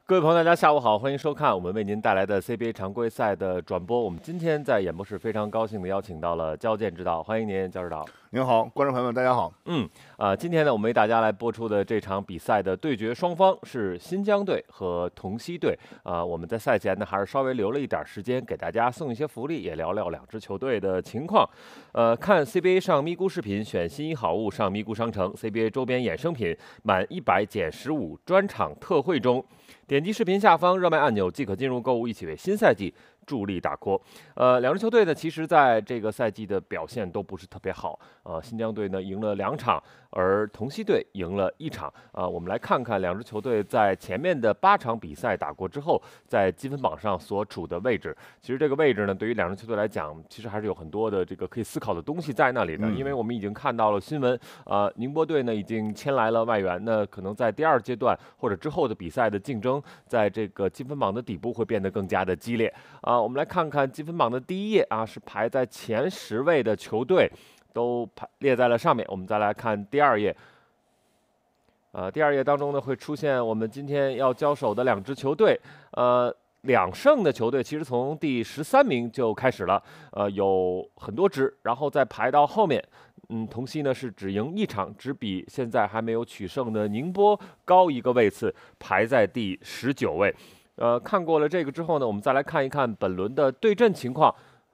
各位朋友，大家下午好，欢迎收看我们为您带来的 CBA 常规赛的转播。我们今天在演播室非常高兴的邀请到了焦健指导，欢迎您，焦指导。 您好，观众朋友们，大家好。 今天呢，我们为大家来播出的这场比赛的对决双方是新疆队和同曦队。我们在赛前呢，还是稍微留了一点时间给大家送一些福利，也聊聊两支球队的情况。看 CBA 上咪咕视频，选新衣好物上咪咕商城 CBA 周边衍生品满100减15专场特惠中。点击视频下方热卖按钮即可进入购物，一起为新赛季助力打 call。两支球队呢，其实在这个赛季的表现都不是特别好。新疆队呢赢了2场，而同曦队赢了1场。我们来看看两支球队在前面的8场比赛打过之后，在积分榜上所处的位置。其实这个位置呢，对于两支球队来讲，其实还是有很多的这个可以思考的东西在那里的。因为我们已经看到了新闻，宁波队呢已经签来了外援，那可能在第2阶段或者之后的比赛的竞争，在这个积分榜的底部会变得更加的激烈。我们来看看积分榜的第1页是排在前10位的球队都列在了上面。我们再来看第2页。第2页当中呢会出现我们今天要交手的两支球队。2胜的球队其实从第13名就开始了，有很多支，然后再排到后面。同曦呢是只赢1场，只比现在还没有取胜的宁波高1个位次，排在第19位。看过了这个之后呢，我们再来看一看本轮的对阵情况。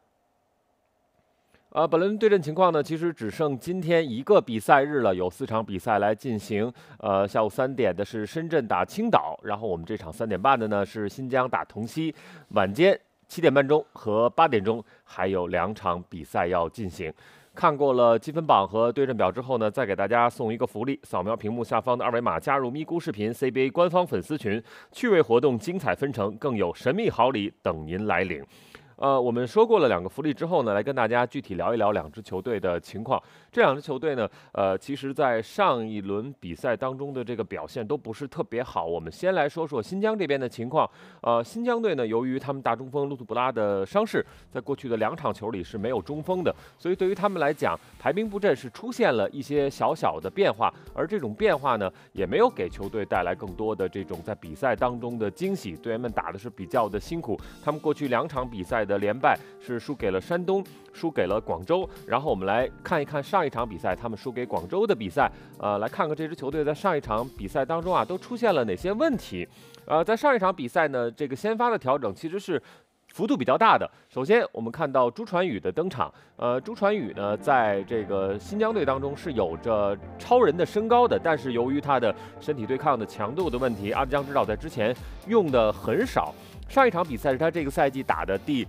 本轮对阵情况呢，其实只剩今天1个比赛日了，有4场比赛来进行。下午3点的是深圳打青岛，然后我们这场3点半的呢是新疆打同曦，晚间7点半钟和8点钟还有2场比赛要进行。看过了积分榜和对阵表之后呢，再给大家送一个福利，扫描屏幕下方的2维码，加入咪咕视频 CBA 官方粉丝群，趣味活动精彩纷呈，更有神秘好礼等您来领。我们说过了2个福利之后呢，来跟大家具体聊一聊两支球队的情况。这两支球队呢，其实在上一轮比赛当中的这个表现都不是特别好。我们先来说说新疆这边的情况。新疆队呢，由于他们大中锋鲁图布拉的伤势，在过去的2场球里是没有中锋的，所以对于他们来讲，排兵布阵是出现了一些小小的变化，而这种变化呢，也没有给球队带来更多的这种在比赛当中的惊喜。队员们打的是比较的辛苦，他们过去2场比赛的连败是输给了山东，输给了广州。然后我们来看一看上一场比赛他们输给广州的比赛，来看看这支球队在上一场比赛当中都出现了哪些问题。在上一场比赛呢，这个先发的调整其实是幅度比较大的。首先我们看到朱传宇的登场。朱传宇呢在这个新疆队当中是有着超人的身高的，但是由于他的身体对抗的强度的问题，阿江指导在之前用的很少。上一场比赛是他这个赛季打的第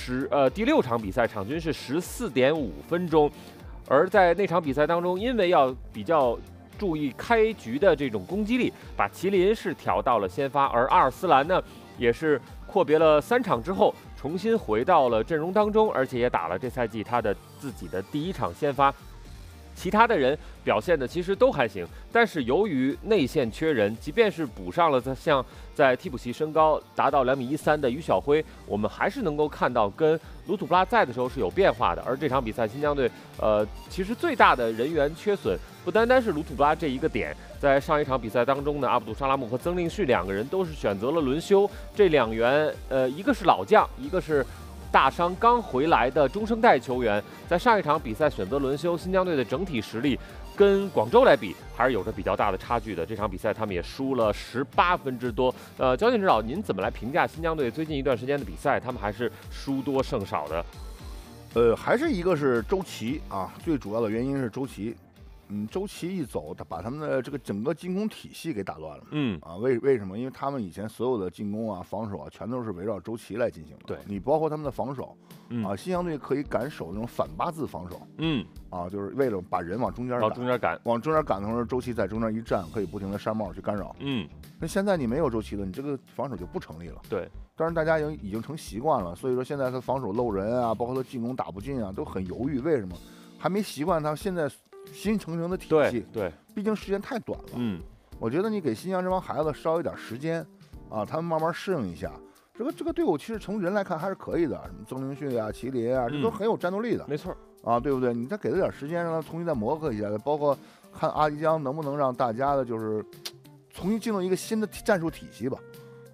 6场比赛，场均是14.5分钟。而在那场比赛当中，因为要比较注意开局的这种攻击力，把麒麟是调到了先发，而阿尔斯兰呢也是阔别了3场之后重新回到了阵容当中，而且也打了这赛季他的自己的第1场先发。其他的人表现的其实都还行，但是由于内线缺人，即便是补上了像在替补席身高达到2.13米的于小辉，我们还是能够看到跟鲁图布拉在的时候是有变化的。而这场比赛新疆队其实最大的人员缺损不单单是鲁图布拉这一个点，在上一场比赛当中呢，阿卜杜沙拉木和曾令旭2个人都是选择了轮休。这2员一个是老将，一个是大伤刚回来的中生代球员，在上一场比赛选择轮休，新疆队的整体实力跟广州来比还是有着比较大的差距的。这场比赛他们也输了18分之多。焦健指导，您怎么来评价新疆队最近一段时间的比赛？他们还是输多胜少的？ 还是一个是周琦最主要的原因是周琦。周琦一走，他把他们的这个整个进攻体系给打乱了。为什么？因为他们以前所有的进攻防守全都是围绕周琦来进行的。 对， 你包括他们的防守，新疆队可以敢守那种反8字防守。就是为了把人往中间赶，往中间赶的时候，周琦在中间一站，可以不停的扇帽去干扰。那现在你没有周琦了，你这个防守就不成立了。 对， 当然大家已经成习惯了，所以说现在他防守漏人包括他进攻打不进都很犹豫。为什么？还没习惯他现在新成型的体系。 对， 毕竟时间太短了。我觉得你给新疆这帮孩子稍一点时间他们慢慢适应一下。这个队伍其实从人来看还是可以的，什么曾令旭麒麟这都很有战斗力的。 没错对不对？你再给他点时间，让他重新再磨合一下，包括看阿迪江能不能让大家的就是重新进入一个新的战术体系吧。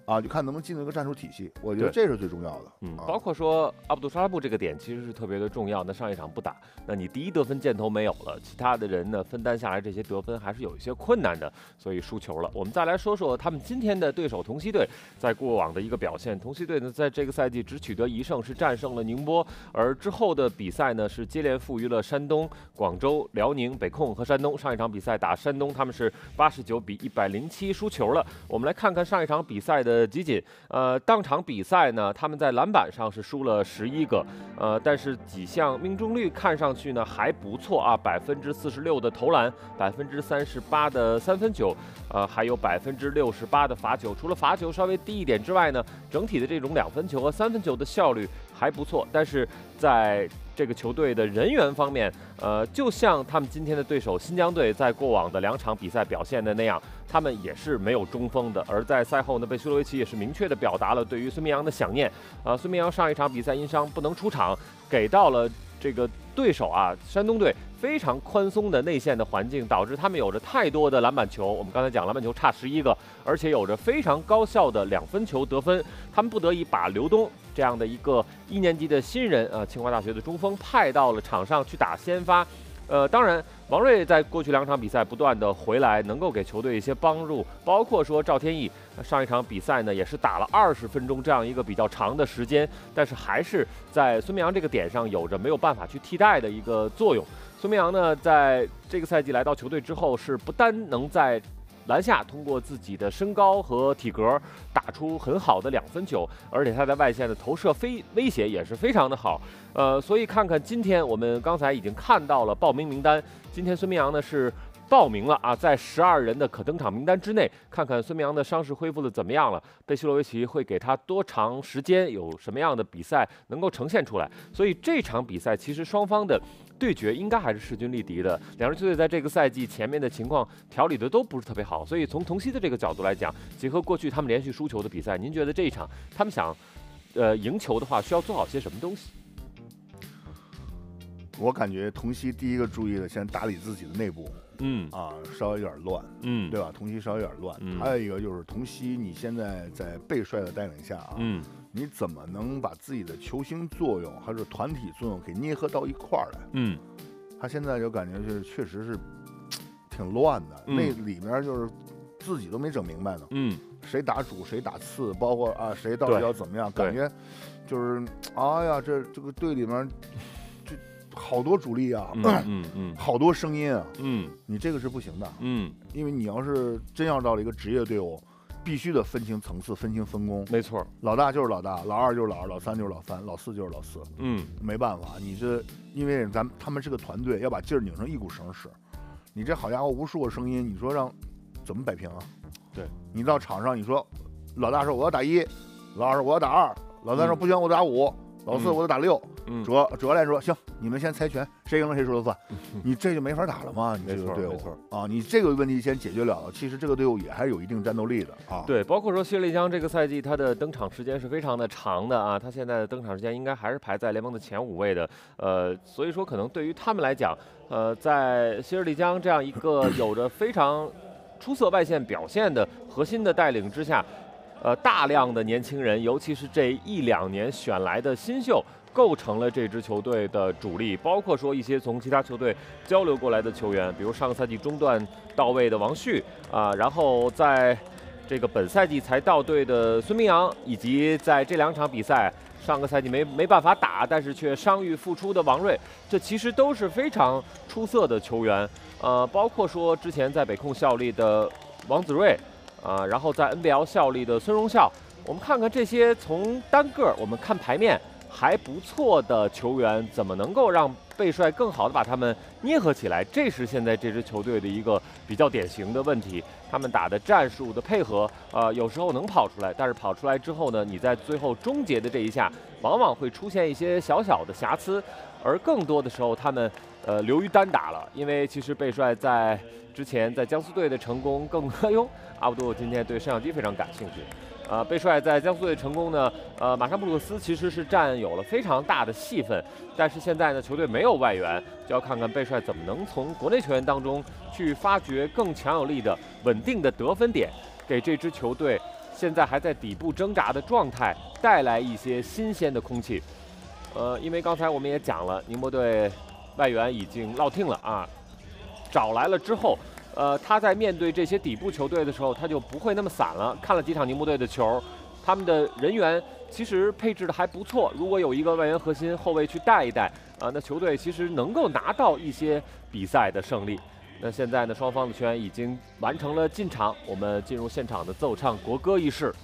啊，就看能不能进入一个战术体系，我觉得这是最重要的。 包括说阿卜杜沙拉布这个点其实是特别的重要。那上一场不打，那你第一得分箭头没有了，其他的人呢分担下来这些得分还是有一些困难的，所以输球了。我们再来说说他们今天的对手同曦队在过往的一个表现。同曦队呢在这个赛季只取得1胜，是战胜了宁波，而之后的比赛呢是接连负于了山东、广州、辽宁、北控和山东。上一场比赛打山东，他们是89比107输球了。我们来看看上一场比赛的集锦。当场比赛呢，他们在篮板上是输了11个，但是几项命中率看上去呢还不错啊，46%的投篮，38%的3分球，还有68%的罚球。除了罚球稍微低一点之外呢，整体的这种2分球和3分球的效率还不错。但是在这个球队的人员方面，就像他们今天的对手新疆队在过往的2场比赛表现的那样，他们也是没有中锋的。而在赛后呢，贝苏罗维奇也是明确的表达了对于孙铭阳的想念。孙铭阳上一场比赛因伤不能出场，给到了这个对手山东队非常宽松的内线的环境，导致他们有着太多的篮板球。我们刚才讲篮板球差11个，而且有着非常高效的2分球得分。他们不得已把刘东这样的一个1年级的新人，清华大学的中锋派到了场上去打先发。当然，王睿在过去2场比赛不断的回来，能够给球队一些帮助，包括说赵天翼上一场比赛呢也是打了20分钟这样一个比较长的时间，但是还是在孙铭阳这个点上有着没有办法去替代的一个作用。孙铭阳呢在这个赛季来到球队之后，是不单能在篮下通过自己的身高和体格打出很好的2分球，而且他在外线的投射威胁也是非常的好。所以看看今天我们刚才已经看到了报名名单，今天孙铭阳呢是报名了在12人的可登场名单之内，看看孙铭阳的伤势恢复的怎么样了，贝西洛维奇会给他多长时间，有什么样的比赛能够呈现出来。所以这场比赛其实双方的对决应该还是势均力敌的，两支球队在这个赛季前面的情况调理的都不是特别好，所以从同曦的这个角度来讲，结合过去他们连续输球的比赛，您觉得这一场他们想赢球的话，需要做好些什么东西？ 我感觉同曦第一个注意的，先打理自己的内部，稍微有点乱，对吧？同曦稍微有点乱。还有一个就是同曦，你现在在贝帅的带领下你怎么能把自己的球星作用还是团体作用给捏合到一块儿来？他现在就感觉是确实是挺乱的，那里面就是自己都没整明白呢。谁打主谁打次，包括谁到底要怎么样，感觉就是哎呀，这个队里面就好多主力好多声音你这个是不行的，因为你要是真要到了一个职业队伍，必须得分清层次，分清分工。 没错， 老大就是老大，老二就是老二，老三就是老三，老四就是老四。没办法，你这因为他们是个团队，要把劲儿拧成一股绳使。你这好家伙，无数个声音，你说让怎么摆平啊？ 对， 你到场上，你说老大说我要打1，老二说我要打2，老三说不行我打5，老四我就打6。主教练说行，你们先猜拳，谁赢了谁说了算。你这就没法打了嘛，你这个队伍你这个问题先解决了，其实这个队伍也还是有一定战斗力的对，包括说谢丽江这个赛季他的登场时间是非常的长的他现在的登场时间应该还是排在联盟的前5位的。所以说可能对于他们来讲，在谢丽江这样一个有着非常出色外线表现的核心的带领之下，大量的年轻人，尤其是这1-2年选来的新秀，构成了这支球队的主力，包括说一些从其他球队交流过来的球员，比如上个赛季中段到位的王旭然后在这个本赛季才到队的孙铭阳，以及在这2场比赛上个赛季没办法打，但是却伤愈复出的王睿，这其实都是非常出色的球员。包括说之前在北控效力的王子睿然后在 NBL 效力的孙荣孝，我们看看这些从单个我们看牌面还不错的球员，怎么能够让贝帅更好的把他们捏合起来？这是现在这支球队的一个比较典型的问题。他们打的战术的配合，有时候能跑出来，但是跑出来之后呢，你在最后终结的这一下，往往会出现一些小小的瑕疵，而更多的时候他们流于单打了。因为其实贝帅在之前在江苏队的成功阿卜杜今天对摄像机非常感兴趣。贝帅在江苏队成功呢，马尚布鲁斯其实是占有了非常大的戏份，但是现在呢，球队没有外援，就要看看贝帅怎么能从国内球员当中去发掘更强有力的、稳定的得分点，给这支球队现在还在底部挣扎的状态，带来一些新鲜的空气。因为刚才我们也讲了，宁波队外援已经落听了啊，找来了之后，他在面对这些底部球队的时候，他就不会那么散了。看了几场宁波队的球，他们的人员其实配置的还不错。如果有一个外援核心后卫去带一带，那球队其实能够拿到一些比赛的胜利。那现在呢，双方的球员已经完成了进场，我们进入现场的奏唱国歌仪式。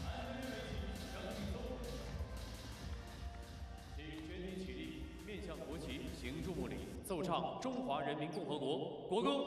请全体起立，面向国旗，行注目礼，奏唱中华人民共和国国歌。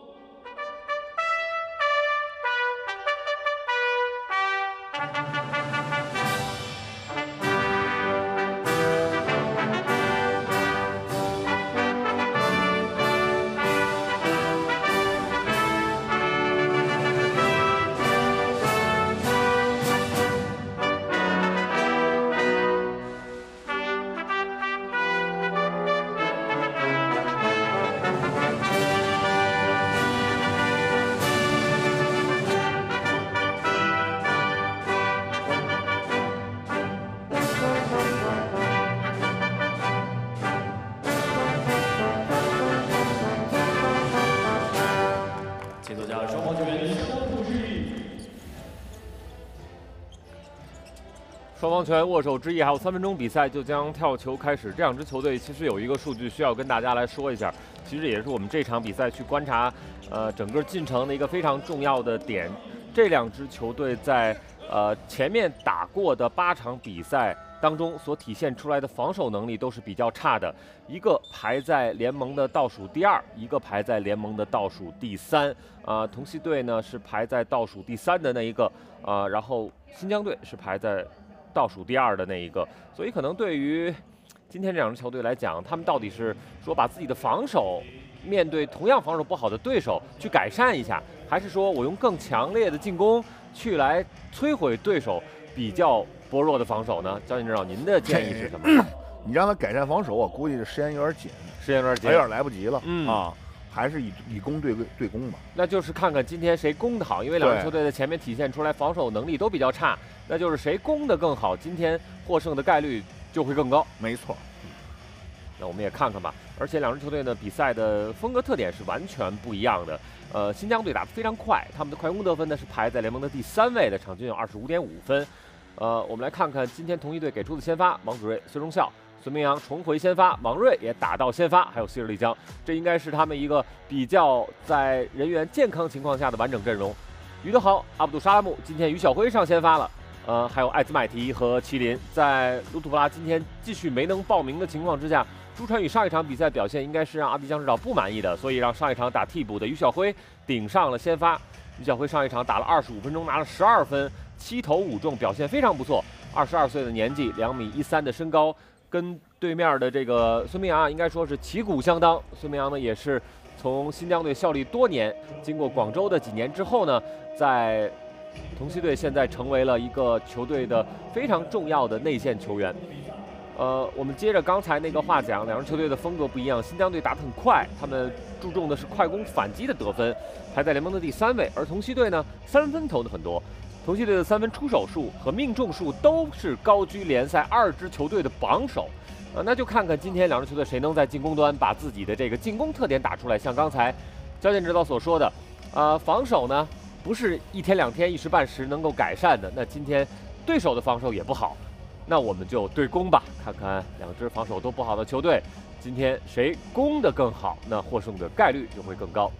双方球员握手致意，还有3分钟比赛就将跳球开始。这两支球队其实有一个数据需要跟大家来说一下，其实也是我们这场比赛去观察整个进程的一个非常重要的点。这两支球队在前面打过的8场比赛当中所体现出来的防守能力都是比较差的，一个排在联盟的倒数第2，一个排在联盟的倒数第3。同曦队呢是排在倒数第3的那一个，然后新疆队是排在倒数第2的那一个。所以可能对于今天这两支球队来讲，他们到底是说把自己的防守面对同样防守不好的对手去改善一下，还是说我用更强烈的进攻去来摧毁对手比较薄弱的防守呢？教练指导，您的建议是什么？ 你让他改善防守，我估计这时间有点紧，有点来不及了。还是以攻对攻吧。 那就是看看今天谁攻得好，因为两支球队在前面体现出来防守能力都比较差，那就是谁攻得更好，今天获胜的概率就会更高。 没错。 那我们也看看吧。而且两支球队呢，比赛的风格特点是完全不一样的。新疆队打得非常快，他们的快攻得分呢是排在联盟的第3位的，场均有25.5分。我们来看看今天同曦队给出的先发：王祖睿、孙忠孝、孙明阳重回先发，王睿也打到先发，还有希尔丽江，这应该是他们一个比较在人员健康情况下的完整阵容。于德豪、阿卜杜沙拉木，今天于小辉上先发了，还有艾兹麦提和麒麟。在卢图弗拉今天继续没能报名的情况之下，朱传宇上一场比赛表现应该是让阿迪江指导不满意的，所以让上一场打替补的于小辉顶上了先发。于小辉上一场打了25分钟，拿了12分，7投5中，表现非常不错。22岁的年纪，2.13米的身高。跟对面的这个孙明阳应该说是旗鼓相当。孙明阳呢也是从新疆队效力多年，经过广州的几年之后呢，在同曦队现在成为了一个球队的非常重要的内线球员。我们接着刚才那个话讲，两支球队的风格不一样。新疆队打得很快，他们注重的是快攻反击的得分，排在联盟的第3位。而同曦队呢，3分投的很多。同曦队的3分出手数和命中数都是高居联赛2支球队的榜首，那就看看今天两支球队谁能在进攻端把自己的这个进攻特点打出来。像刚才教练指导所说的，防守呢不是1天2天一时半时能够改善的。那今天对手的防守也不好，那我们就对攻吧，看看两支防守都不好的球队，今天谁攻得更好，那获胜的概率就会更高。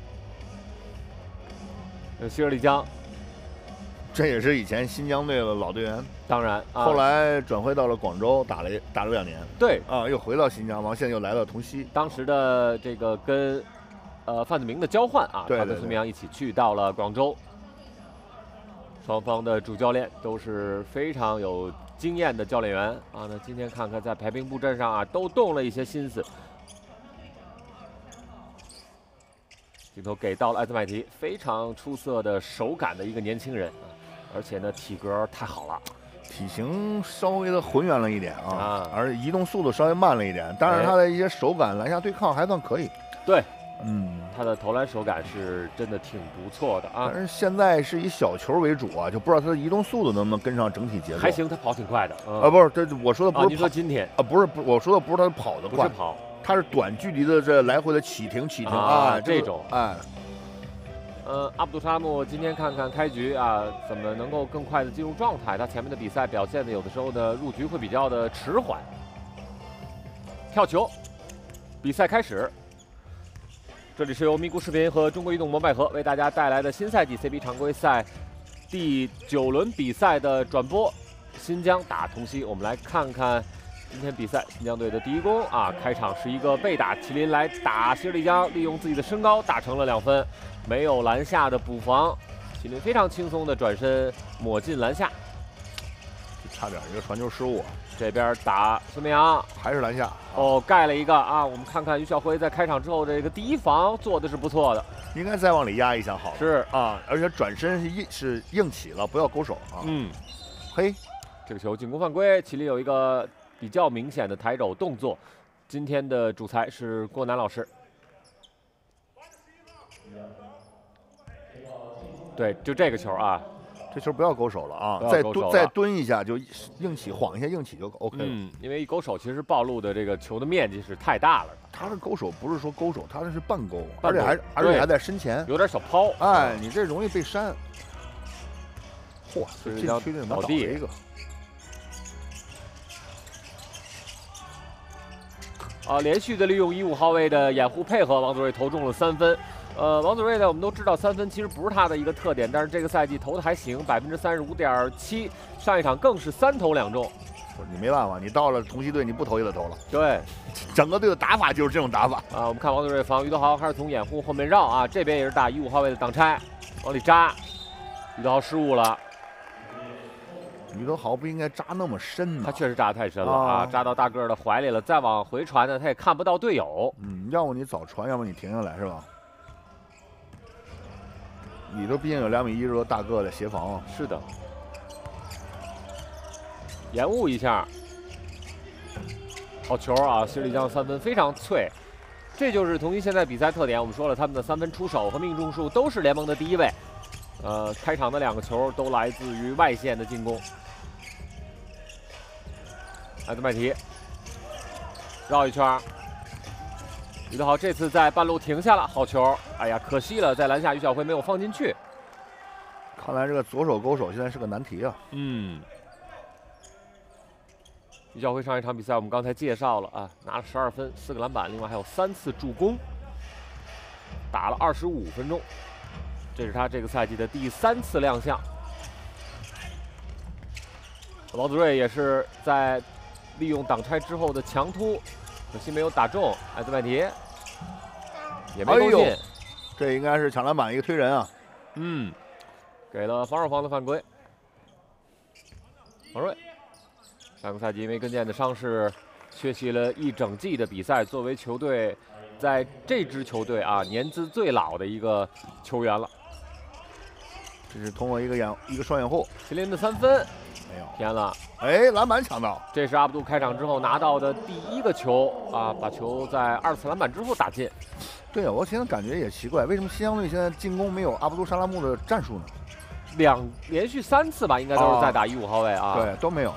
希尔丽江。 这也是以前新疆队的老队员， 当然， 后来转会到了广州，打了2年， 对， 又回到新疆，现在又来到同曦。 当时的这个跟范子铭的交换啊，他跟孙明阳一起去到了广州。双方的主教练都是非常有经验的教练员啊。那今天看看在排兵布阵上啊，都动了一些心思。镜头给到了艾兹麦提，非常出色的手感的一个年轻人啊。而且呢，体格太好了， 体型稍微的浑圆了一点而移动速度稍微慢了一点，但是他的一些手感、篮下对抗还算可以。 对， 他的投篮手感是真的挺不错的啊。 但是现在是以小球为主啊，就不知道他的移动速度能不能跟上整体节奏。 还行，他跑挺快的。 不是，这我说的不是。 你说今天不是，我说的不是他跑得快， 不是跑， 他是短距离的这来回的起停啊，这种哎。 阿卜杜沙拉木今天看看开局啊，怎么能够更快的进入状态？他前面的比赛表现的有的时候呢入局会比较的迟缓。跳球，比赛开始。这里是由咪咕视频和中国移动摩拜盒为大家带来的新赛季 CBA 常规赛第9轮比赛的转播。新疆打同曦，我们来看看今天比赛新疆队的第一攻啊，开场是一个背打，麒麟来打希尔利江，利用自己的身高打成了2分，没有篮下的补防，麒麟非常轻松的转身抹进篮下， 差点一个传球失误。 这边打孙明阳还是篮下盖了一个啊！我们看看于晓辉在开场之后这个第一防做的是不错的， 应该再往里压一下好。 是啊，而且转身是硬起了，不要勾手啊。嘿， 这个球进攻犯规，麒麟有一个比较明显的抬肘动作。今天的主裁是郭楠老师。对，就这个球啊。 这球不要勾手了啊！再蹲一下就硬起，晃一下硬起就 OK 了。 因为一勾手其实暴露的这个球的面积是太大了。 他的勾手不是说勾手，他那是半勾，而且还在身前， 有点小抛。 哎，你这容易被扇。嚯， 这区里倒地一个。 连续的利用15号位的掩护配合，王祖睿投中了3分。王祖睿呢，我们都知道3分其实不是他的一个特点，但是这个赛季投的还行，35.7%，上一场更是3投2中。 你没办法，你到了同曦队，你不投也得投了。 对， 整个队的打法就是这种打法啊。我们看王祖睿防于德豪，还是从掩护后面绕啊，这边也是打15号位的挡拆，往里扎，于德豪失误了。 于德豪不应该扎那么深呢， 他确实扎得太深了啊，扎到大个儿的怀里了，再往回传呢，他也看不到队友。 要么你早传，要么你停下来，是吧？里头毕竟有2.1米多大个的协防。 是的，延误一下，好球啊！希尔利江3分非常脆，这就是同曦现在比赛特点。我们说了，他们的3分出手和命中数都是联盟的第1位。开场的2个球都来自于外线的进攻。艾德麦提绕一圈，于德豪这次在半路停下了，好球！哎呀，可惜了，在篮下于晓辉没有放进去。 看来这个左手勾手现在是个难题啊。 于晓辉上一场比赛我们刚才介绍了啊，拿了12分，4个篮板，另外还有3次助攻，打了25分钟，这是他这个赛季的第3次亮相。王祖睿也是在利用挡拆之后的强突，可惜没有打中，艾兹麦提也没勾进， 这应该是抢篮板一个推人啊。 给了防守方的犯规。王睿上个赛季因为跟腱的伤势缺席了1整季的比赛，作为球队在这支球队啊年资最老的一个球员了。 这是通过一个双掩护， 麒麟的3分没有偏了， 哎，篮板抢到， 这是阿卜杜开场之后拿到的第1个球啊，把球在2次篮板之后打进。 对啊，我现在感觉也奇怪，为什么新疆队现在进攻没有阿卜杜沙拉木的战术呢？ 连续3次吧，应该都是在打15号位啊。 对，都没有。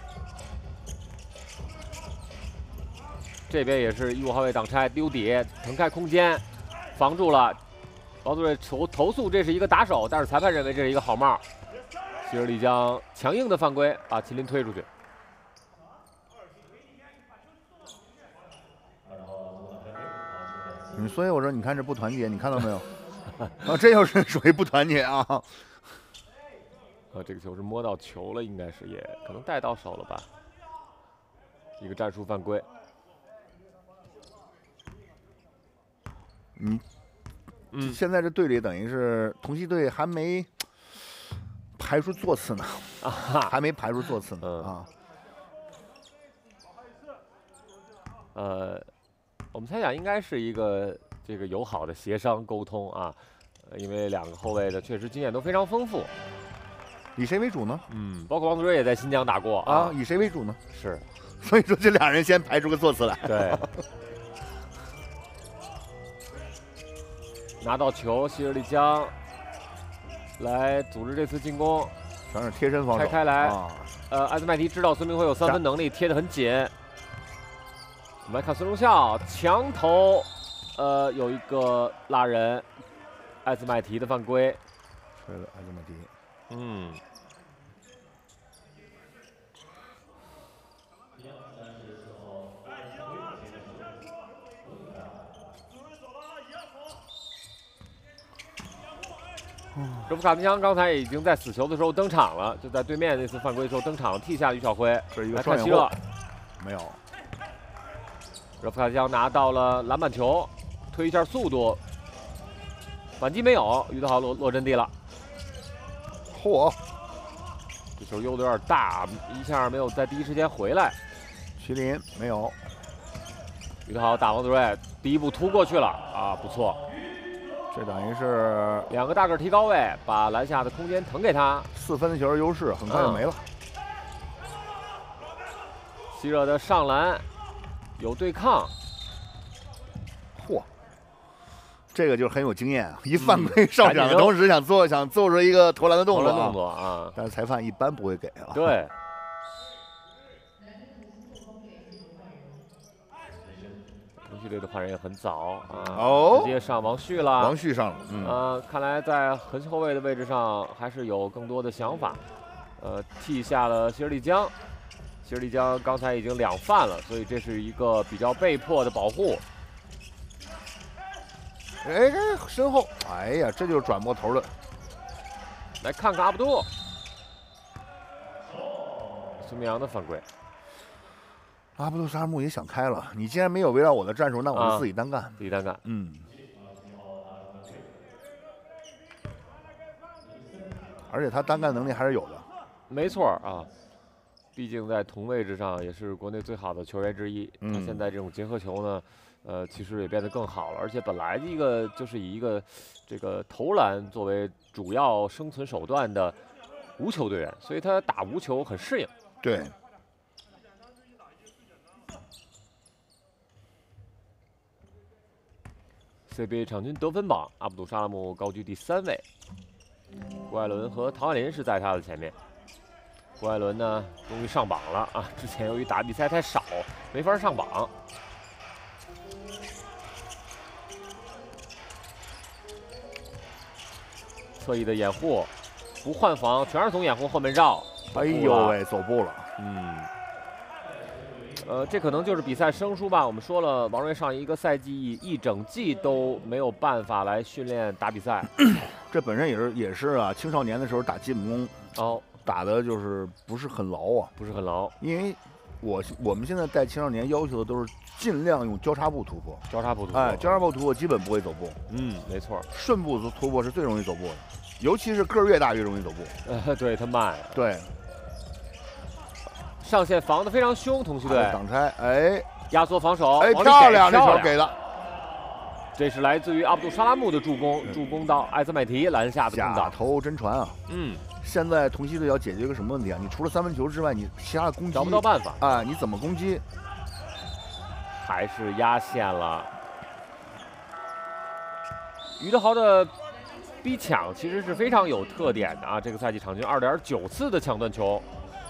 这边也是15号位挡拆丢底，腾开空间，防住了。王祖睿投诉这是一个打手，但是裁判认为这是一个好帽。希尔利江强硬的犯规，把麒麟推出去。 所以我说，你看这不团结，你看到没有？这又是属于不团结啊！ 这个球是摸到球了，应该是也可能带到手了吧？一个战术犯规。 现在这队里等于是同曦队还没排出座次呢，还没排出座次呢我们猜想应该是一个这个友好的协商沟通啊，因为2个后卫的确实经验都非常丰富。 以谁为主呢？ 包括王祖睿也在新疆打过啊。以谁为主呢？ 是， 所以说这2人先排出个座次来。 对。 拿到球，希尔利江来组织这次进攻， 全是贴身防守， 拆开来。艾兹麦提知道孙铭徽有3分能力，贴得很紧。我们来看孙忠孝墙头，有一个拉人，艾兹麦提的犯规， 吹了艾兹麦提。 热夫卡迪江刚才已经在死球的时候登场了，就在对面那次犯规的时候登场，替下于晓辉。 这是一个双眼后， 没有。 热夫卡迪江拿到了篮板球，推一下速度，反击没有，于德豪落阵地了。 嚯！ 这球悠的有点大，一下没有在第一时间回来。 麒麟没有。 于德豪打王子睿，第一步突过去了啊，不错。 这等于是 2个大个提高位，把篮下的空间腾给他。 4分的球优势很快就没了。 希热的上篮有对抗， 嚯！这个就是很有经验啊！一犯规上场的同时想做出一个投篮的动作啊， 但是裁判一般不会给啊。 对。同曦队的换人也很早啊，直接上王旭了。 王旭上了， 看来在横后卫的位置上还是有更多的想法。替下了希尔利江，希尔利江刚才已经2犯了，所以这是一个比较被迫的保护。 哎，身后，哎呀，这就是转过头了。 来看看阿卜杜，孙铭阳的犯规。 阿卜杜沙木也想开了，你既然没有围绕我的战术，那我就自己单干。 自己单干， 而且他单干能力还是有的。 没错啊，毕竟在同位置上也是国内最好的球员之一。他现在这种结合球呢，其实也变得更好了。而且本来就是以一个这个投篮作为主要生存手段的无球队员，所以他打无球很适应。 对。 CBA 场均得分榜，阿卜杜沙拉木高居第3位，郭艾伦和唐艾林是在他的前面。郭艾伦呢，终于上榜了啊！之前由于打比赛太少，没法上榜。侧翼的掩护，不换防，全是从掩护后面绕。 哎呦喂，走步了。 这可能就是比赛生疏吧。我们说了，王睿上一个赛季一整季都没有办法来训练打比赛， 这本身也是啊，青少年的时候打基本功打的就是不是很牢啊， 不是很牢。 因为我们现在带青少年要求的都是尽量用交叉步突破， 交叉步突破， 哎，交叉步突破基本不会走步。 没错， 顺步突破是最容易走步的，尤其是个儿越大越容易走步。 对他慢。 对。 上线防得非常凶，同曦队挡拆，哎， 压缩防守， 哎，漂亮，这球给的。 这是来自于阿卜杜沙拉木的助攻到艾兹麦提篮下的空档， 假投真传啊。现在同曦队要解决一个什么问题啊？你除了3分球之外，你其他的攻击找不到办法啊？你怎么攻击？ 还是压线了。于德豪的逼抢其实是非常有特点的啊！这个赛季场均2.9次的抢断球。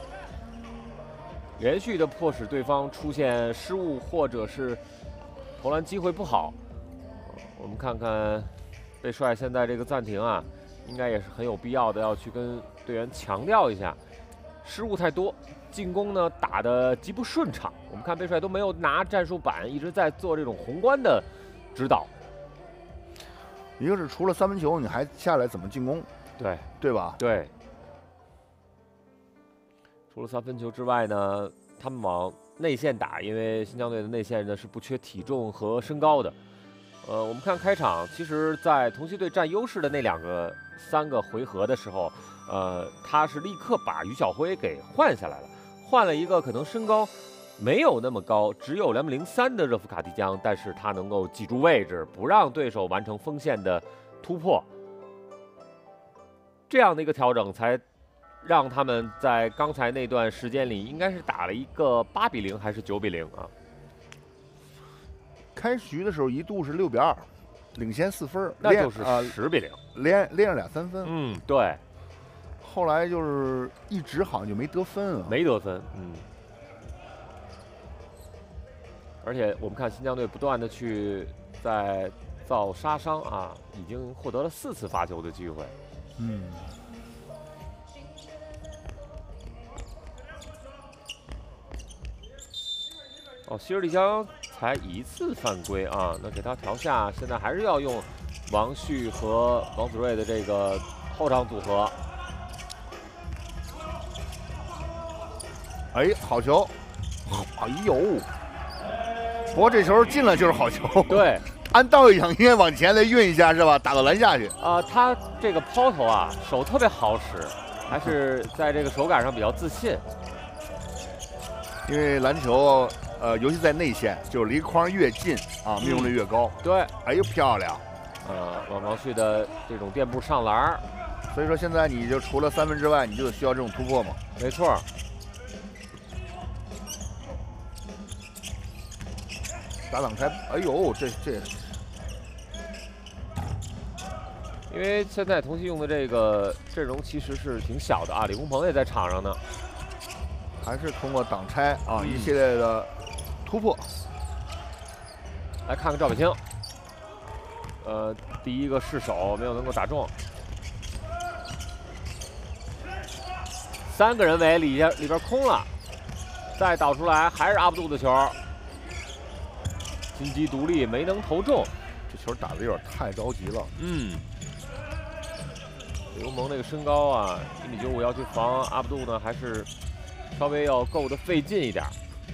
连续的迫使对方出现失误，或者是投篮机会不好。我们看看贝帅现在这个暂停啊，应该也是很有必要的，要去跟队员强调一下，失误太多，进攻呢打得极不顺畅。我们看贝帅都没有拿战术板，一直在做这种宏观的指导。 一个是除了3分球，你还下来怎么进攻？对吧？ 对。除了3分球之外呢，他们往内线打，因为新疆队的内线呢是不缺体重和身高的。我们看开场，其实，在同曦队占优势的那3个回合的时候，他是立刻把于晓辉给换下来了，换了一个可能身高没有那么高，只有2.03的热夫卡迪江，但是他能够记住位置，不让对手完成锋线的突破，这样的一个调整才让他们在刚才那段时间里，应该是打了一个8比0还是9比0啊？ 开局的时候一度是6比2， 领先4分， 那就是10比0， 连着2-3分。 嗯，对。 后来就是一直好像就没得分啊， 没得分。而且我们看新疆队不断的去在造杀伤啊，已经获得了4次罚球的机会。希尔蒂江才1次犯规啊，那给他调下，现在还是要用王旭和王子睿的这个后场组合。 哎，好球！哎呦，不过这球进了就是好球。 对， 按道理讲应该往前再运一下是吧？打到篮下去。 他这个抛投啊，手特别好使，还是在这个手感上比较自信。 因为篮球，尤其在内线，就是离框越近啊，命中率越高。 对， 哎呦漂亮！ 王旭的这种垫步上篮， 所以说现在你就除了3分之外，你就需要这种突破嘛。 没错。 打挡拆，哎呦，这， 因为现在同曦用的这个阵容其实是挺小的啊，李洪鹏也在场上呢， 还是通过挡拆啊一系列的突破。 来看看赵北清，第一个试手没有能够打中，3个人围里边空了，再导出来还是阿卜杜的球。金鸡独立没能投中， 这球打得有点太着急了。 李洪鹏那个身高啊，1.95米，要去防阿卜杜呢，还是稍微要够得费劲一点。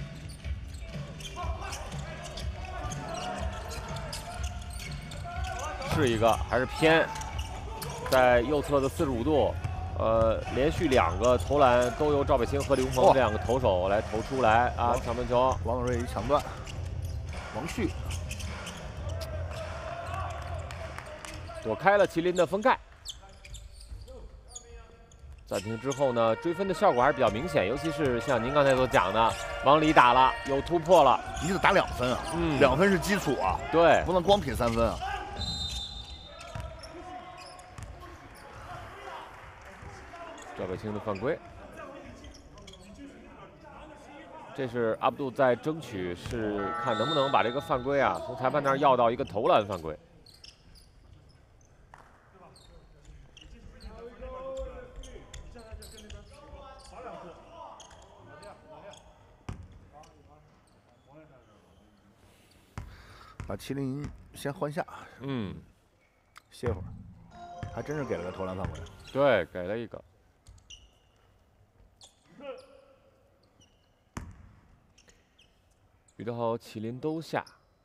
是一个，还是偏在右侧的45度，连续2个投篮都由赵北清和李洪鹏这2个投手来投出来啊！抢分球， 王子睿一抢断。王旭躲开了麒麟的封盖。暂停之后呢，追分的效果还是比较明显，尤其是像您刚才所讲的，往里打了，有突破了， 你得打2分啊，2分是基础啊， 对， 不能光拼3分啊。 赵北清的犯规。这是阿卜杜在争取，是看能不能把这个犯规啊从裁判那儿要到一个投篮犯规。 把麒麟先换下，歇会儿，还真是给了个投篮犯规。 对，给了一个。于德豪、麒麟都下，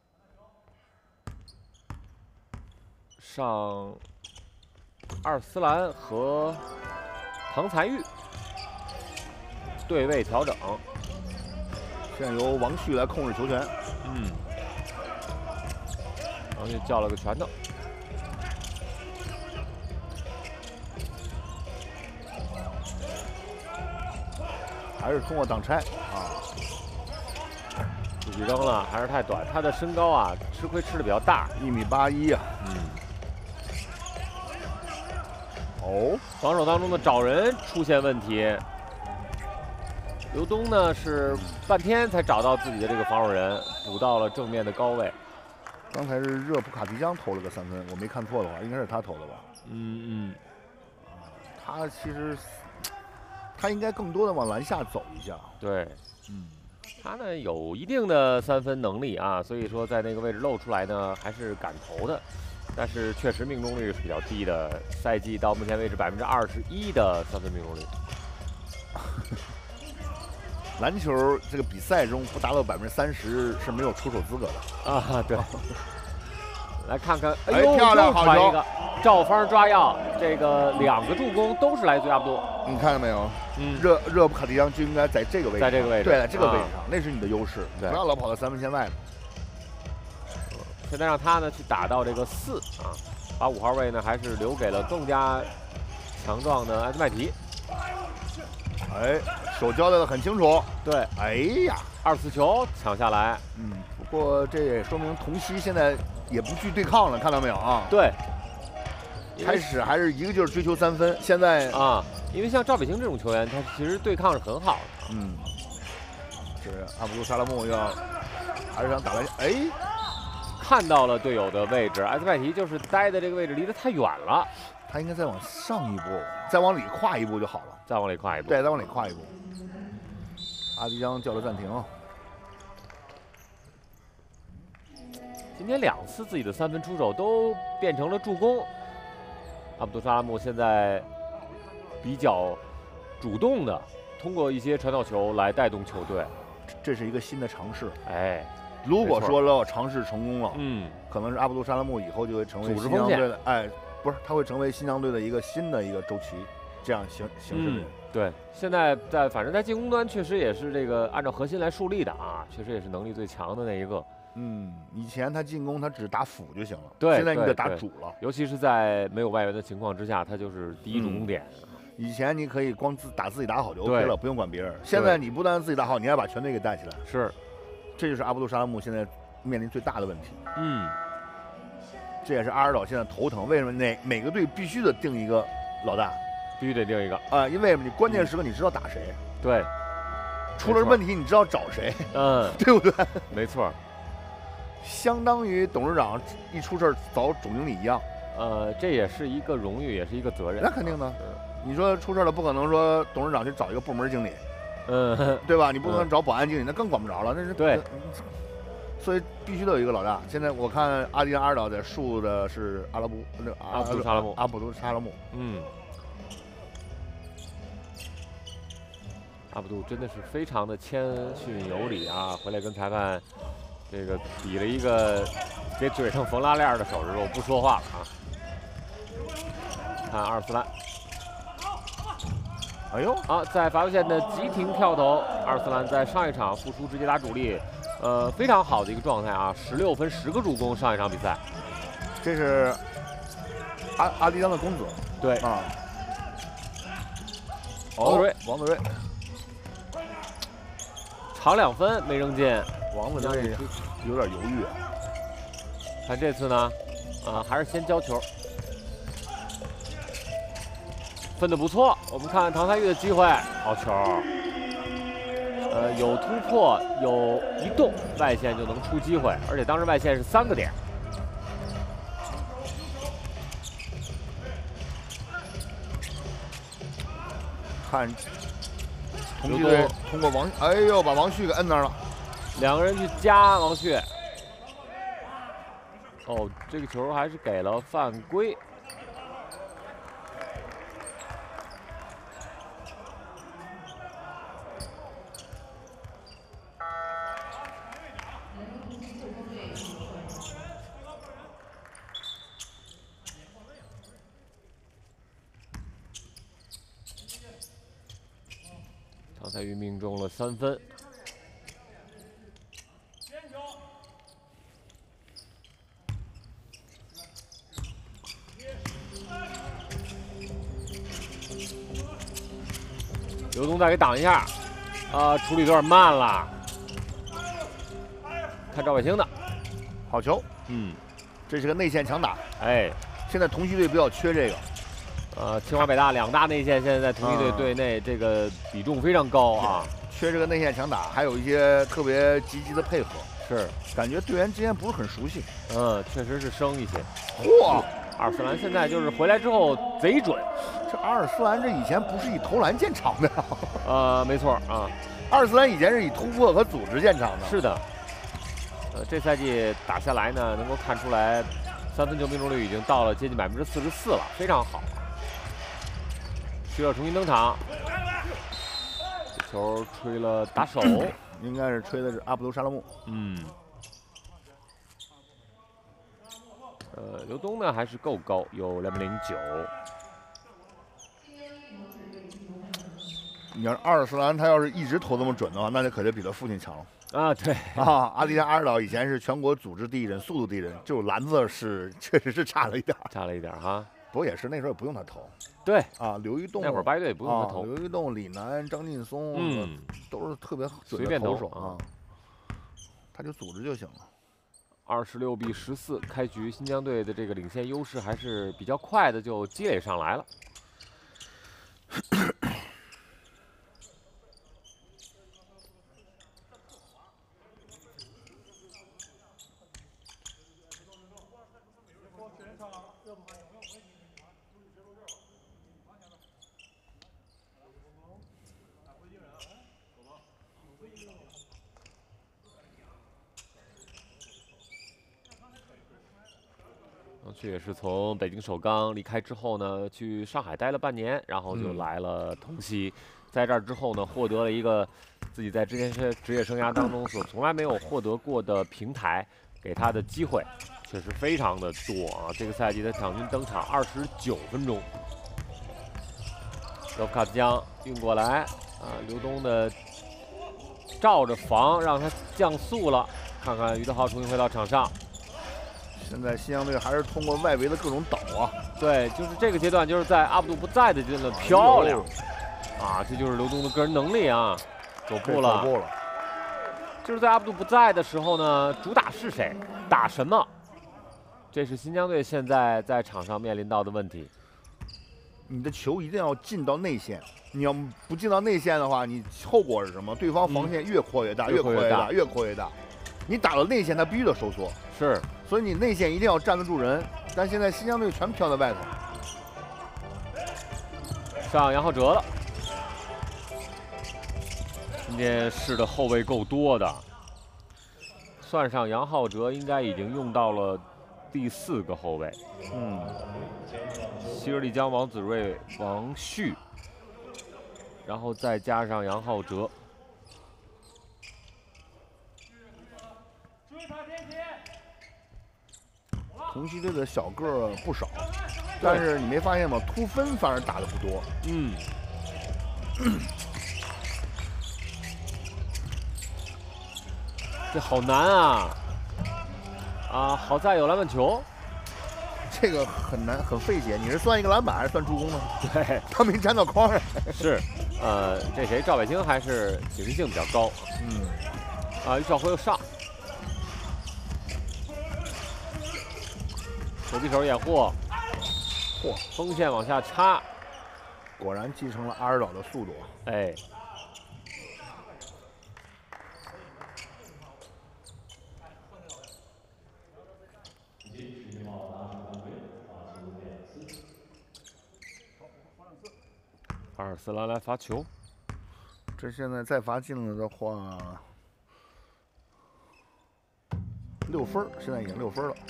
上阿尔斯兰和唐才玉对位调整， 现在由王旭来控制球权。 王旭叫了个拳头。 还是通过挡拆啊。 自己扔了还是太短，他的身高啊吃亏吃的比较大 ，1.81米啊。 防守当中的找人出现问题。刘东呢是半天才找到自己的这个防守人，补到了正面的高位。 刚才是热普卡迪江投了个3分，我没看错的话，应该是他投的吧？他其实他应该更多的往篮下走一下。 对，他呢有一定的3分能力啊，所以说在那个位置露出来呢还是敢投的，但是确实命中率是比较低的，赛季到目前为止21%的3分命中率。 篮球这个比赛中不达到30%是没有出手资格的啊。对，来看看， 哎呦，漂亮，好球！ 赵芳抓药，这个2个助攻都是来自于阿卜杜。 你看到没有？热普卡迪江就应该在这个位置， 在这个位置， 对，在这个位置上，那是你的优势，不要老跑到3分线外嘛。 现在让他呢去打到这个4啊，把5号位呢还是留给了更加强壮的埃兹麦提。 手交代的很清楚。 对， 哎呀， 2次球抢下来， 不过这也说明童曦现在也不惧对抗了，看到没有啊？ 对， 开始还是一个劲儿追求3分，现在啊，因为像赵北星这种球员，他其实对抗是很好的。 是阿卜杜沙拉木要还是想打来，哎， 看到了队友的位置，埃斯拜提就是待的这个位置离得太远了， 他应该再往上一步，再往里跨一步就好了， 再往里跨一步， 对，再往里跨一步。阿迪江叫了暂停。 今天2次自己的3分出手都变成了助攻。阿卜杜沙拉木现在比较主动的通过一些传导球来带动球队， 这是一个新的尝试。 哎， 如果说要尝试成功了，可能是阿卜杜沙拉木以后就会成为新疆队的，哎，不是，他会成为新疆队的一个新的一个周期，这样形式的。 对，现在反正在进攻端确实也是这个按照核心来树立的啊，确实也是能力最强的那一个。 以前他进攻他只打辅就行了， 对， 现在你得打主了， 尤其是在没有外援的情况之下，他就是第一主攻点。 以前你可以光打自己打好就 OK 了，不用管别人。现在你不但自己打好，你还把全队给带起来。 是， 这就是阿卜杜沙拉木现在面临最大的问题。这也是阿尔岛现在头疼，为什么每个队必须得定一个老大， 必须得定一个啊？因为你关键时刻你知道打谁， 对， 出了问题你知道找谁，对不对？ 没错。 相当于董事长一出事找总经理一样， 这也是一个荣誉，也是一个责任。 那肯定的，你说出事了，不可能说董事长去找一个部门经理，对吧？你不能找保安经理，那更管不着了，那是对。 所以必须得有一个老大。现在我看阿迪江阿尔岛在树的是阿卜杜沙拉木， 阿卜杜真的是非常的谦逊有礼啊，回来跟裁判。这个比了一个给嘴上缝拉链的手势，我不说话了啊。看阿尔斯兰， 哎呦啊，在罚球线的急停跳投，阿尔斯兰在上一场复出直接打主力，非常好的一个状态啊，16分10个助攻，上一场比赛。 这是阿迪江的公子， 对啊。王子睿， 长2分没扔进。 王子睿有点犹豫啊， 看这次呢，还是先交球，分得不错。我们看唐泰玉的机会，好球，有突破，有移动，外线就能出机会，而且当时外线是3个点。 看同济队通过哎呦，把王旭给摁那儿了。 2个人去夹王旭，这个球还是给了犯规。唐泰玉命中了3分。刘东再给挡一下，处理有点慢了。看赵伟星的， 好球，这是个内线强打， 哎， 现在同曦队比较缺这个， 清华北大2大内线现在在同曦队队内这个比重非常高啊， 缺这个内线强打，还有一些特别积极的配合， 是感觉队员之间不是很熟悉， 确实是生一些。 嚯， 阿尔斯兰现在就是回来之后贼准。 这阿尔斯兰这以前不是以投篮见长的， 没错啊， 阿尔斯兰以前是以突破和组织见长的。 是的，这赛季打下来呢，能够看出来3分球命中率已经到了接近44%了，非常好。需要重新登场，这球吹了打手， 应该是吹的是阿卜杜沙拉木。 刘东呢还是够高，有2.09。 你要是阿尔斯兰，他要是一直投这么准的话，那就可就比他父亲强了啊！对啊，阿迪江阿尔岛以前是全国组织第1人，速度第1人，就篮子是确实是差了一点， 哈。 不过也是那时候也不用他投。 对啊，刘玉栋那会儿8队也不用他投， 刘玉栋、李楠、张劲松，都是特别随便投手啊。 他就组织就行了。 26比14，开局新疆队的这个领先优势还是比较快的，就积累上来了。这也是从北京首钢离开之后呢，去上海待了半年，然后就来了同曦。在这儿之后呢，获得了一个自己在之前职业生涯当中所从来没有获得过的平台，给他的机会确实非常的多啊！这个赛季的场均登场29分钟。德夫卡兹江运过来啊，刘东的照着防，让他降速了。看看于德浩重新回到场上。 现在新疆队还是通过外围的各种倒啊， 对，就是这个阶段，就是在阿卜杜不在的阶段漂亮啊，这就是刘东的个人能力啊，走步了。就是在阿卜杜不在的时候呢，主打是谁，打什么，这是新疆队现在在场上面临到的问题。 你的球一定要进到内线，你要不进到内线的话，你后果是什么？对方防线越扩越大，越扩越大，越扩越大。你打到内线，他必须得收缩。 是。 所以你内线一定要站得住人，但现在新疆队全飘在外头。 上杨浩哲了，今天试的后卫够多的，算上杨浩哲，应该已经用到了第4个后卫。希尔丽江、王子睿、王旭，然后再加上杨浩哲。 同曦队的小个不少，但是你没发现吗？突分反而打的不多。 这好难啊！啊，好在有篮板球。 这个很难，很费解。你是算一个篮板还是算助攻呢？ 对， 他没粘到框上。 是，这谁？赵北京还是警惕性比较高。于少辉又上。手臂手掩护，锋线往下插， 果然继承了阿尔岛的速度。 哎，阿尔斯兰来罚球， 这现在再罚进了的话，6分，现在已经6分了。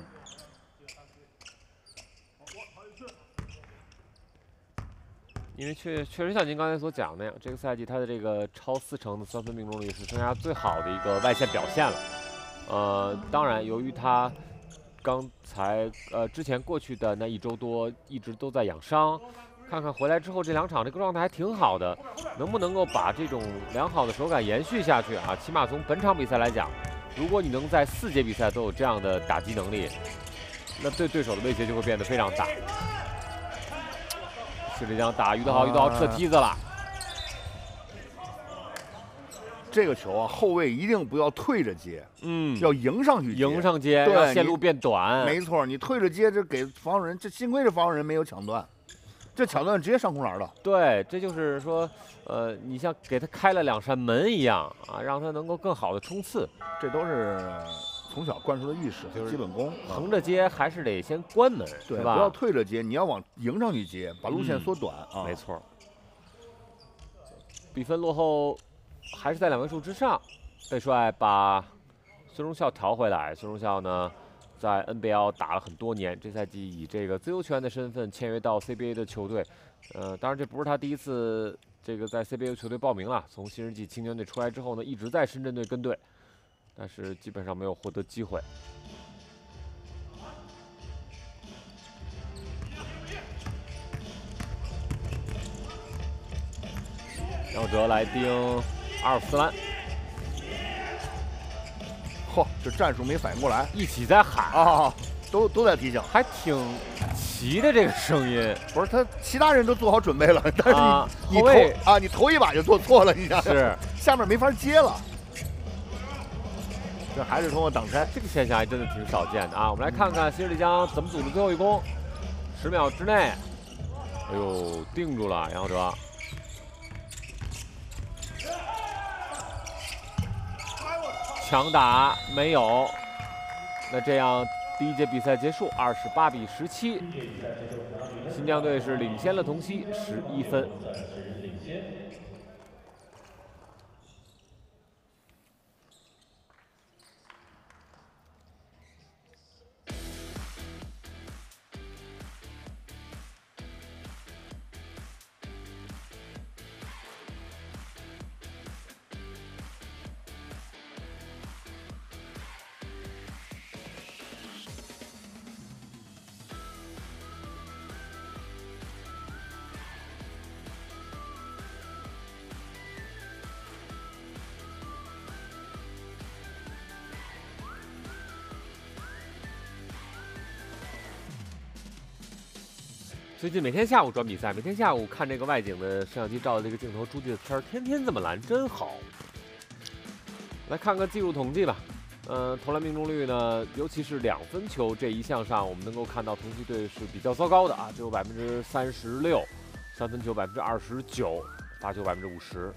因为确实像您刚才所讲那样，这个赛季他的这个超40%的3分命中率是生涯最好的一个外线表现了。当然，由于他刚才之前过去的那1周多一直都在养伤，看看回来之后这2场这个状态还挺好的，能不能够把这种良好的手感延续下去啊？起码从本场比赛来讲，如果你能在4节比赛都有这样的打击能力，那对对手的威胁就会变得非常大。是这样打于德浩，于德浩撤梯子了。 这个球啊，后卫一定不要退着接，要迎上去接， 迎上接，让线路变短。 没错，你退着接，这给防守人，这幸亏这防守人没有抢断，这抢断直接上空篮了。 对，这就是说，你像给他开了2扇门一样啊，让他能够更好的冲刺。 这都是从小灌输的意识，就是基本功。 横着接还是得先关门， 对吧？ 不要退着接，你要往迎上去接，把路线缩短啊。 没错。比分落后还是在2位数之上，贝帅把孙荣孝调回来。孙荣孝呢，在 NBL 打了很多年，这赛季以这个自由球员的身份签约到 CBA 的球队。当然这不是他第一次这个在 CBA 球队报名了。从新世纪青年队出来之后呢，一直在深圳队跟队。但是基本上没有获得机会。杨浩哲来盯阿尔斯兰， 嚯，这战术没反应过来， 一起在喊啊，都在提醒， 还挺齐的这个声音。 不是他，其他人都做好准备了，但是你头一把就做错了，你想是下面没法接了。 这还是通过挡拆， 这个现象还真的挺少见的啊。我们来看看新势力江怎么组的最后一攻，10秒之内，哎呦，定住了杨浩哲。强打没有，那这样第一节比赛结束，28比17，新疆队是领先了同曦11分。最近每天下午转比赛，每天下午看这个外景的摄像机照的这个镜头，出去的天儿天天这么蓝，真好。来看看技术统计吧，投篮命中率呢，尤其是2分球这一项上，我们能够看到同曦队是比较糟糕的啊，只有36%，3分球29%，罚球50%。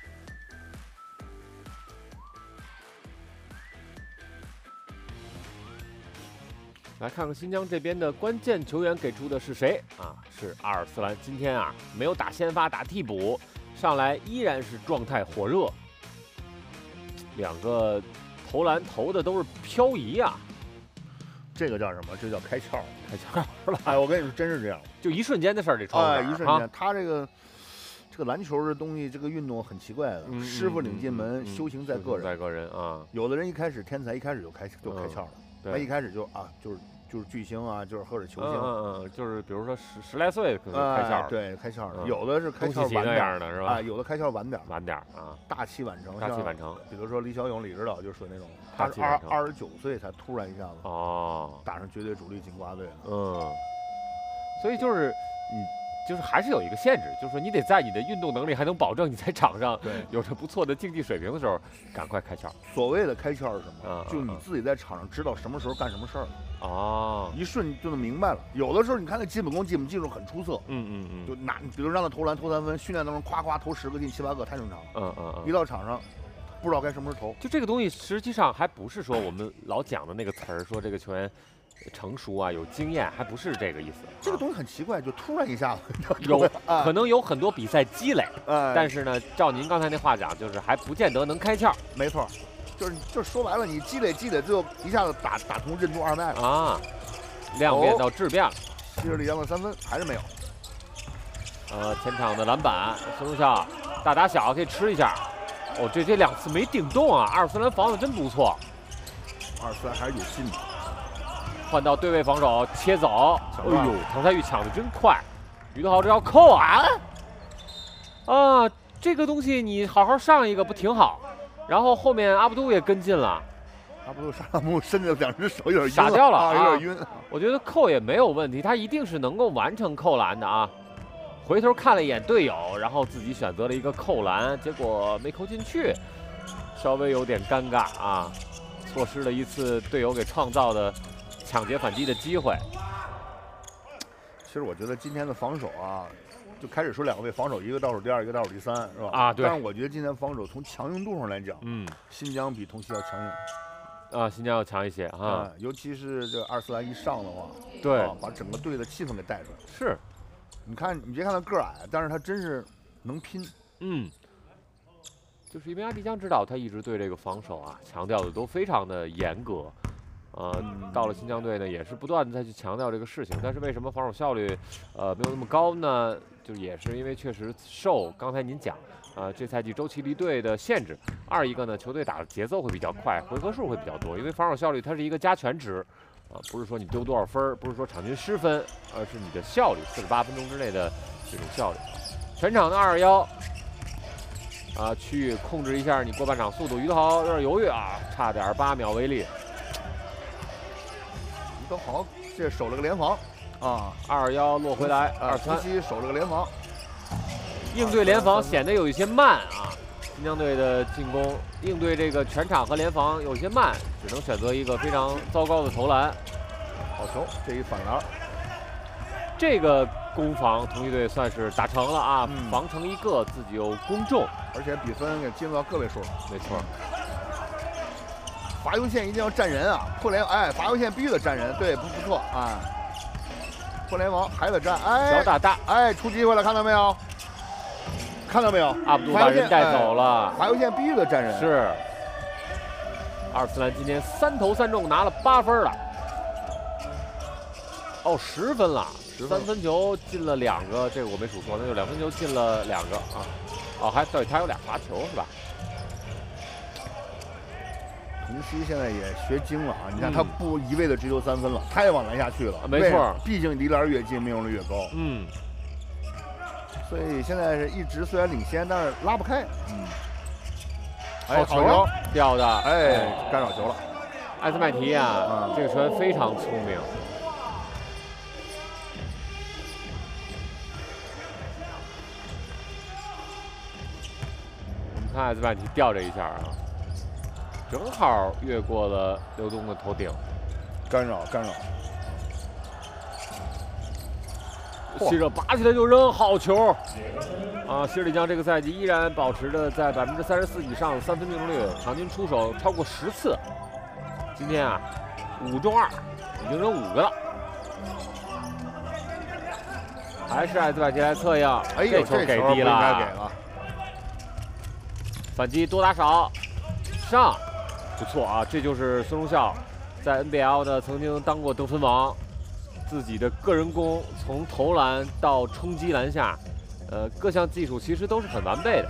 来看看新疆这边的关键球员给出的是谁啊？是阿尔斯兰。今天啊没有打先发，打替补，上来依然是状态火热。2个投篮投的都是漂移啊， 这个叫什么？这叫开窍， 开窍了。 哎，我跟你说，真是这样， 就一瞬间的事儿，这窗哎，一瞬间，他这个篮球这东西，这个运动很奇怪的，师傅领进门，修行在个人， 在个人啊。 有的人一开始天才，一开始就开窍了，他一开始就是巨星啊，就是或者球星， 就是比如说十来岁可能开窍， 对，开窍了。有的是开窍晚点的是吧？ 有的开窍晚点啊， 大器晚成。比如说李小勇、李指导就属于那种，他29岁才突然一下子打上绝对主力锦瓜队。 所以就是就是还是有一个限制，就是说你得在你的运动能力还能保证你在场上有着不错的竞技水平的时候，赶快开窍。 所谓的开窍是什么？就是你自己在场上知道什么时候干什么事儿。一瞬就能明白了。有的时候你看那基本功、基本技术很出色，就比如让他投篮投3分，训练当中夸夸投10个进7、8个太正常了。一到场上不知道该什么时候投。 就这个东西实际上还不是说我们老讲的那个词儿，说这个球员成熟啊，有经验，还不是这个意思。 这个东西很奇怪，就突然一下子可能有很多比赛积累，但是呢，照您刚才那话讲，就是还不见得能开窍。 没错，就是说白了，你积累，最后一下子打通任督二脉了啊，量变到质变了。 西势力江的3分还是没有。 前场的篮板，孙中孝大打小可以吃一下。这2次没顶动啊，阿尔斯兰防的真不错。 阿尔斯兰还是有劲的。 换到对位防守，切走。哎呦，唐赛玉抢的真快，于德豪这要扣啊！这个东西你好好上一个不挺好？然后后面阿布都也跟进了。 阿布都上木伸着2只手有点晕， 傻掉了， 有点晕。 我觉得扣也没有问题，他一定是能够完成扣篮的啊。回头看了一眼队友，然后自己选择了一个扣篮，结果没扣进去，稍微有点尴尬啊，错失了一次队友给创造的抢劫反击的机会。 其实我觉得今天的防守啊，就开始说2位防守，一个倒数第2，一个倒数第3，是吧？ 对。 但是我觉得今天防守从强硬度上来讲，新疆比同曦要强硬。 新疆要强一些啊， 尤其是这阿尔斯兰一上的话， 对， 把整个队的气氛给带出来。 是， 你别看他个矮，但是他真是能拼。 就是因为阿迪江指导他一直对这个防守啊强调的都非常的严格。到了新疆队呢，也是不断的再去强调这个事情，但是为什么防守效率没有那么高呢？就也是因为确实受刚才您讲这赛季周琦离队的限制。2一个呢，球队打的节奏会比较快，回合数会比较多，因为防守效率它是一个加权值不是说你丢多少分，不是说场均失分，而是你的效率，48分钟之内的这种效率。全场的2-1去控制一下你过半场速度。于德豪有点犹豫啊，差点8秒为例。 于德豪这守了个联防 2-1落回来，2-3 守了个联防， 应对联防显得有一些慢啊。 新疆队的进攻应对这个全场和联防有些慢，只能选择一个非常糟糕的投篮。 好球，这一反篮， 这个攻防同一队算是打成了啊，防成一个，自己又攻中， 而且比分给进入到个位数了。 没错。 罚球线一定要站人啊！破联罚球线必须得站人，对，不错啊。破联王还得站， 小打大， 出机会了，看到没有？看到没有？ 阿卜杜把人带走了， 罚球线必须得站人。 是。阿尔斯兰今天3投3中，拿了8分了。哦，10分了，3分球进了2个，这个我没数错，那就2分球进了2个啊。哦，还对，他有2罚球是吧？ 洪熙现在也学精了啊！你看他不一味的追求3分了，他也往篮下去了。 没错， 毕竟离篮越近，命中率越高。所以现在是一直虽然领先，但是拉不开。 好球掉的， 干扰球了。 艾斯麦提啊，这个球员非常聪明。我们看艾斯麦提吊这一下啊。正好越过了刘东的头顶， 干扰。 希热拔起来就扔，好球！啊，希尔里江这个赛季依然保持着在34%以上的3分命中率，场均出手超过10次。今天啊，5中2，已经扔5个了。还是艾兹麦提来策应，这球给低了，反击多打少，上。不错啊，这就是孙忠孝，在 NBL 呢曾经当过得分王，自己的个人攻从投篮到冲击篮下，各项技术其实都是很完备的。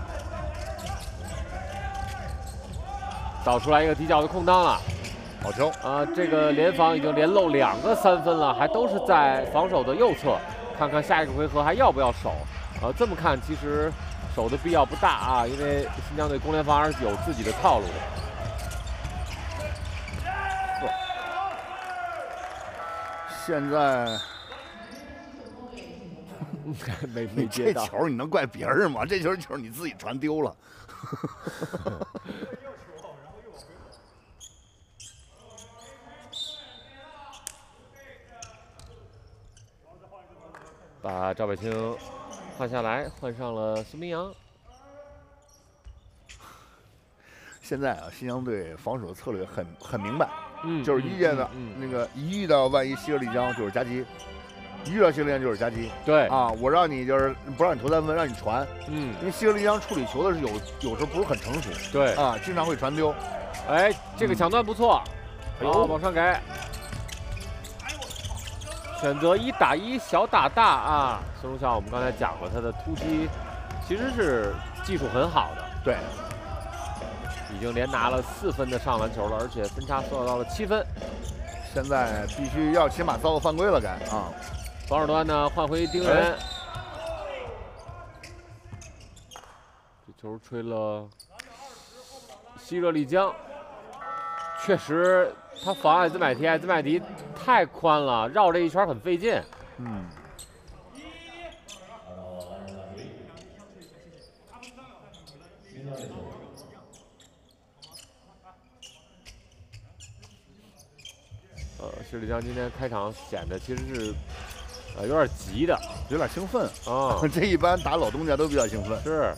导出来一个底角的空当了， 好球啊！这个联防已经连漏2个3分了，还都是在防守的右侧，看看下一个回合还要不要守？这么看其实守的必要不大啊，因为新疆队攻联防还是有自己的套路的。 现在没接到这球，你能怪别人吗？这球就是你自己传丢了。 把赵北清换下来，换上了孙明阳。 现在啊，新疆队防守策略很明白。就是一见的那个一遇到万一希尔里江就是夹击，一遇到希尔里江就是夹击。 对啊，我让你就是不让你投3分，让你传。因为希尔里江处理球的是有时候不是很成熟。 对啊，经常会传丢。 这个抢断不错，好，往上给。选择1打1小打大啊！孙忠孝我们刚才讲了，他的突击其实是技术很好的。 对。 已经连拿了4分的上篮球了，而且分差缩小到了7分。 现在必须要起码遭个犯规了，该啊！ 防守端呢换回丁元，这球吹了希热丽江，确实他防艾兹麦提，艾兹麦提太宽了，绕这一圈很费劲。希尔里江今天开场显得其实是有点急的， 有点兴奋啊。 这一般打老东家都比较兴奋。 是。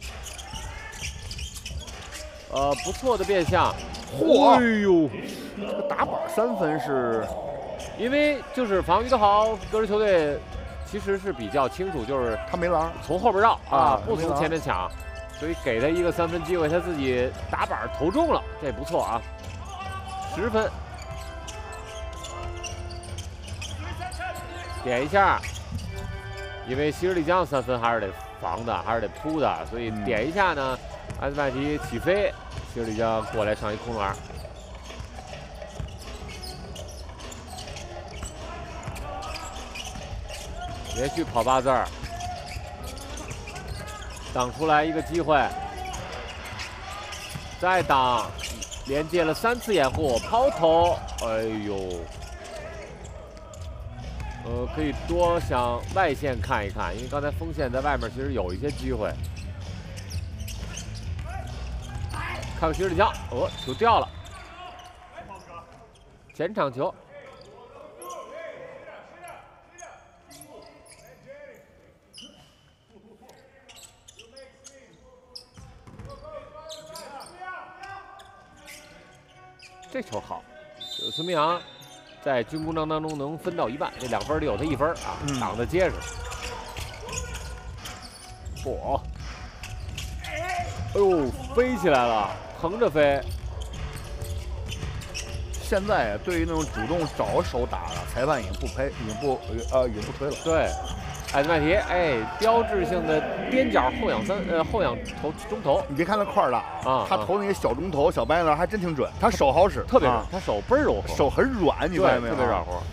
不错的变向。 嚯！ 哎呦， 这个打板3分是， 因为就是防于德豪个人球队其实是比较清楚，就是他没篮， 从后边绕啊，不从前面抢，所以给他一个3分机会，他自己打板投中了，这不错啊，10分。点一下，因为希尔里江3分还是得防的，还是得扑的，所以点一下呢，艾兹麦提起飞，希尔里江过来上一空篮，连续跑8字儿，挡出来一个机会，再挡，连接了3次掩护，抛投，哎呦。可以多向外线看一看，因为刚才锋线在外面其实有一些机会。 看个斜着墙，球掉了，前场球。这球好，孙明阳在军功章当中能分到一半，这2分里有他1分啊，挡得结实。嚯！哎呦，飞起来了，横着飞。 现在对于那种主动找手打的，裁判已经不吹了。 对，艾兹麦提，标志性的边角后仰后仰中投。 你别看他块儿大啊，他投那些小中投、小白篮还真挺准，他手好使， 特别准，他手倍儿柔和， 手很软，你发现没有？ 特别软和。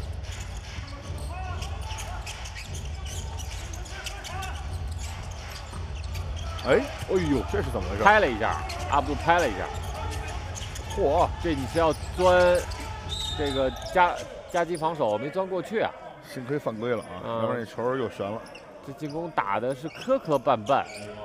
哎呦，这是怎么回事？ 拍了一下，阿布杜拍了一下。嚯，这你是要钻这个夹击防守，没钻过去啊！ 幸亏犯规了啊，要不然这球又悬了。 这进攻打的是磕磕绊绊。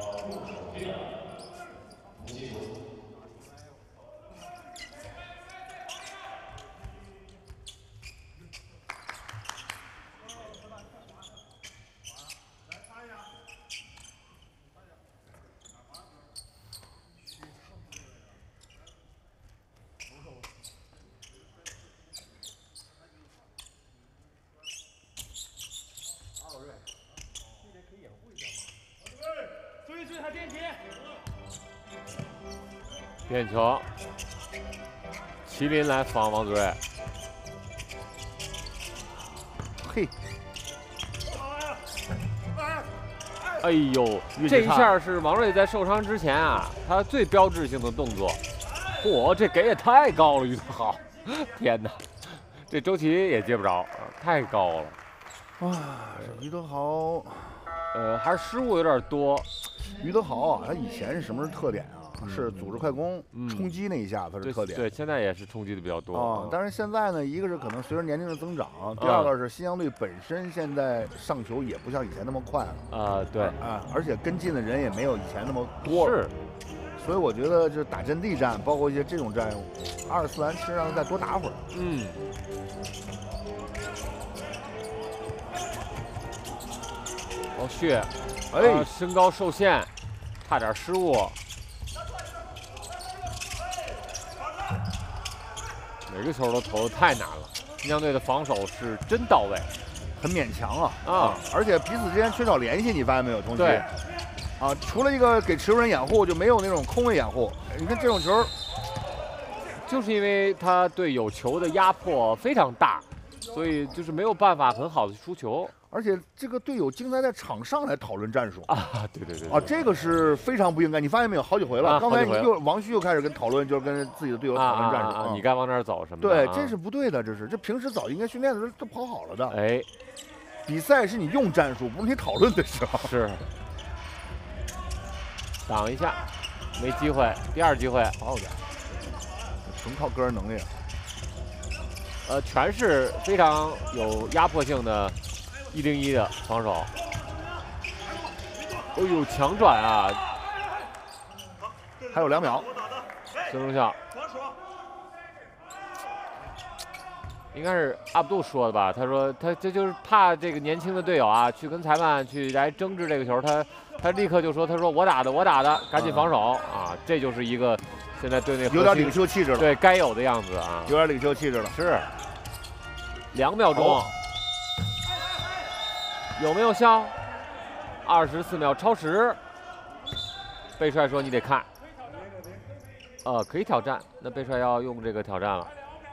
点球，麒麟来防王子睿。 嘿， 哎呦，这一下是王睿在受伤之前啊，他最标志性的动作。嚯，这给也太高了，于德豪！天哪，这周琦也接不着，太高了。 哇，于德豪， 还是失误有点多。 于德豪啊，他以前是什么是特点啊？是组织快攻，冲击那一下它是特点。 对，现在也是冲击的比较多啊。但是现在呢，一个是可能随着年龄的增长，第二个是新疆队本身现在上球也不像以前那么快了。 对啊，而且跟进的人也没有以前那么多了。 是。 所以我觉得就是打阵地战，包括一些这种战术，24篮其实让他再多打会儿。 老旭，身高受限，差点失误。每个球都投得太难了，新疆队的防守是真到位， 很勉强啊！而且彼此之间缺少联系，你发现没有？同学， 对， 除了一个给持球人掩护，就没有那种空位掩护。你看这种球， 就是因为他对有球的压迫非常大，所以就是没有办法很好的输球。 而且这个队友竟然在场上来讨论战术对这个是非常不应该。你发现没有？好几回了，刚才王旭又开始讨论，就是跟自己的队友讨论战术你该往哪儿走什么的。 对，这是不对的，这平时早应该训练的时候都跑好了的。比赛是你用战术，不是你讨论的时候。 是。挡一下，没机会，第2机会，好点， 纯靠个人能力。 全是非常有压迫性的。101的防守，哎呦，强转啊！ 还有2秒， 孙忠孝，应该是阿布杜说的吧？他说他这就是怕这个年轻的队友啊，去跟裁判去来争执这个球，他立刻就说，他说我打的，赶紧防守啊！这就是一个现在队内有点领袖气质了， 对该有的样子啊， 有点领袖气质了， 是。2秒钟。有没有效？24秒超时。贝帅说你得看。可以挑战，那贝帅要用这个挑战了。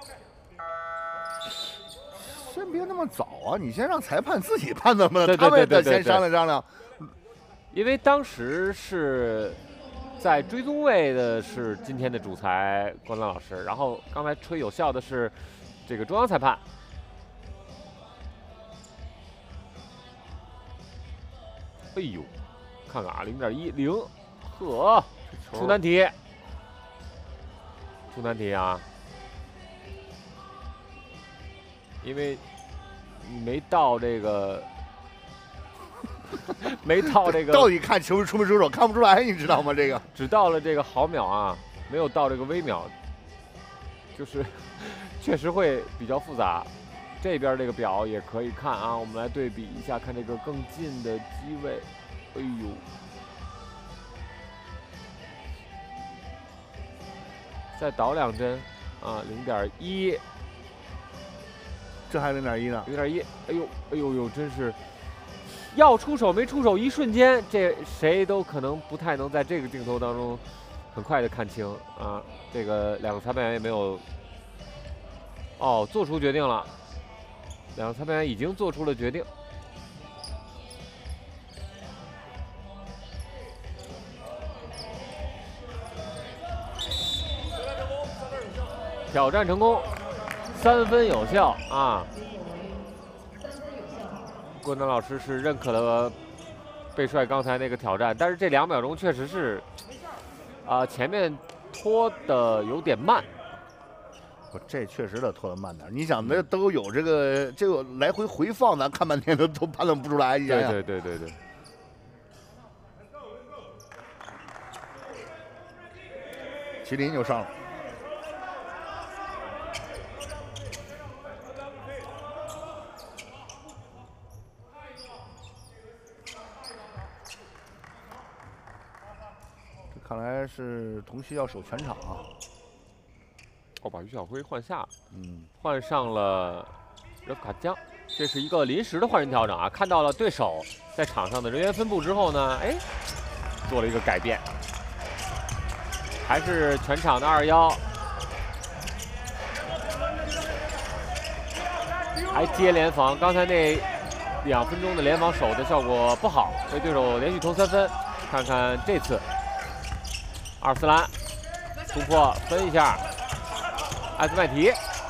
先别那么早啊，你先让裁判自己判断吧， 他们得先商量商量。 因为当时是在追踪位的是今天的主裁关澜老师，然后刚才吹有效的是这个中央裁判。哎呦，看看啊，0.10，呵，出难题，啊！因为没到这个， 到底看球是出没出手看不出来，你知道吗？这个只到了这个毫秒啊， 没有到这个微秒，就是确实会比较复杂。这边这个表也可以看啊，我们来对比一下，看这个更近的机位。哎呦，再倒2针啊，0.1， 这还0.1呢 ，0.1。哎呦，哎呦呦，真是要出手没出手，一瞬间，这谁都可能不太能在这个镜头当中很快的看清啊。这个2个裁判员也没有做出决定了。2个裁判员已经做出了决定。挑战成功，3分有效啊！郭南老师是认可了贝帅刚才那个挑战，但是这2秒钟确实是前面拖的有点慢。 这确实得拖得慢点。你想，那都有这个来回回放，咱看半天都判断不出来。 对。 麒麟就上了。这看来是同曦要守全场啊。 把于晓辉换下，换上了热夫卡江，这是一个临时的换人调整啊。看到了对手在场上的人员分布之后呢，做了一个改变，还是全场的2-1，还接联防。刚才那2分钟的联防守的效果不好，被对手连续投3分。看看这次阿尔斯兰突破分一下。艾斯麦提，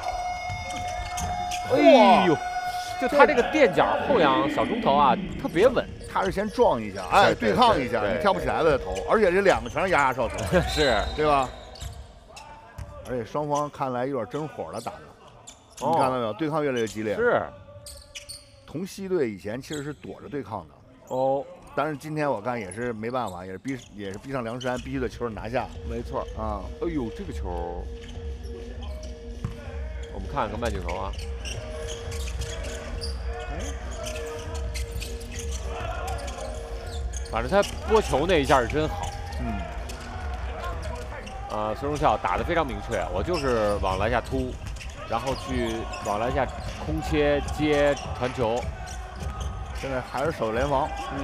哎呦，就他这个垫脚后仰小中投啊，特别稳。 他是先撞一下，对抗一下，你跳不起来的投，而且这2个全是压哨投， 是， 对吧？而且双方看来有点真火了打的，你看到没有？对抗越来越激烈。 是， 同曦队以前其实是躲着对抗的，但是今天我看也是没办法，也是逼上梁山，必须得球拿下。 没错啊，哎呦，这个球。我们看个慢镜头啊，反正他拨球那一下是真好，孙荣孝打得非常明确，我就是往篮下突，然后去往篮下空切接传球， 现在还是守联防，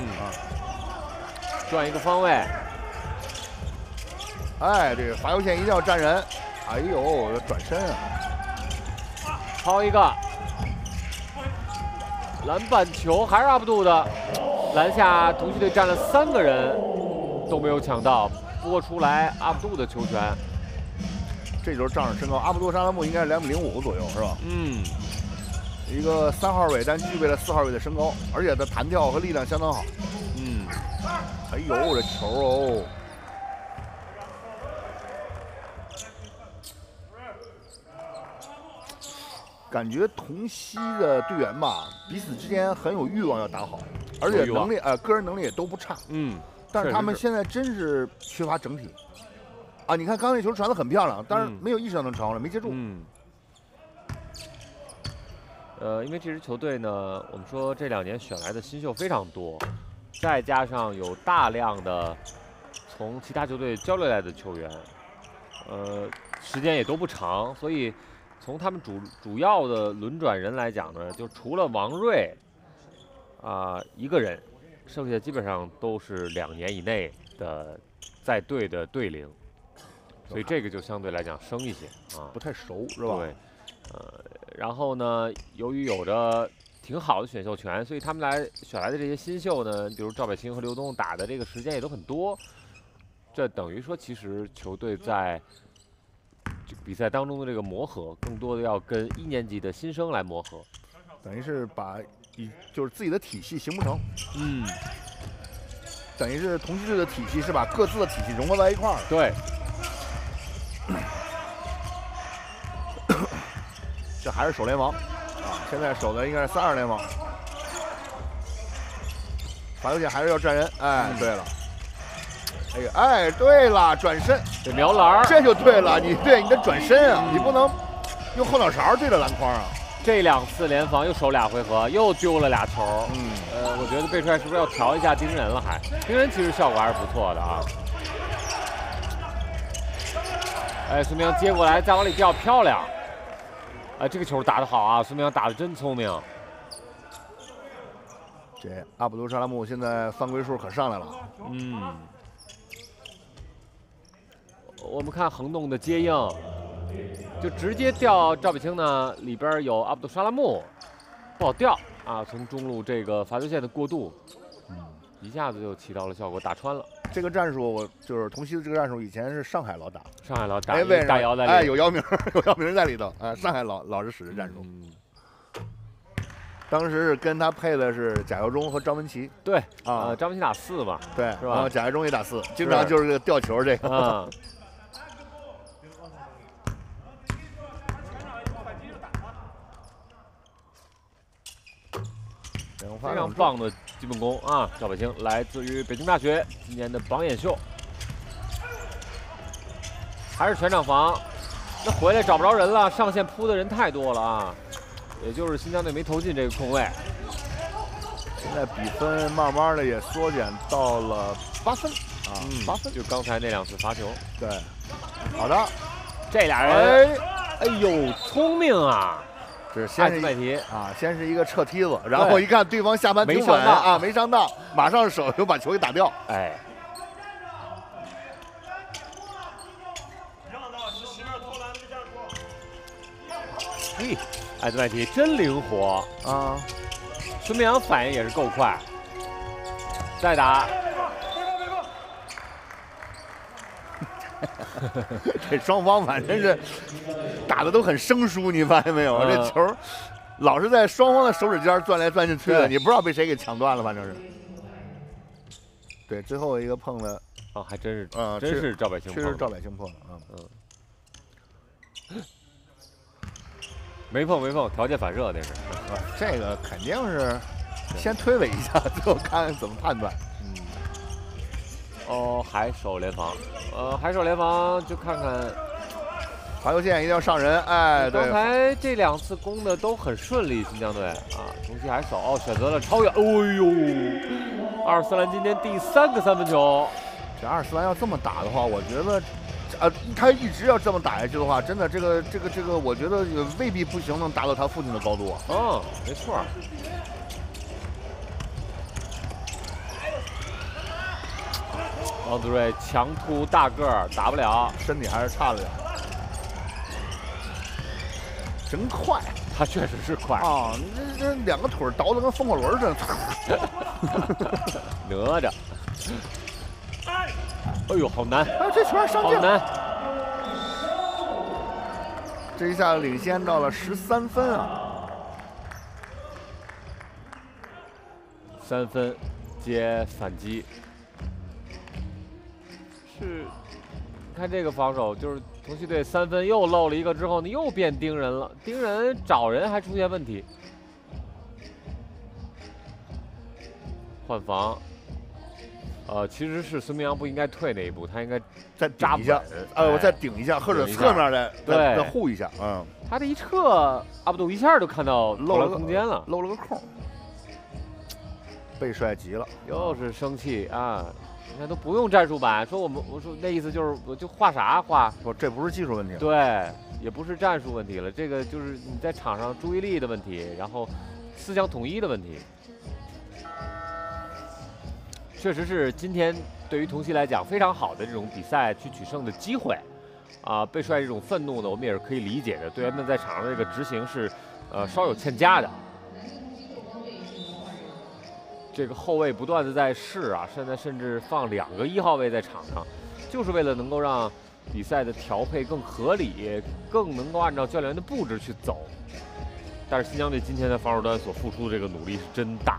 转一个方位， 这个罚球线一定要站人，哎呦，转身啊！ 抛一个篮板球，还是阿布杜的篮下，同曦队站了3个人都没有抢到，拨出来阿布杜的球权。 这就是仗着身高，阿布杜沙拉木应该是2.05米左右，是吧？一个3号位，但具备了4号位的身高，而且他弹跳和力量相当好。哎呦，这球哦！感觉同曦的队员吧，彼此之间很有欲望要打好，而且能力个人能力也都不差。但是他们现在真是缺乏整体。你看刚才那球传得很漂亮，但是没有意识到能传过来，没接住。 因为这支球队呢，我们说这2年选来的新秀非常多，再加上有大量的从其他球队交流来的球员，时间也都不长，所以。从他们主要的轮转人来讲呢，就除了王睿一个人，剩下基本上都是2年以内的在队的队龄，所以这个就相对来讲生一些不太熟是吧？ 对，然后呢，由于有着挺好的选秀权，所以他们选来的这些新秀呢，比如赵北清和刘东打的这个时间也都很多，这等于说其实球队在比赛当中的这个磨合，更多的要跟1年级的新生来磨合， 等于是把就是自己的体系形不成，等于是同曦队的体系是把各自的体系融合在一块儿。 对， 这还是守联防现在守的应该是3-2联防，罚球线还是要站人。对了， 哎，对了，转身， 这瞄篮， 这就对了，你得转身啊，你不能用后脑勺对着篮筐啊。 这2次联防又守2回合，又丢了2球。我觉得贝帅是不是要调一下盯人了？盯人其实效果还是不错的啊。哎，孙明接过来再往里掉，漂亮。哎，这个球打得好啊，孙明打得真聪明。 这阿卜杜沙拉木现在犯规数可上来了。 我们看横洞的接应，就直接掉赵北青呢，里边有阿卜杜沙拉木，不好掉啊。从中路这个罚球线的过渡，一下子就起到了效果，打穿了。 这个战术就是同曦的这个战术，以前是上海老打， 大姚在里， 哎，有姚明在里头啊，上海老是使这战术。当时是跟他配的是贾耀中和张文琪， 对啊，张文琪打4吧， 对， 是吧？ 然后贾耀中也打4，经常就是这个吊球这个。 非常棒的基本功啊！赵北青来自于北京大学，今年的榜眼秀，还是全场防，那回来找不着人了，上线扑的人太多了啊！也就是新疆队没投进这个空位。 现在比分慢慢的也缩减到了8分啊，8分， 就刚才那2次罚球。 对，好的， 这俩人，哎呦，聪明啊！ 是先是麦提啊，先是一个撤梯子，然后一看对方下盘挺稳啊，没上当，马上手就把球给打掉。 哎，嘿，艾兹麦提真灵活啊！孙明阳反应也是够快，再打。 这双方反正是打的都很生疏，你发现没有？这球老是在双方的手指尖转来转去的，你不知道被谁给抢断了，反正是。对，最后一个碰的哦，还真是，真是赵百兴， 确实赵百兴碰的， 没碰，条件反射那是。 这个肯定是先推诿一下，最后看怎么判断。 哦，还守联防，还守联防，就看看罚球线一定要上人。哎，对， 刚才这2次攻的都很顺利，新疆队啊，中期还守，哦，选择了超越。哎呦，阿尔斯兰今天第3个3分球。 这阿尔斯兰要这么打的话，我觉得，他一直要这么打下去的话，真的这个，我觉得也未必不行，能达到他父亲的高度啊。 嗯，没错。王子睿强突大个儿打不了， 身体还是差了点。真快， 他确实是快啊！这2个腿倒得跟风火轮似的。 哪吒，哎呦，好难！ 哎，这球上好难！ 这一下领先到了13分啊 ！3分接反击。是，看这个防守，就是同曦队3分又漏了一个之后呢，又变盯人了，盯人找人还出现问题。换防，其实是孙明阳不应该退那一步，他应该再扎一下，我再顶一下，或者侧面再护一下， 他这一撤，阿卜杜一下就看到漏了空间了， 漏了个空。贝帅急了， 又是生气啊！你看都不用战术板，说我说那意思就是我就画啥画， 说这不是技术问题， 对，也不是战术问题了，这个就是你在场上注意力的问题，然后思想统一的问题。确实是今天对于同曦来讲非常好的这种比赛去取胜的机会，啊，贝帅这种愤怒呢，我们也是可以理解的，队员们在场上这个执行是，稍有欠佳的。这个后卫不断的在试啊，现在甚至放2个1号位在场上，就是为了能够让比赛的调配更合理，更能够按照教练的布置去走。但是新疆队今天在防守端所付出的这个努力是真大。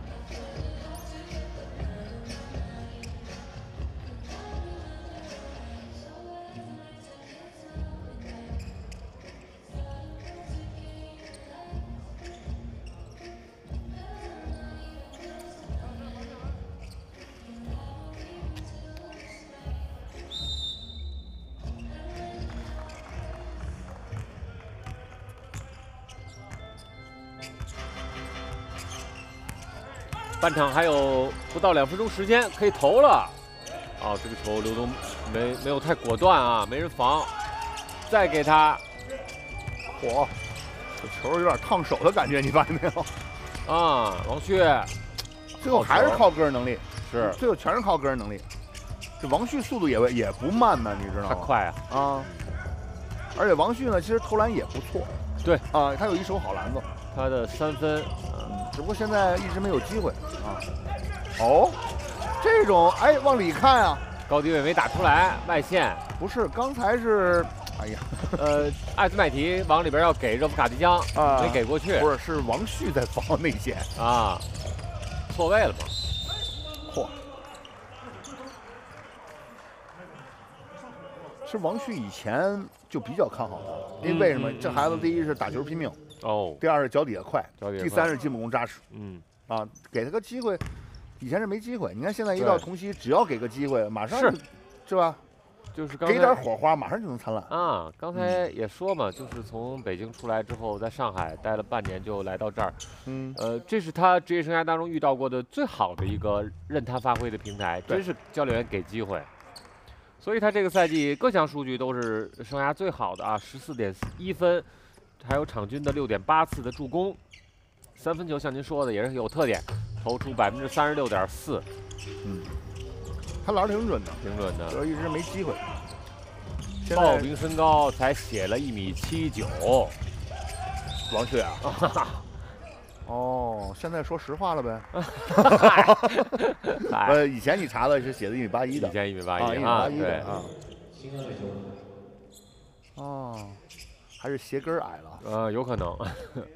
半场还有不到2分钟时间可以投了。哦，这个球刘东没有太果断啊，没人防，再给他。 嚯，这球有点烫手的感觉，你发现没有？ 啊，王旭， 最后还是靠个人能力， 是最后全是靠个人能力。这王旭速度也不慢呢，你知道吗？ 他快啊！ 啊，而且王旭呢，其实投篮也不错。 对啊，他有一手好篮子。 他的3分， 只不过现在一直没有机会啊。哦，这种哎往里看啊， 高低位没打出来，外线不是，刚才是，哎呀， 艾斯麦提往里边要给热夫卡迪江啊，没给过去， 不是，是王旭在防内线啊，错位了嘛？ 嚯！是王旭以前就比较看好他，因为什么？这孩子第一是打球拼命哦， 第二是脚底下快，第三是进步功扎实。啊，给他个机会，以前是没机会。你看现在一到同曦，只要给个机会，马上是吧？ 就是给点火花，马上就能灿烂啊！刚才也说嘛，就是从北京出来之后，在上海待了半年，就来到这儿。这是他职业生涯当中遇到过的最好的一个任他发挥的平台，真是教练员给机会。所以他这个赛季各项数据都是生涯最好的啊，14.1分，还有场均的6.8次的助攻，3分球像您说的也是有特点，投出36.4%。 他篮挺准的， 挺准的， 一直没机会。 报名身高才写了1.79米， 王旭啊。哦，现在说实话了呗。以前你查的是写的1.81米的， 以前1.81米啊，对啊。 哦，还是鞋跟矮了。 有可能。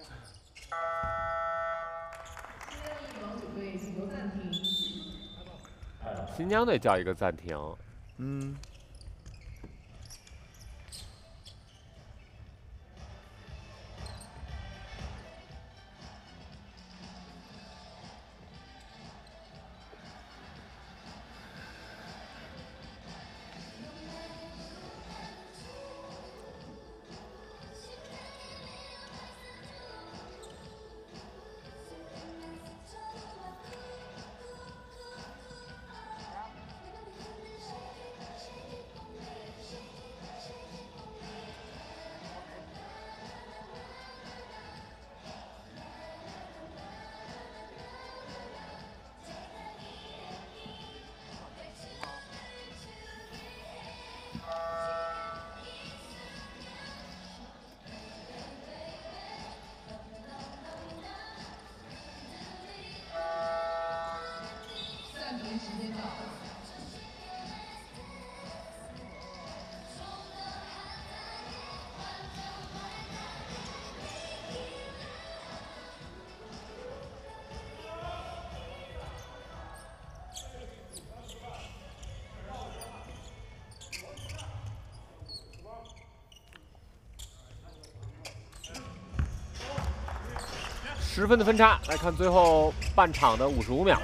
新疆队叫一个暂停。10分的分差，来看最后半场的55秒，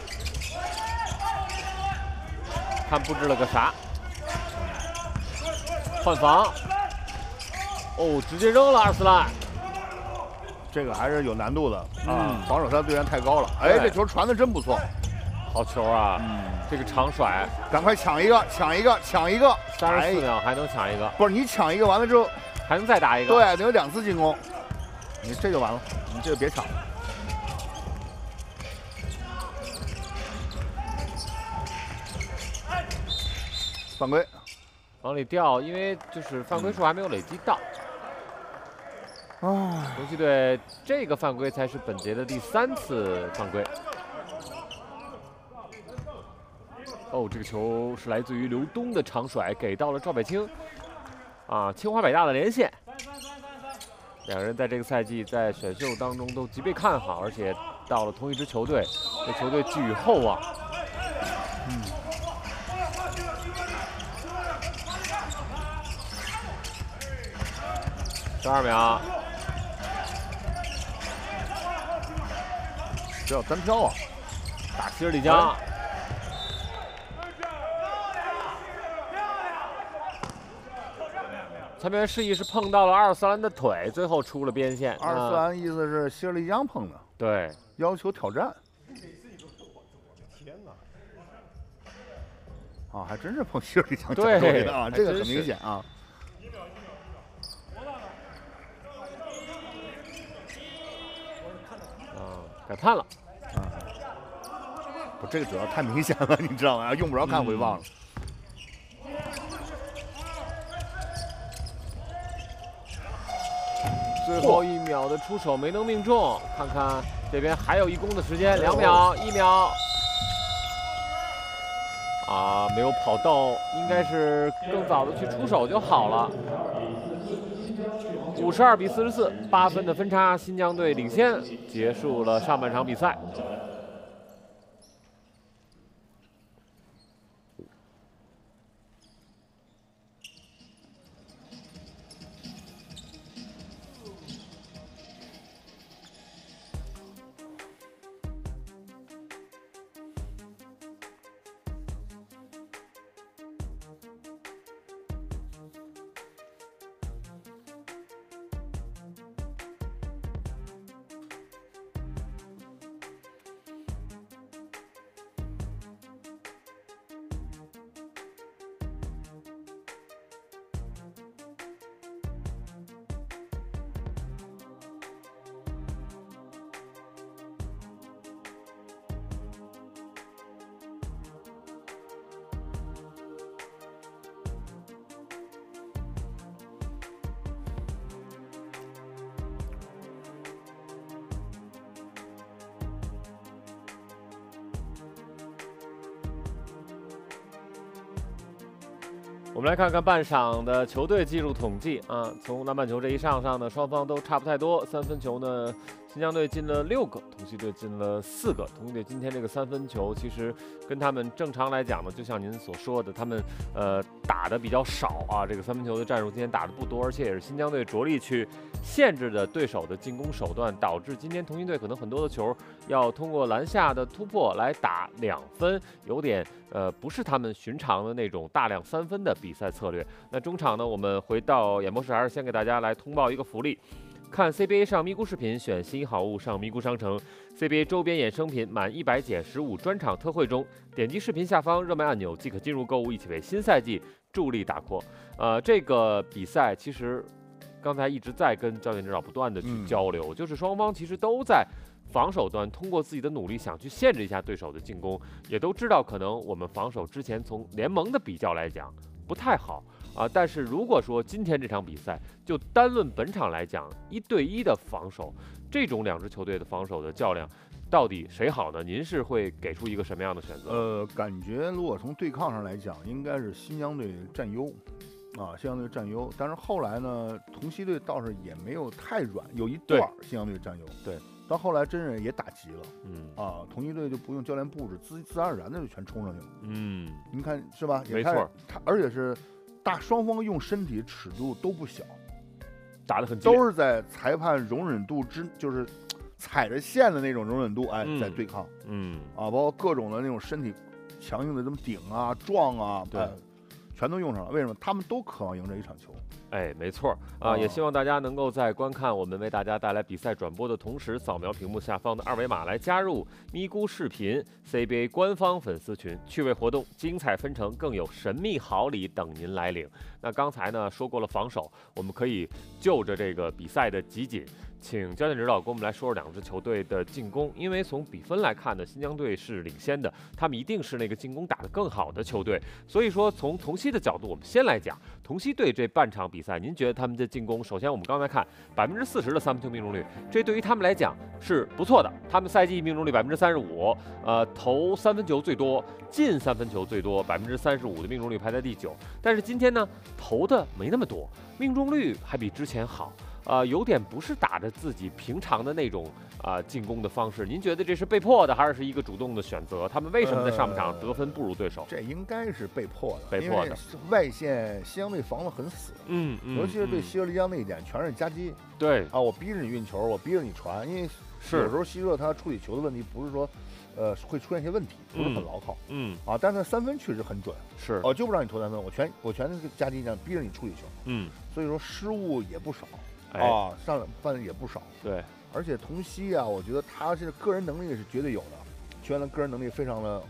看布置了个啥？换防，哦，直接扔了阿尔斯兰， 这个还是有难度的啊！防守他队员太高了。哎，这球传的真不错， 好球啊！这个长甩， 赶快抢一个 ！34秒还能抢一个？ 不是，你抢一个完了之后还能再打一个？ 对，你有2次进攻。你这就完了，你这个别抢了。犯规， 往里掉，因为就是犯规数还没有累积到。同曦队这个犯规才是本节的第3次犯规。哦，这个球是来自于刘东的长甩，给到了赵北清。啊，清华北大的连线。两人在这个赛季在选秀当中都极被看好，而且到了同一支球队，对球队寄予厚望。12秒， 这要单挑啊！ 打希尔里江。参边示意是碰到了阿尔斯兰的腿，最后出了边线。 阿尔斯兰意思是希尔里江碰的， 对， 要求挑战。 啊，还真是碰西尔里强角度的啊，这个很明显啊。 改判了。 不，这个主要太明显了，你知道吗？用不着看回放了。 最后1秒的出手没能命中，看看这边还有1攻的时间，2秒、1秒。啊，没有跑到，应该是更早的去出手就好了。52比44，8分的分差，新疆队领先，结束了上半场比赛。我们来看看半场的球队技术统计啊，从南半球这一上呢，双方都差不太多。3分球呢，新疆队进了6个，同曦队进了4个。同曦队今天这个3分球，其实跟他们正常来讲呢，就像您所说的，他们打的比较少啊，这个3分球的战术今天打的不多，而且也是新疆队着力去限制的对手的进攻手段，导致今天同曦队可能很多的球要通过篮下的突破来打2分，有点不是他们寻常的那种大量3分的比赛策略。那中场呢，我们回到演播室，还是先给大家来通报一个福利。看 CBA 上咪咕视频，选新好物上咪咕商城 ，CBA 周边衍生品满100减15专场特惠中，点击视频下方热门按钮即可进入购物，一起为新赛季助力打 call。这个比赛其实刚才一直在跟教练指导不断的去交流，就是双方其实都在防守端通过自己的努力想去限制一下对手的进攻，也都知道可能我们防守之前从联盟的比较来讲不太好。但是如果说今天这场比赛就单论本场来讲，1对1的防守，这种2支球队的防守的较量，到底谁好呢？您是会给出一个什么样的选择？ 感觉如果从对抗上来讲，应该是新疆队占优，新疆队占优。但是后来呢，同曦队倒是也没有太软，有一段新疆队占优。 对。 到后来真是也打急了，同曦队就不用教练布置，自然而然的就全冲上去了。您看是吧？ 没错， 而且是。双方用身体尺度都不小， 打得很激烈， 都是在裁判容忍度就是踩着线的那种容忍度，在对抗，包括各种的那种身体强硬的这么顶啊、撞啊， 对， 全都用上了。为什么？他们都渴望赢这一场球。 没错也希望大家能够在观看我们为大家带来比赛转播的同时，扫描屏幕下方的2维码来加入咪咕视频 CBA 官方粉丝群，趣味活动、精彩纷呈，更有神秘好礼等您来领。那刚才呢说过了防守，我们可以就着这个比赛的集锦，请教练指导跟我们来说说2支球队的进攻。因为从比分来看呢，新疆队是领先的，他们一定是那个进攻打得更好的球队。所以说从同曦的角度，我们先来讲同曦队这半场比赛，您觉得他们的进攻，首先我们刚才看40%的3分球命中率，这对于他们来讲是不错的。他们赛季命中率35%，投3分球最多，进3分球最多，35%的命中率排在第9。但是今天呢，投的没那么多，命中率还比之前好。有点不是打着自己平常的那种进攻的方式。您觉得这是被迫的，还是一个主动的选择？他们为什么在上半场得分不如对手？ 这应该是被迫的， 被迫的。 外线新疆队防得很死，尤其是对西热力量那一点，全是夹击。 对我逼着你运球，我逼着你传，因为有时候西热他处理球的问题不是说。会出现一些问题，不是很牢靠。但是3分确实很准。 是， 就不让你投3分，我全夹击这样逼着你处理球。所以说失误也不少。上犯的也不少。 对， 而且同曦我觉得他是个人能力是绝对有的，球员的个人能力非常的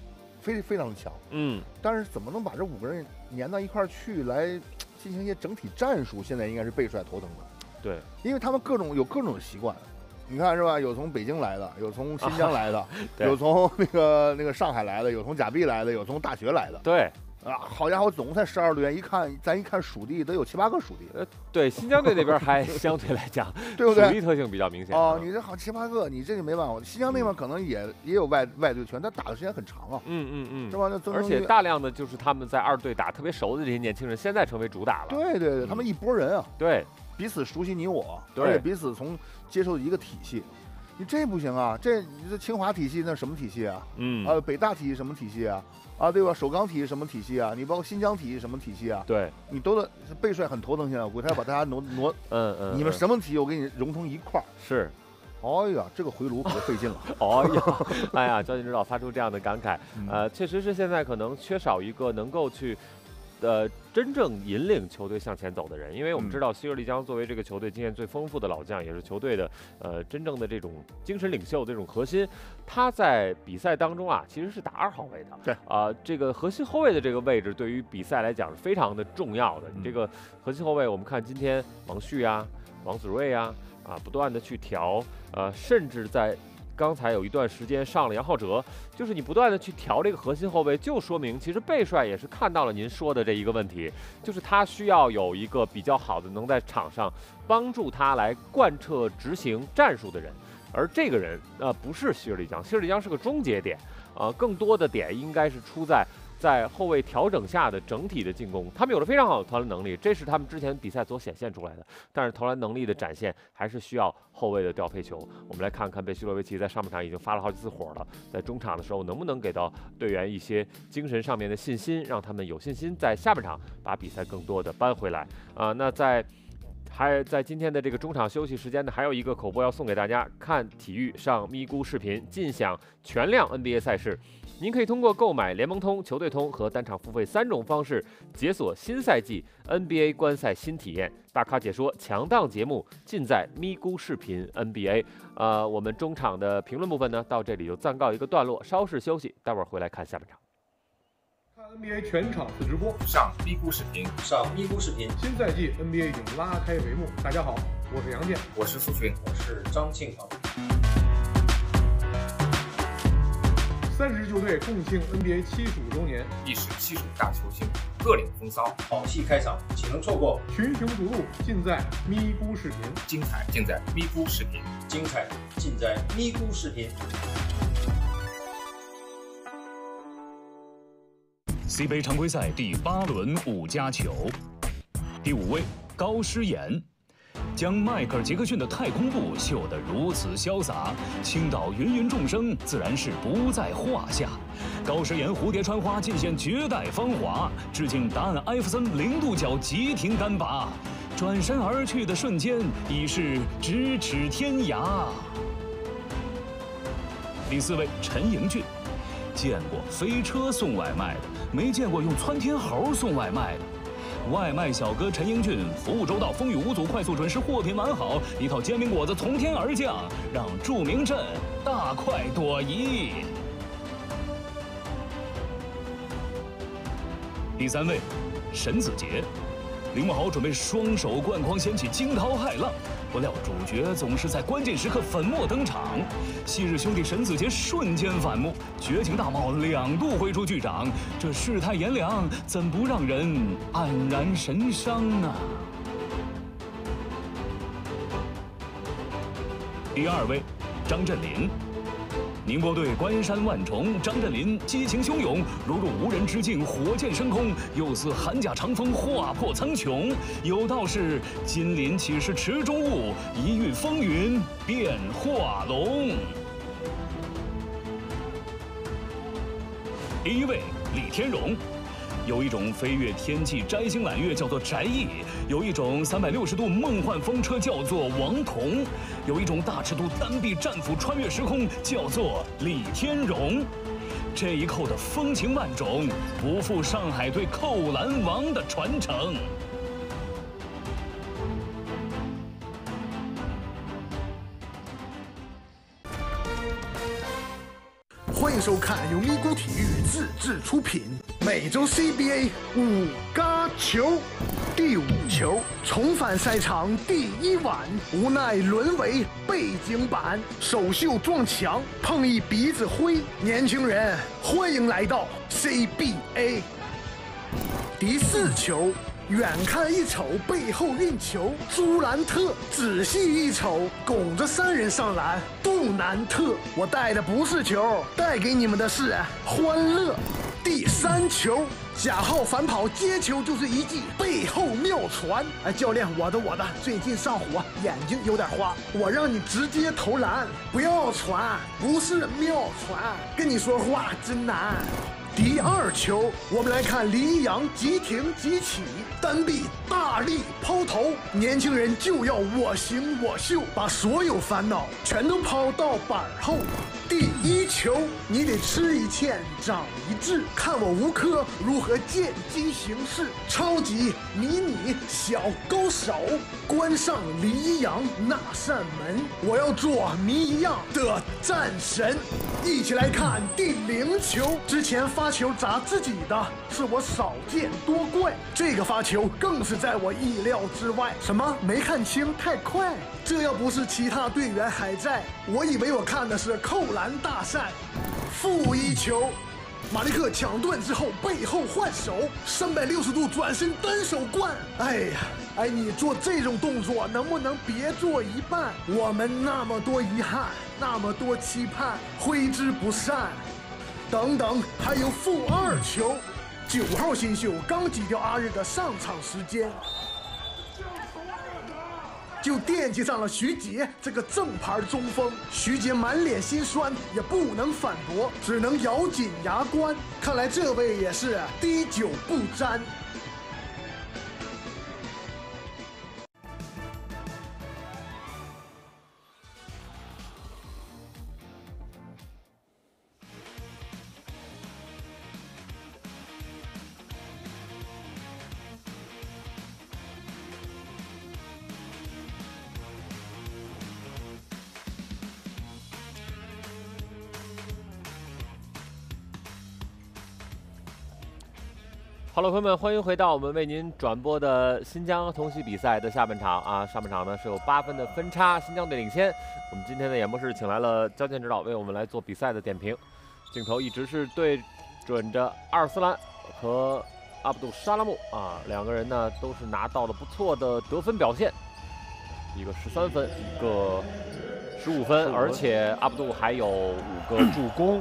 非常的强。但是怎么能把这5个人粘到一块儿去来进行一些整体战术？现在应该是贝帅头疼的。 对， 因为他们有各种习惯。你看是吧？有从北京来的，有从新疆来的，有从那个上海来的，有从假币来的，有从大学来的。 对。 好家伙，总共才12队员，咱一看属地得有7、8个属地。 对，新疆队那边还相对来讲， 对不对？ 属地特性比较明显。 你这好7、8个，你这就没办法。新疆那边可能也有外队权，但打的时间很长啊。是吧？ 而且大量的就是他们在2队打特别熟的这些年轻人，现在成为主打了。 对，他们一拨人啊。 对， 彼此熟悉你我，而且彼此从接受一个体系。你这不行啊！这清华体系那什么体系啊？北大体系什么体系啊？对吧？首钢体系什么体系啊？你包括新疆体系什么体系啊？ 对， 你都得贝帅很头疼，现在我估计他要把大家挪，你们什么体系我给你融成一块儿。 是， 哎呀，这个回炉可就费劲了。 哎呀，交警指导发出这样的感慨，确实是现在可能缺少一个能够去。真正引领球队向前走的人，因为我们知道西热丽江作为这个球队经验最丰富的老将，也是球队的真正的这种精神领袖的这种核心，他在比赛当中啊其实是打2号位的。 对这个核心后卫的这个位置对于比赛来讲是非常的重要的。这个核心后卫，我们看今天王旭啊、王子睿啊不断的去调，甚至在。刚才有一段时间上了杨浩哲，就是你不断的去调这个核心后卫，就说明其实贝帅也是看到了您说的这一个问题，就是他需要有一个比较好的能在场上帮助他来贯彻执行战术的人，而这个人不是西热丽江，西热丽江是个终结点，更多的点应该是出在后卫调整下的整体的进攻，他们有着非常好的投篮能力，这是他们之前比赛所显现出来的。但是投篮能力的展现还是需要后卫的调配球。我们来看看贝西洛维奇在上半场已经发了好几次火了，在中场的时候能不能给到队员一些精神上面的信心，让他们有信心在下半场把比赛更多的扳回来。那在今天的这个中场休息时间呢，还有一个口播要送给大家，看体育上咪咕视频，尽享全量 NBA 赛事。您可以通过购买联盟通、球队通和单场付费3种方式，解锁新赛季 NBA 观赛新体验。大咖解说强档节目尽在咪咕视频 NBA。我们中场的评论部分呢，到这里就暂告一个段落，稍事休息，待会儿回来看下半场。 看 NBA 全场次直播， 上咪咕视频， 上咪咕视频。 新赛季 NBA 已经拉开帷幕。大家好，我是杨健， 我是苏群， 我是张庆鹏。 39队共庆 NBA 75周年， 历史75大球星各领风骚， 好戏开场，岂能错过？ 群雄逐鹿，尽在咪咕视频， 精彩尽在咪咕视频， 精彩尽在咪咕视频。 C 杯常规赛第8轮5加9，第5位高诗岩。将迈克尔·杰克逊的太空步秀得如此潇洒，倾倒芸芸众生自然是不在话下。高诗岩蝴蝶穿花尽显绝代芳华，致敬达恩·艾弗森0度角急停干拔，转身而去的瞬间已是咫尺天涯。第4位陈盈俊，见过飞车送外卖的，没见过用窜天猴送外卖的。外卖小哥陈英俊服务周到，风雨无阻，快速准时，货品完好，一套煎饼果子从天而降，让著名镇大快朵颐。第3位沈子杰，林书豪准备双手灌筐掀起惊涛骇浪，不料主角总是在关键时刻粉墨登场，昔日兄弟沈子杰瞬间反目，绝情大冒2度挥出巨掌，这世态炎凉怎不让人黯然神伤呢？第2位张镇麟，宁波队关山万重，张镇麟激情汹涌，如入无人之境，火箭升空，又似寒甲长风，划破苍穹。有道是金鳞岂是池中物，一遇风云变化龙。第1位李天荣。有一种飞越天际摘星揽月叫做翟毅，有一种360度梦幻风车叫做王彤，有一种大尺度单臂战斧穿越时空叫做李天荣。这一扣的风情万种，不负上海队扣篮王的传承。 欢迎收看由咪咕体育自制出品，每周 CBA 5嘎球，第5球重返赛场第1晚，无奈沦为背景板，手袖撞墙，碰一鼻子灰。年轻人，欢迎来到 CBA。第4球。远看一瞅，背后运球，朱兰特仔细一瞅，拱着3人上篮，杜南特。我带的不是球，带给你们的是欢乐。第3球，贾浩反跑接球就是一记背后妙传。哎，教练，我的，最近上火，眼睛有点花，我让你直接投篮，不要传，不是妙传，跟你说话真难。第2球，我们来看林一阳急停急起，单臂大力抛投，年轻人就要我行我秀，把所有烦恼全都抛到板后。第1球，你得吃一堑长一智，看我吴科如何见机行事，超级迷你小高手，关上林一阳那扇门，我要做谜一样的战神。一起来看第0球，之前发球砸自己的是我少见多怪，这个发球更是在我意料之外。什么没看清，太快，这要不是其他队员还在，我以为我看的是扣篮大赛。负1球，马利克抢断之后背后换手，360度转身单手灌。哎，你做这种动作能不能别做一半？我们那么多遗憾，那么多期盼，挥之不散。等等，还有负2球，9号新秀刚挤掉阿日的上场时间，就惦记上了徐杰这个正牌中锋。徐杰满脸心酸，也不能反驳，只能咬紧牙关。看来这位也是滴酒不沾。 好了，朋友们，欢迎回到我们为您转播的新疆同曦比赛的下半场啊！上半场呢是有8分的分差，新疆队领先。我们今天的演播室请来了焦健指导为我们来做比赛的点评，镜头一直是对准着阿尔斯兰和阿卜杜沙拉木啊，两个人呢都是拿到了不错的得分表现，一个13分，一个15分，而且阿卜杜还有5个助攻。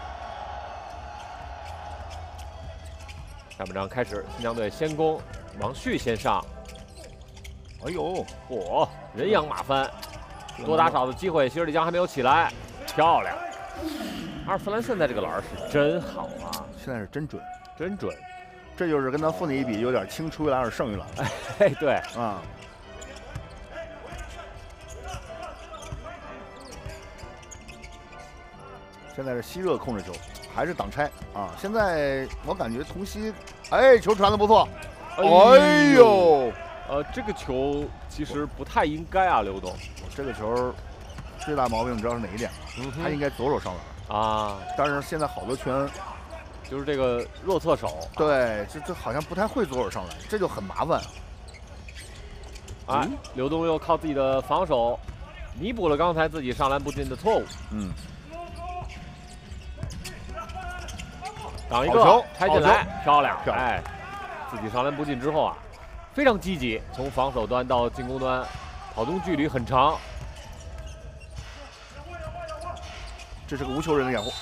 下半场开始，新疆队先攻，王旭先上。 哎呦， 人仰马翻，多打少的机会，希尔里江还没有起来，漂亮！阿尔斯兰现在这个篮是真好啊， 现在是真准， 真准。 这就是跟他父女一比，有点青出于蓝而胜于蓝。 哎，对啊。现在是希热控制球，还是挡拆啊？现在我感觉同曦，球传的不错。哎呦， 这个球其实不太应该啊，刘董。 这个球最大毛病你知道是哪一点吗？他应该左手上篮啊， 但是现在好多拳就是这个弱侧手。 对，这好像不太会左手上篮，这就很麻烦。 刘东又靠自己的防守弥补了刚才自己上篮不进的错误。挡一个，拆进来，漂亮！哎，自己上篮不进之后啊，非常积极，从防守端到进攻端，跑动距离很长。 这是个无球人的掩护，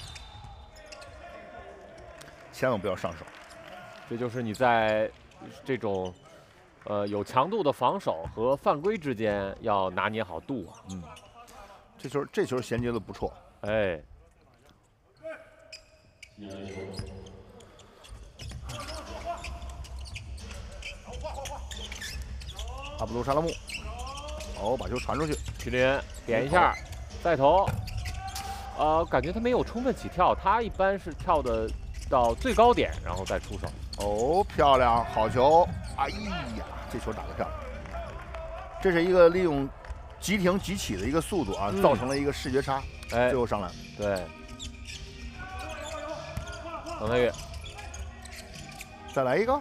千万不要上手。 这就是你在这种有强度的防守和犯规之间要拿捏好度啊。 这球衔接的不错。 哎。 阿卜杜沙拉木，把球传出去， 徐林点一下，再投。感觉他没有充分起跳，他一般是跳的到最高点，然后再出手。 漂亮，好球！哎呀，这球打得漂亮。这是一个利用急停急起的一个速度啊，造成了一个视觉差，最后上篮。 对。 唐泰岳， 再来一个，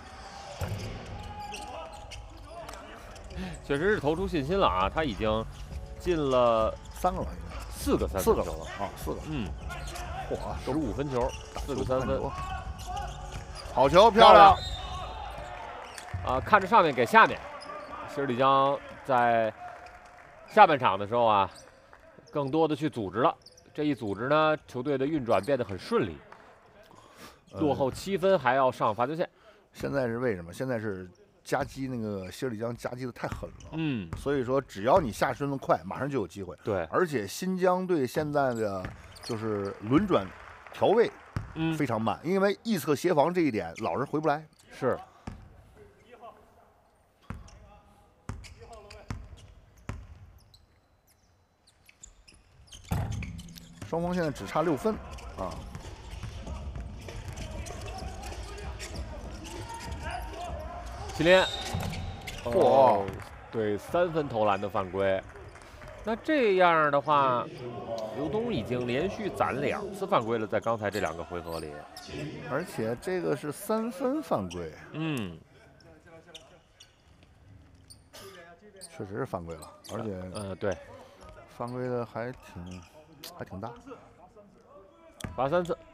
确实是投出信心了啊！他已经进了 3个了 ，4个3分球了啊，4个， 嚯，15分球，4个3分， 好球，漂亮！ 啊，看着上面给下面，希尔里江在下半场的时候啊，更多的去组织了。这一组织呢，球队的运转变得很顺利。落后7分还要上罚球线。 现在是为什么？现在是夹击那个希尔里江夹击的太狠了。所以说只要你下身子快，马上就有机会。 对， 而且新疆队现在的就是轮转调位，非常慢，因为异侧协防这一点老是回不来。 是。 双方现在只差6分啊！ 祁连，嚯，对3分投篮的犯规。那这样的话，刘东已经连续攒2次犯规了，在刚才这2个回合里。 而且这个是3分犯规。确实是犯规了，而且对， 犯规的还挺大， 罚3次。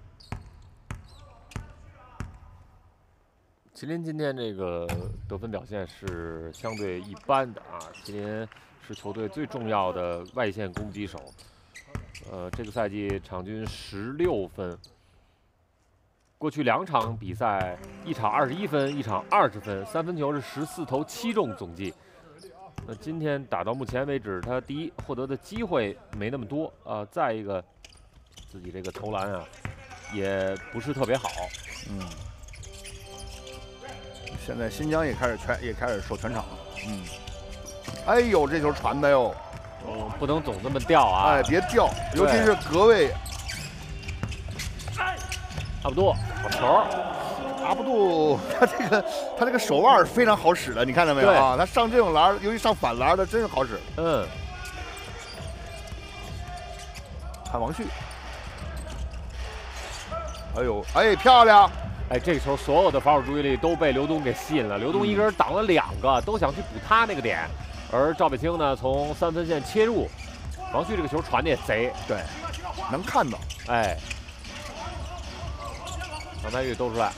麒麟今天这个得分表现是相对一般的啊，麒麟是球队最重要的外线攻击手，这个赛季场均16分，过去2场比赛，一场21分，一场20分，3分球是14投7中总计。那今天打到目前为止，他第一获得的机会没那么多啊，再一个自己这个投篮啊也不是特别好。 现在新疆也开始守全场了。哎呦，这球传的哟， 不能总这么掉啊！ 哎，别掉，尤其是格位。 阿卜杜，好球！ 阿卜杜，他这个手腕非常好使的，你看到没有啊？他上这种篮，尤其上反篮的，真是好使。看王旭，哎呦，哎，漂亮！ 哎，这个球所有的防守注意力都被刘东给吸引了，刘东一个人挡了2个，都想去补他那个点，而赵北清呢从3分线切入，王旭这个球传的也贼， 对，能看到， 哎，唐泰玉兜出来，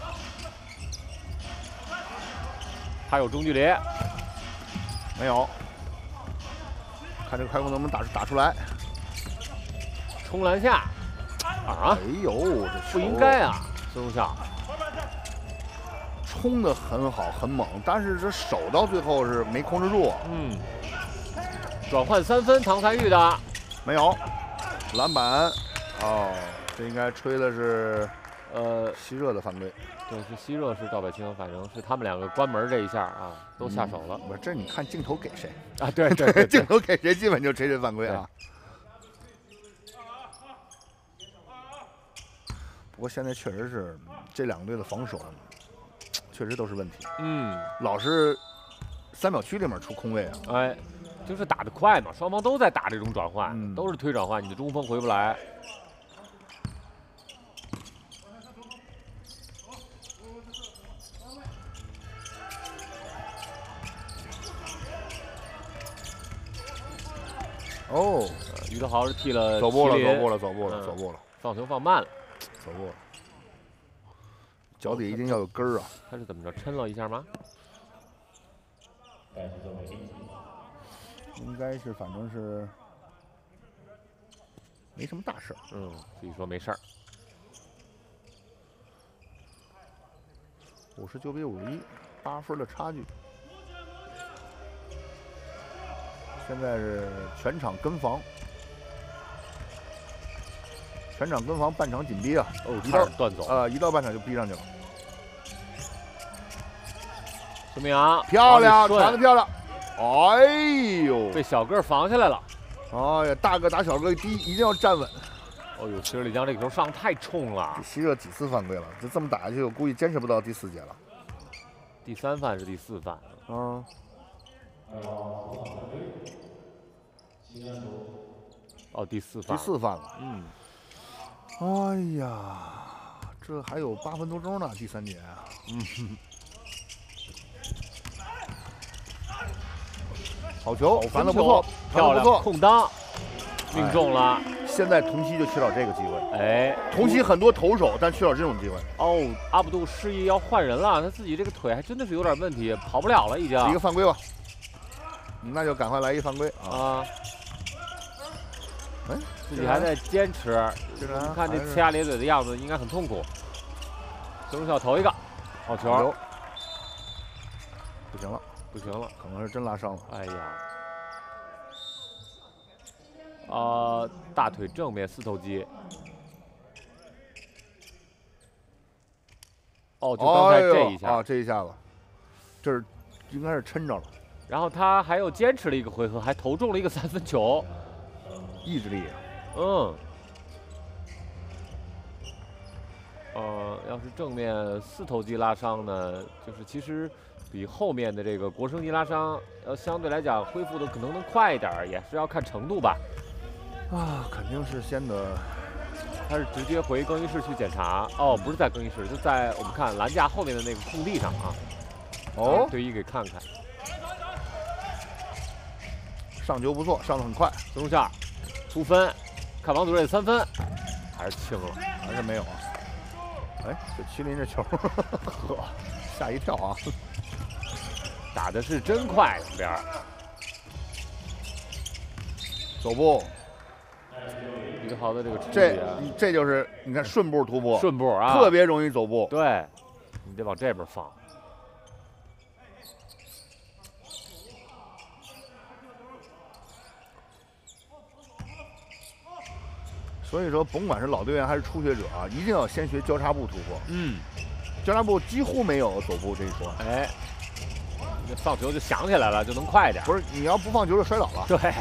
还有中距离， 没有，看这个快攻能不能打出来， 冲篮下，啊， 哎呦，这不应该啊！孙荣孝冲的很好很猛，但是这手到最后是没控制住。 转换3分，唐才玉的没有篮板。哦，这应该吹的是西热的犯规。 对，是西热是赵北清，反正是他们2个关门这一下啊，都下手了。 不是，这你看镜头给谁啊？对对对， 镜头给谁，基本就谁犯规啊。不过现在确实是这2个队的防守，确实都是问题。老是3秒区里面出空位啊。 哎，就是打得快嘛，双方都在打这种转换，都是推转换，你的中锋回不来。 哦， 于德豪是替了走步了， 放球放慢了， 走步了，脚底一定要有根儿啊！ 他是怎么着，抻了一下吗？ 应该是，反正是没什么大事儿。 所以说没事儿。 59比51，8分的差距。现在是全场跟防，半场紧逼啊！ 一到断走一到半场就逼上去了。 孙明阳漂亮，传得漂亮！哎呦， 被小个防下来了。 哎呀，大个打小个，一定要站稳。 哦呦，其实李江这个球上太冲了。 这西热几次犯规了？就这么打下去，我估计坚持不到第4节了。 第3犯是第4犯。 哦， 第4犯。 第4犯了。哎呀， 这还有8分多钟呢，第3节啊。好球，传的不错， 漂亮，空当，命中了。 现在同曦就缺少这个机会。 哎， 同曦很多投手，但缺少这种机会。 哦，阿卜杜示意要换人了，他自己这个腿还真的是有点问题，跑不了了已经。 一个犯规吧，那就赶快来一犯规啊！哎， 自己还在坚持，你看这呲牙咧嘴的样子，应该很痛苦。孙中孝投一个，好球， 不行了， 不行了， 可能是真拉伤了。 哎呀。大腿正面4头肌。哦，就刚才这一下啊，这一下子，这是应该是抻着了。 然后他还又坚持了一个回合，还投中了一个3分球， 意志力。 要是正面4头肌拉伤呢，就是其实比后面的这个腘绳肌拉伤相对来讲恢复的可能快一点，也是要看程度吧。 啊，肯定是先的。 他是直接回更衣室去检查。哦，不是在更衣室，就在我们看篮架后面的那个空地上啊。 哦， 队医给看看。 上球不错，上得很快。 孙中孝出分，看王主任3分，还是轻了， 还是没有啊。哎，这麒麟这球，呵，吓一跳啊！ 打的是真快，这边走步。 一个好的这个处理啊， 这就是你看顺步突破， 顺步啊， 特别容易走步。 对，你得往这边放。 所以说，甭管是老队员还是初学者啊，一定要先学交叉步突破。交叉步几乎没有走步这一说。 哎，这放球就想起来了，就能快点。 不是，你要不放球就摔倒了。 对。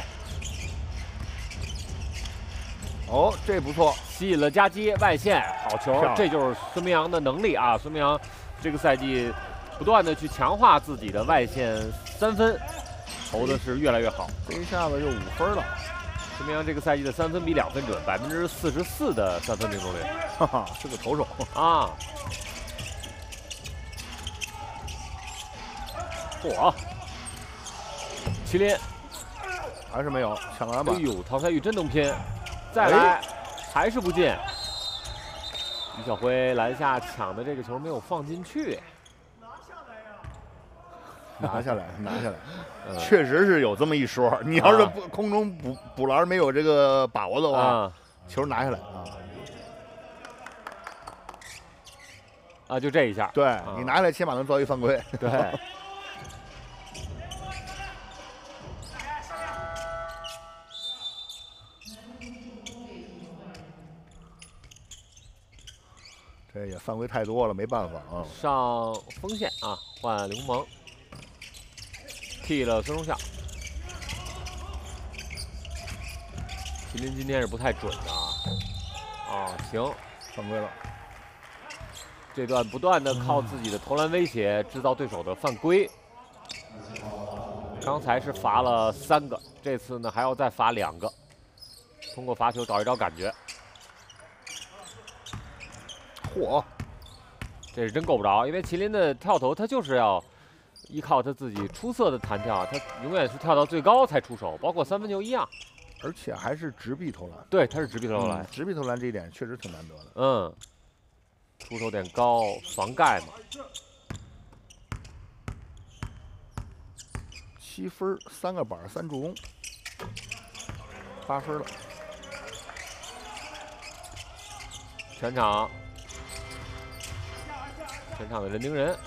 哦，这不错， 吸引了夹击外线，好球！这就是孙明阳的能力啊！孙明阳这个赛季不断的去强化自己的外线3分，投的是越来越好。 这一下子又5分了。 孙明阳这个赛季的3分比2分准，44%的3分命中率， 哈哈，是个投手啊！嚯！麒麟还是没有抢篮板。 哎呦，陶才玉真能拼！再来，还是不进。于小辉篮下抢的这个球没有放进去， 拿下来，确实是有这么一说。你要是空中补篮没有这个把握的话，球拿下来啊，就这一下， 对你拿下来起码能造一犯规。 对。 这也犯规太多了，没办法啊。 上锋线啊，换刘蒙，替了孙中孝。麒麟今天是不太准的啊。行， 犯规了。 这段不断的靠自己的投篮威胁制造对手的犯规。刚才是罚了3个，这次呢还要再罚2个，通过罚球找一找感觉。 嚯， 这是真够不着，因为麒麟的跳投他就是要依靠他自己出色的弹跳，他永远是跳到最高才出手，包括3分球一样， 而且还是直臂投篮。 对，他是直臂投篮， 直臂投篮这一点确实挺难得的。 出手点高，防盖嘛。 7分，3个板，3助攻，8分了。 全场的人盯人，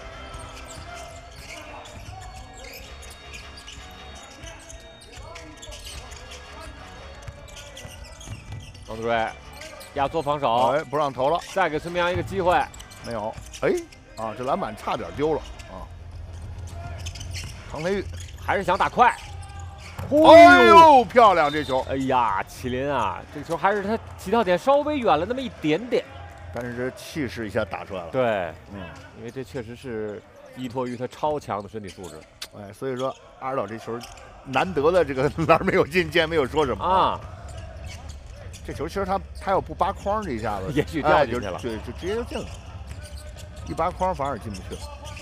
王祖瑞压缩防守， 哎，不让投了， 再给孙明阳一个机会， 没有，哎，啊，这篮板差点丢了啊！唐培玉还是想打快， 哎呦，漂亮这球！ 哎呀，麒麟啊，这个球还是他起跳点稍微远了那么一点点。 但是这气势一下打出来了。 对，因为这确实是依托于他超强的身体素质。 哎，所以说阿尔岛这球难得的这个篮没有进，竟然没有说什么啊。 这球其实他要不扒框这一下子， 也许掉进去了， 对，就直接就进了。一扒框反而进不去了。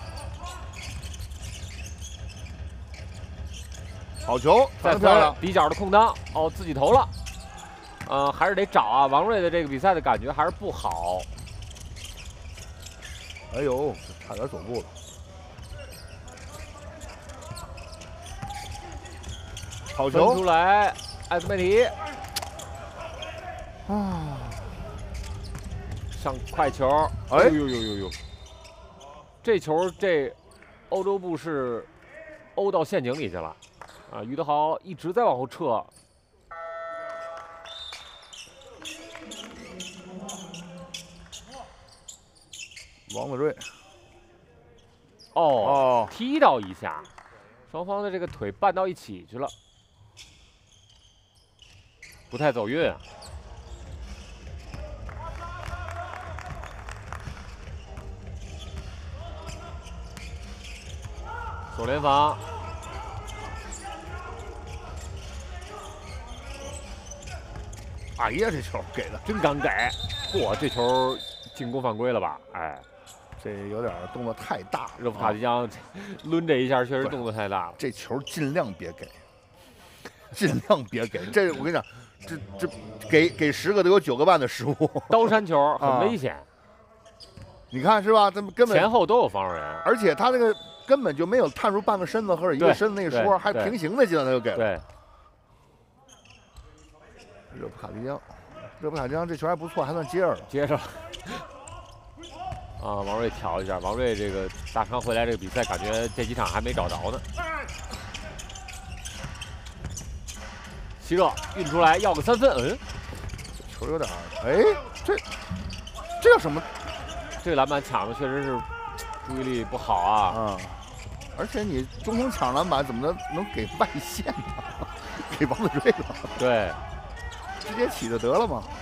好球， 再漂亮， 底角的空当，哦，自己投了。还是得找啊，王睿的这个比赛的感觉还是不好。 哎呦，差点走步了。好球出来，艾斯梅提。 啊， 上快球，哎呦，这球这欧洲步是欧到陷阱里去了，啊，于德豪一直在往后撤。 王子睿， 哦，踢到一下，双方的这个腿绊到一起去了，不太走运啊。左联防， 哎呀，这球给的真敢给！嚯，这球进攻犯规了吧？哎， 这有点动作太大了。 热夫卡迪江抡这一下确实动作太大了。 这球尽量别给，尽量别给。这我跟你讲，这给10个都有9个半的失误。 刀山球很危险， 你看是吧？他们根本前后都有防守人， 而且他那个根本就没有探出半个身子或者一个身子那个说，还平行的进来他就给了。 对。 热夫卡迪江这球还不错，还算接着了。 接着了。啊，王睿挑一下，王睿这个大伤回来这个比赛，感觉这几场还没找着呢。希热运出来要个3分， 这球有点，哎，这叫什么？ 这个篮板抢的确实是注意力不好啊。 而且你中锋抢篮板怎么能给外线呢？给王子睿了。 对。 直接起就得了嘛！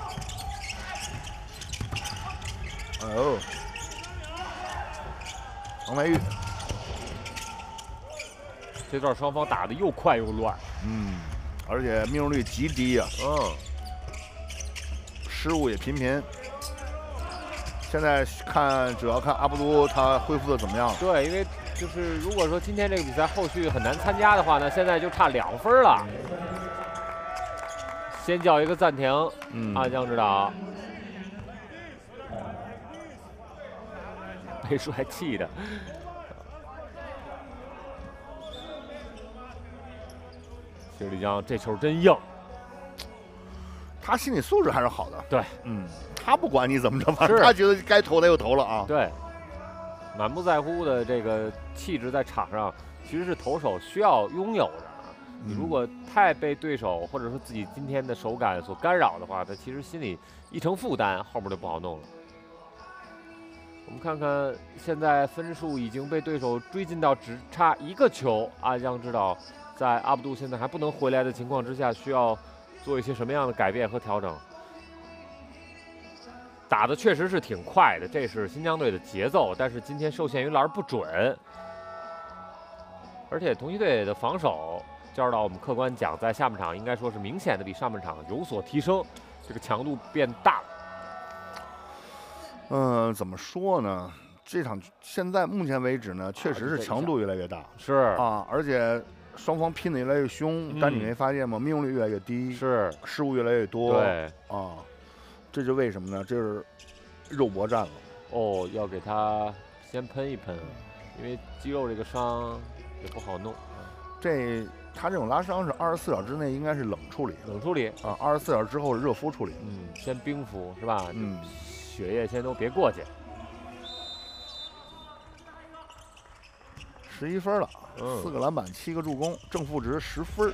哦，王白玉， 这段双方打得又快又乱， 而且命中率极低呀，失误也频频。现在主要看阿布都他恢复的怎么样了。 对，因为就是如果说今天这个比赛后续很难参加的话呢，现在就差2分了。先叫一个暂停，阿江指导，被帅气的。谢丽江这球真硬， 他心理素质还是好的。 对， 他不管你怎么着，反正他觉得该投他就投了啊。 对，满不在乎的这个气质在场上，其实是投手需要拥有的。你如果太被对手或者说自己今天的手感所干扰的话，他其实心里一成负担，后面就不好弄了。我们看看现在分数已经被对手追进到只差1个球，阿江指导在阿布杜现在还不能回来的情况之下，需要做一些什么样的改变和调整？打的确实是挺快的，这是新疆队的节奏，但是今天受限于篮不准，而且同曦队的防守。教指导我们客观讲，在下半场应该说是明显的比上半场有所提升，这个强度变大了。怎么说呢？这场现在目前为止呢，确实是强度越来越大， 是啊，而且双方拼得越来越凶，但你没发现吗？命中率越来越低， 是失误越来越多， 对啊，这就为什么呢？这是肉搏战了。 哦，要给他先喷一喷，因为肌肉这个伤也不好弄。 他这种拉伤是24小时之内应该是冷处理啊，24小时之后是热敷处理。 先冰敷是吧？血液先都别过去。 11分了，4个篮板，7个助攻，正负值10分。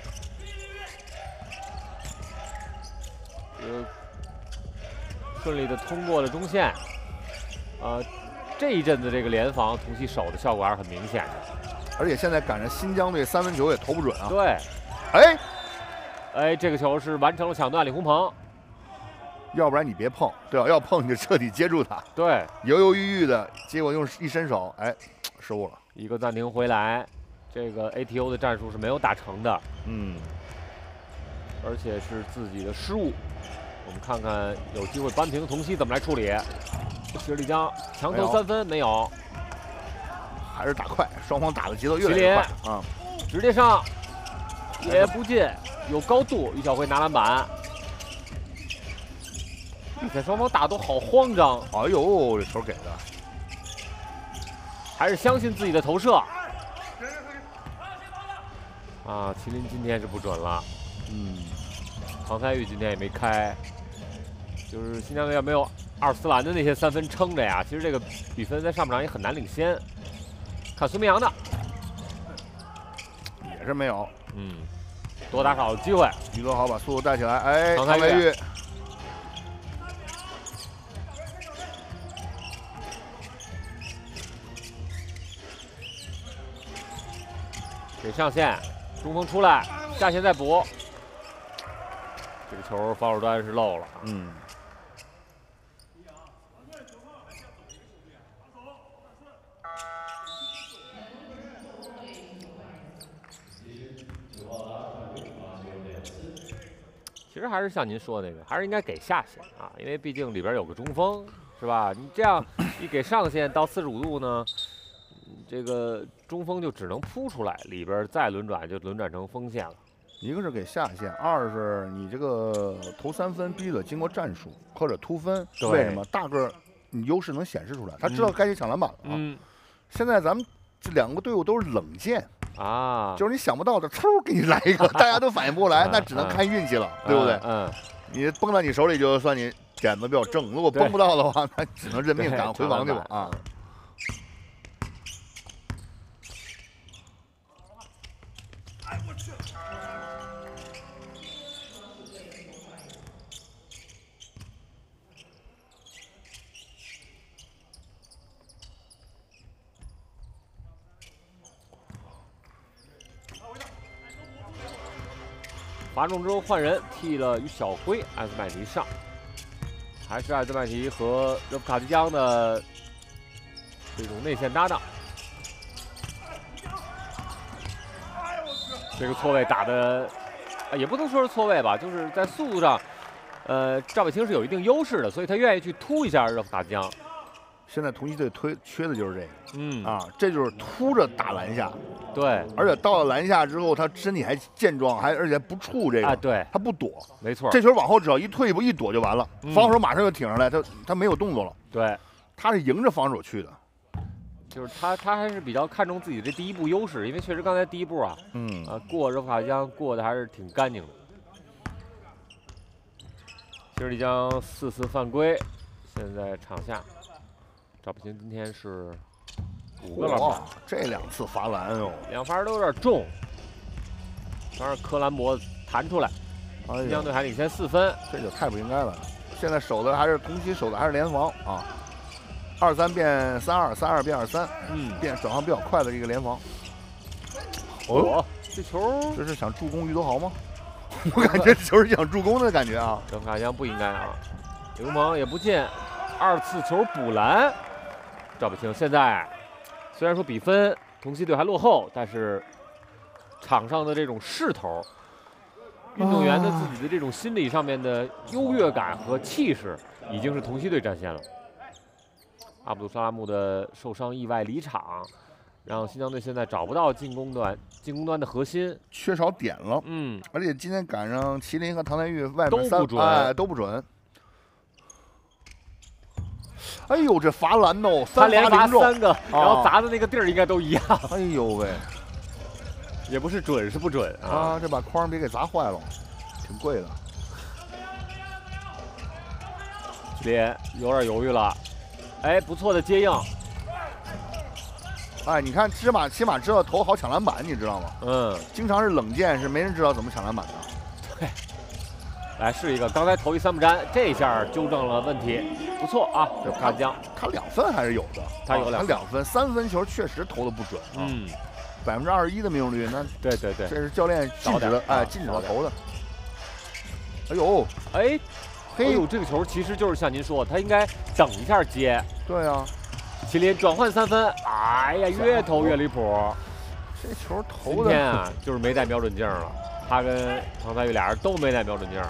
顺利的通过了中线。这一阵子这个联防同曦守的效果还是很明显的。 而且现在赶上新疆队3分球也投不准啊！ 对，这个球是完成了抢断，李洪鹏。 要不然你别碰，对吧？要碰你就彻底接住他。 对， 犹犹豫豫的，结果用一伸手，失误了。 一个暂停回来，这个 ATO 的战术是没有打成的。 而且是自己的失误。我们看看有机会扳平童曦怎么来处理。薛立江强投3分没有， 还是打快，双方打的节奏越来越快啊！ 直接上也不进，有高度，于小辉拿篮板。比赛双方打都好慌张。 哎呦，这球给的， 还是相信自己的投射。啊，麒麟今天是不准了。唐才玉今天也没开，就是新疆队要没有阿尔斯兰的那些3分撑着呀，其实这个比分在上半场也很难领先。看孙明阳的， 也是没有。 多打少的机会。 于德豪把速度带起来，哎， 唐才玉。给上线，中锋出来，下线再补。这个球防守端是漏了。其实还是像您说的那个，还是应该给下线啊，因为毕竟里边有个中锋，是吧？你这样一给上线到45度呢，这个中锋就只能扑出来，里边再轮转就轮转成锋线了。 一个是给下线，二是你这个投3分必须得经过战术或者突分。为什么？大个你优势能显示出来，他知道该去抢篮板了。现在咱们这2个队伍都是冷箭啊，就是你想不到的，嗖给你来一个，大家都反应不过来，那只能看运气了，对不对？你崩到你手里就算你点子比较正，如果崩不到的话，那只能认命赶回防去吧啊。 罚中之后换人，替了于小辉，艾斯麦提上，还是艾斯麦提和热夫卡迪江的这种内线搭档。这个错位打的，也不能说是错位吧，就是在速度上，赵北清是有一定优势的，所以他愿意去突一下热夫卡迪江。 现在童曦队缺的就是这个，这就是突着打篮下。 对， 而且到了篮下之后，他身体还健壮，而且不触这个， 对， 他不躲， 没错， 这球往后只要一退一步一躲就完了，防守马上就挺上来，他没有动作了， 对， 他是迎着防守去的， 就是他还是比较看重自己这第一步优势，因为确实刚才第一步啊，过热夫卡迪江过的还是挺干净的。其实李江4次犯规，现在场下，赵北清今天是5个篮板， 这2次罚篮哟 ，2罚都有点重。当然，科兰博弹出来，新疆队还领先4分， 这就太不应该了。现在守的还是童曦，守的还是联防啊，23变32，32变23，变转换比较快的一个联防。 这球这是想助攻于德豪吗？我感觉这球是想助攻的感觉啊。 热夫卡迪江不应该啊，刘蒙也不进，2次球补篮。赵北清现在虽然说比分童曦队还落后，但是场上的这种势头，运动员的自己的这种心理上面的优越感和气势，已经是童曦队占先了。阿卜杜萨拉木的受伤意外离场，让新疆队现在找不到进攻端的核心， 缺少点了。而且今天赶上麒麟和唐才玉外面都不准。哎呦，这罚篮哦， 他连罚3个，然后砸的那个地儿应该都一样。 哎呦喂， 也不是准是不准啊！ 这把框别给砸坏了，挺贵的。 脸有点犹豫了，哎，不错的接应。 哎，你看，起码知道投好抢篮板，你知道吗？经常是冷箭，是没人知道怎么抢篮板的。 对。来试一个，刚才投一3不沾，这下纠正了问题，不错啊！这卡迪江， 他2分还是有的， 他有2 分，3分球确实投的不准，21%的命中率，那对， 这是教练禁止的，禁止他投的。哎呦， 这个球其实就是像您说，他应该等一下接。 对啊， 麒麟转换3分，哎呀，越投越离谱。 这球投的今天啊，就是没带瞄准镜了。 他跟庞赛玉俩人都没带瞄准镜。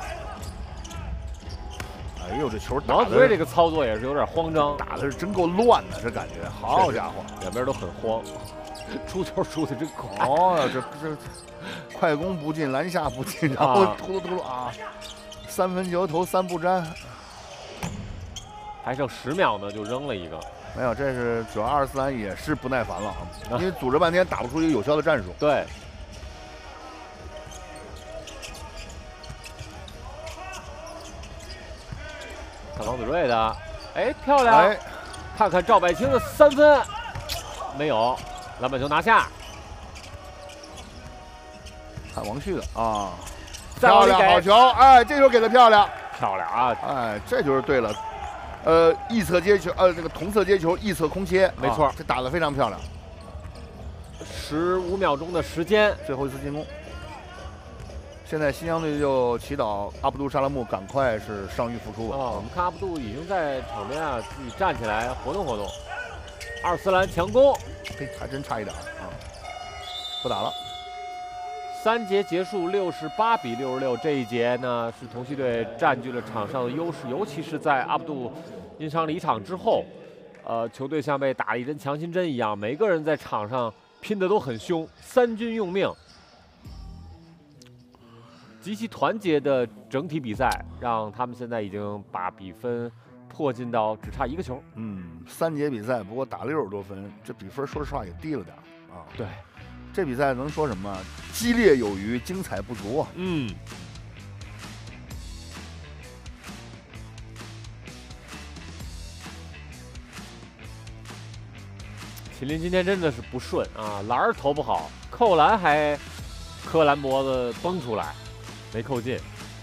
哎呦，这球打的！ 王子睿这个操作也是有点慌张， 打的是真够乱的，这感觉，好家伙， 两边都很慌，出球出的真快。 哦，这快攻不进，篮下不进，然后突突啊，3分球投3不沾， 还剩10秒呢，就扔了一个。 没有，这是主要24篮也是不耐烦了啊，因为组织半天打不出一个有效的战术。 对。看王子睿的，哎，漂亮！哎，看看赵柏清的3分，没有，篮板球拿下。 看王旭的啊，漂亮，好球！哎，这球给的漂亮， 漂亮啊！ 哎，这就是对了。异侧接球，这个同侧接球，异侧空切， 没错， 这打得非常漂亮。 15秒钟的时间， 最后一次进攻。现在新疆队就祈祷阿卜杜沙拉木赶快是伤愈复出吧。 我们看阿卜杜已经在场边啊，自己站起来活动活动。24篮强攻， 嘿，还真差一点啊！不打了。 3节结束68比66，这一节呢是同曦队占据了场上的优势，尤其是在阿卜杜因伤离场之后，球队像被打了一针强心针一样，每个人在场上拼的都很凶，3军用命。极其团结的整体比赛，让他们现在已经把比分迫近到只差1个球。 3节比赛，不过打60多分，这比分说实话也低了点啊。 对， 这比赛能说什么？激烈有余，精彩不足啊。 麒麟今天真的是不顺啊，篮儿投不好，扣篮还磕篮脖子崩出来。没扣进，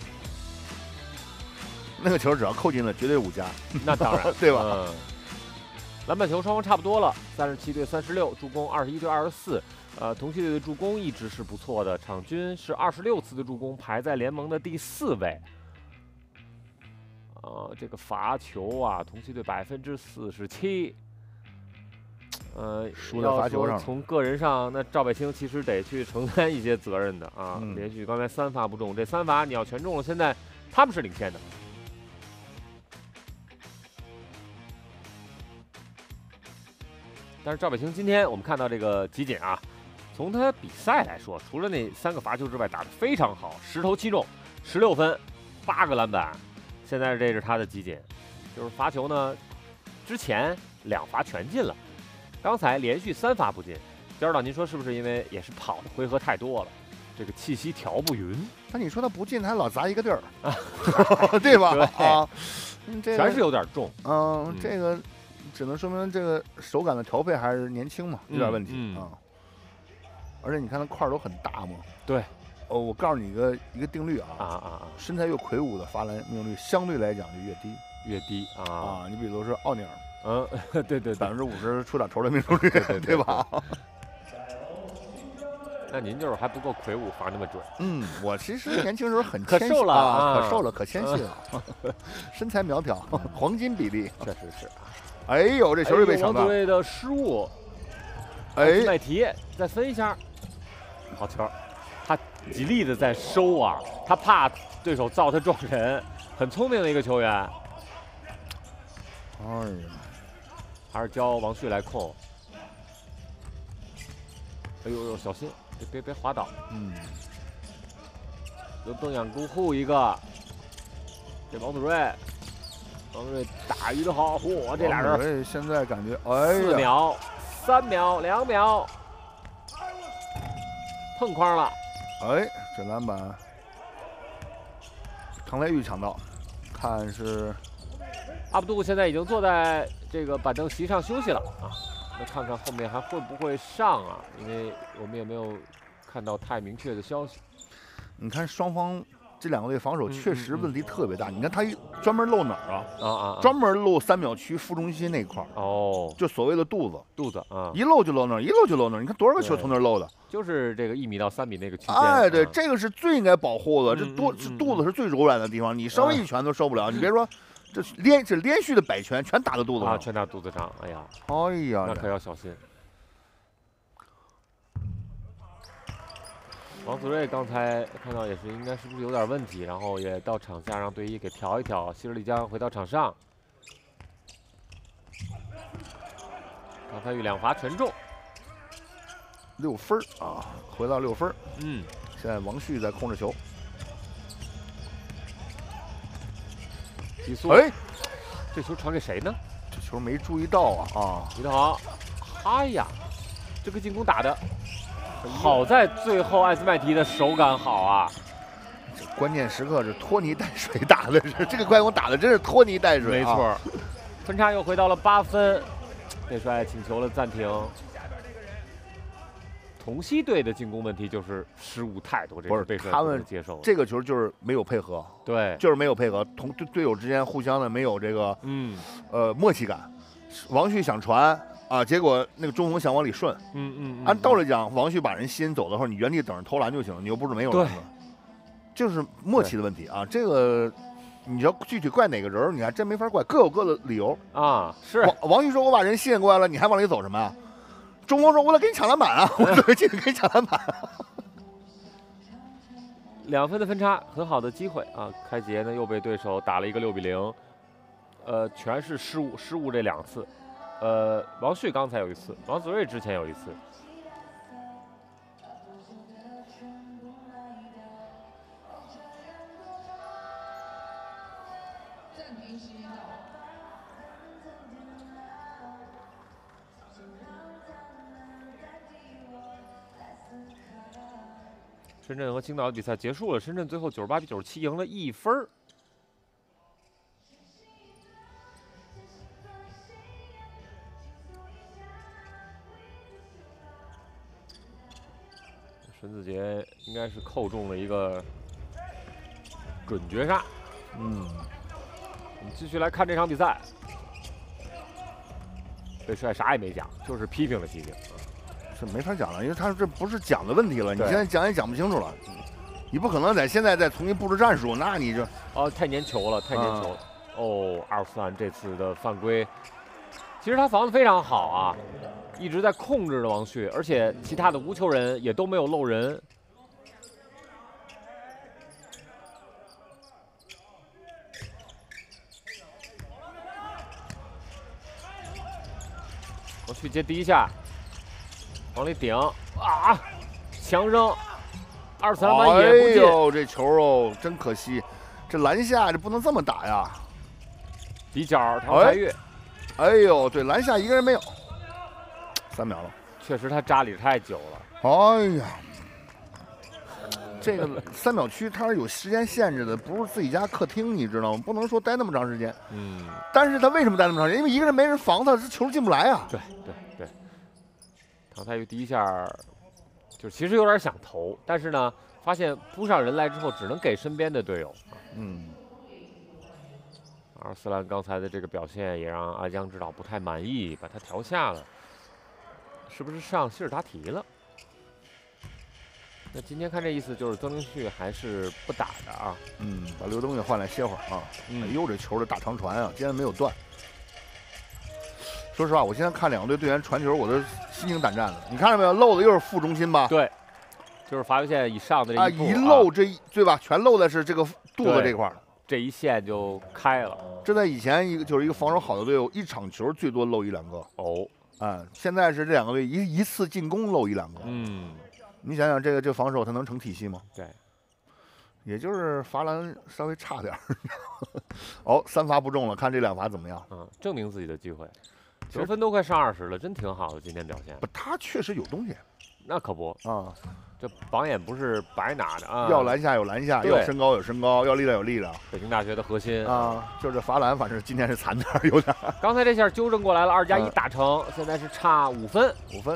那个球只要扣进了，绝对5加。 那当然， 对吧？ 篮板球双方差不多了，37对36，助攻21对24。同曦队的助攻一直是不错的，场均是26次的助攻，排在联盟的第4位。这个罚球啊，同曦队47%。 输在罚球上。 从个人上，那赵柏清其实得去承担一些责任的啊。连续刚才3罚不中，这3罚你要全中了，现在他们是领先的。但是赵柏清今天我们看到这个集锦啊，从他比赛来说，除了那3个罚球之外，打得非常好，10投7中，16分，8个篮板。现在这是他的集锦，就是罚球呢，之前2罚全进了。刚才连续3罚不进，焦指导，您说是不是因为也是跑的回合太多了，这个气息调不匀？ 那你说他不进，他还老砸一个地儿，对吧？ 对啊， 全是有点重。 这个只能说明这个手感的调配还是年轻嘛，有点问题啊。而且你看他块都很大嘛。 对。 我告诉你一个定律啊，身材越魁梧的罚篮命中率相对来讲就越低啊。你比如说奥尼尔。 对对 ，50%出点头的命中率，对吧？ 那您就是还不够魁梧，罚那么准。 我其实年轻时候很可瘦了啊， 可瘦了，可纤细了，身材苗条，黄金比例， 确实是。 哎呦，这球又被抢到。 王子睿的失误，麦提再分一下，好球！他极力的在收啊，他怕对手造他撞人，很聪明的一个球员。 哎呀。 还是交王旭来控。哎呦，小心，别滑倒。有邓养猪护一个。这王子睿打鱼的好，这俩人。 王子睿现在感觉 4秒、3秒、2秒，碰框了。 这篮板，唐来玉抢到，看是。 阿卜杜现在已经坐在这个板凳席上休息了啊，那看看后面还会不会上啊？因为我们也没有看到太明确的消息。 你看双方这2个队防守确实问题特别大。你看他专门漏哪儿啊？专门漏3秒区副中心那块儿。就所谓的肚子啊，一漏就漏那儿，一漏就漏那儿。你看多少个球从那儿漏的？ 就是这个1米到3米那个区间。 对，这个是最应该保护的。这肚子是最柔软的地方，你稍微一拳都受不了。你别说。这连续的摆拳全打到肚子上， 全打肚子上。哎呀， 那可要小心。 王子睿刚才看到也是，应该是不是有点问题，然后也到场下让队医给调一调。希尔丽江回到场上，唐泰宇2罚全中 ，6分啊，回到6分。 嗯， 现在王旭在控制球。 急速， 哎， 这球传给谁呢？ 这球没注意到啊！ 李德豪，哎呀，这个进攻打的。好在最后艾斯麦提的手感好啊！ 这关键时刻是拖泥带水打的，是这个快攻打的真是拖泥带水、 没错，分差又回到了8分。贝帅请求了暂停。同曦队的进攻问题就是失误太多，这是贝帅不能接受。 这个球就是没有配合， 对， 就是没有配合，同队友之间互相的没有这个默契感。王旭想传。啊！结果那个中锋想往里顺，按道理讲，王旭把人吸引走的话，你原地等着投篮就行了，你又不是没有篮子，就是默契的问题啊。这个你要具体怪哪个人，你还真没法怪，各有各的理由啊。是王旭说：“我把人吸引过来了，你还往里走什么呀？”中锋说：“我得给你抢篮板啊，我得进去给你抢篮板。 ”2分的分差，很好的机会啊！开杰呢又被对手打了一个6比0，全是失误这2次。王旭刚才有一次，王子睿之前有一次。深圳和青岛的比赛结束了，深圳最后98比97赢了1分。陈子杰应该是扣中了一个准绝杀。我们继续来看这场比赛。贝帅啥也没讲，就是批评了批评。 这没法讲了，因为他这不是讲的问题了，你现在讲也讲不清楚了。你不可能现在再重新布置战术，那你就太粘球了，太粘球了。阿尔斯兰这次的犯规，其实他防得非常好啊。一直在控制着王旭，而且其他的无球人也都没有漏人。王旭接第一下，往里顶啊，强扔，2次篮板也不进。 哎呦，这球哦，真可惜，这篮下这不能这么打呀。 底角唐才岳， 哎呦，对，篮下一个人没有。3秒了， 确实他扎里太久了。 哎呀，这个3秒区它是有时间限制的，不是自己家客厅，你知道吗？不能说待那么长时间。但是他为什么待那么长时间？因为一个人没人防他，这球进不来啊。 对。唐泰宇第一下就其实有点想投，但是呢，发现扑上人来之后，只能给身边的队友。阿尔斯兰刚才的这个表现也让阿江指导不太满意，把他调下了。是不是上希尔达提了？那今天看这意思就是曾凌旭还是不打的啊。 把刘东也换来歇会儿啊。哎呦，这球的大长传啊，今天没有断。说实话，我现在看2个队队员传球，我都心惊胆战的。你看到没有，漏的又是副中心吧？ 对，就是罚球线以上的这一步一漏对吧？全漏的是这个肚子这块儿， 这一线就开了。 这在以前一个防守好的队伍，一场球最多漏1、2个。现在是这2个队一次进攻漏1、2个。你想想这防守它能成体系吗？ 对， 也就是罚篮稍微差点3罚不中了，看这2罚怎么样？ 证明自己的机会。球分都快上20了，真挺好的，今天表现。 不，他确实有东西。 那可不这榜眼不是白拿的啊！ 要篮下有篮下，要身高有身高，要力量有力量。 北京大学的核心就是罚篮，反正今天是惨点有点。 刚才这下纠正过来了，2+1打成，现在是差5分。 5分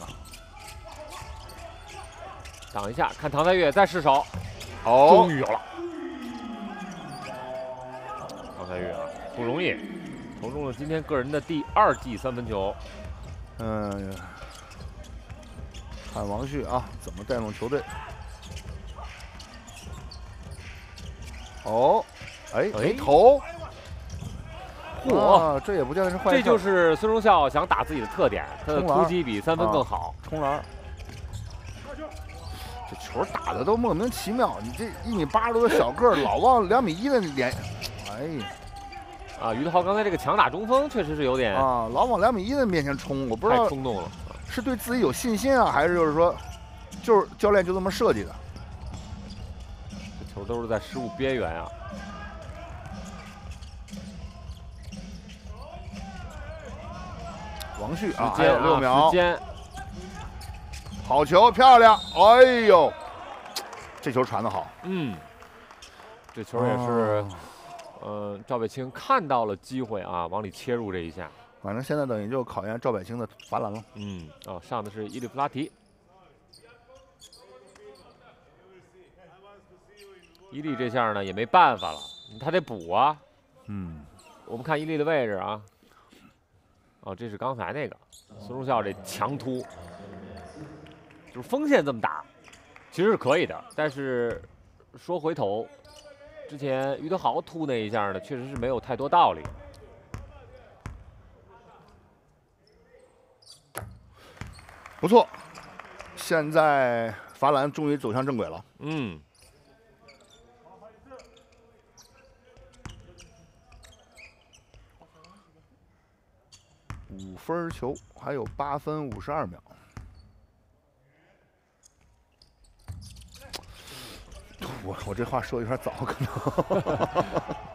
挡一下，看唐才岳再失手，终于有了。唐才岳不容易，投中了今天个人的第2记3分球。 看王旭怎么带动球队。没投。这也不见得是坏事。 这就是孙忠孝想打自己的特点，他的突击比3分更好。 冲篮。 这球打的都莫名其妙。你这1.80米多的小个儿，老往2.1米的脸，哎呀！ 啊，于德豪刚才这个强打中锋确实是有点啊，老往2.1米的面前冲，我不知道太冲动了， 是对自己有信心啊，还是就是说，就是教练就这么设计的？ 这球都是在失误边缘啊。 王旭啊，还有6秒。 时间。 好球，漂亮！哎呦，这球传得好。 嗯，这球也是，赵北青看到了机会啊，往里切入这一下。 反正现在等于就考验赵北青的罚篮了。 嗯，哦，上的是伊利弗拉提。伊利这下呢也没办法了，他得补啊。 嗯， 我们看伊利的位置啊。哦，这是刚才那个孙中孝这强突。就是锋线这么打，其实是可以的，但是说回头，之前于德豪突那一下呢，确实是没有太多道理。 不错，现在罚篮终于走向正轨了。 嗯。 5分球，还有8分52秒。我这话说有点早，可能。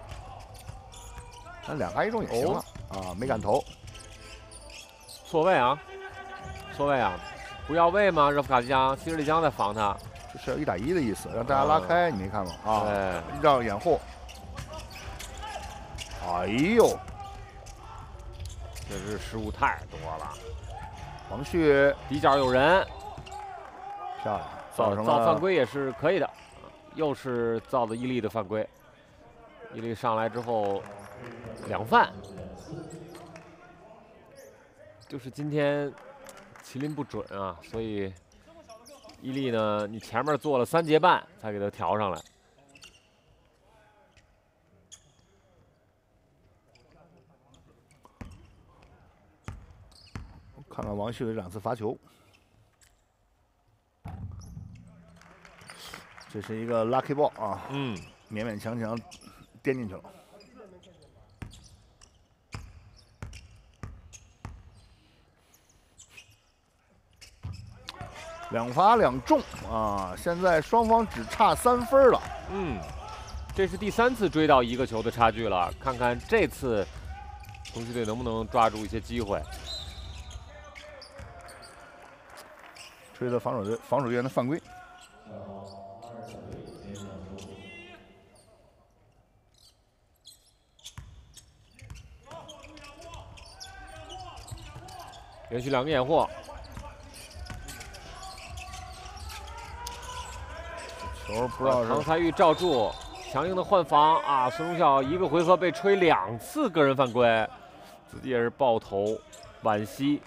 那2罚1中也行了啊，没敢投。 错位啊，错位啊，不要位吗？热夫卡吉江，希尔利江在防他， 这是1打1的意思，让大家拉开，你没看吗？啊，让掩护。哎呦， 这是失误太多了。 王旭底角有人， 漂亮， 造犯规也是可以的。又是造的伊利的犯规，伊利上来之后2犯，就是今天麒麟不准啊，所以伊利呢，你前面做了3节半才给他调上来。 看看王旭的2次罚球。这是一个 lucky ball 啊，勉勉强强颠进去了。2罚2中啊，现在双方只差3分了。 这是第3次追到1个球的差距了，看看这次同曦队能不能抓住一些机会。 吹的防守员的犯规。 连续2个掩护， 球不知道是唐才玉罩住，强硬的换防啊！孙中孝1个回合被吹2次个人犯规，自己也是抱头惋惜。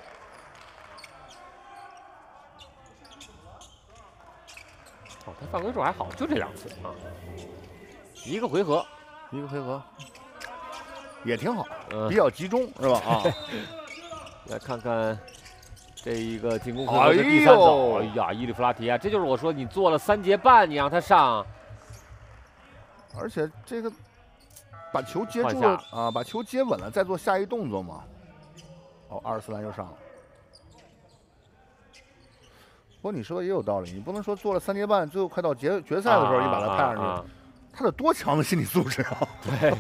哦，他犯规数还好，就这2次啊，1个回合也挺好，比较集中是吧？啊。 来看看这一个进攻回合的第3走，哎呀，伊利弗拉提啊，这就是我说你做了3节半，你让他上， 而且这个把球接住了啊，把球接稳了，再做下一动作嘛。哦，24篮又上了。不过你说的也有道理，你不能说做了3节半，最后快到决赛的时候你把他派上去，他得多强的心理素质啊！ 对。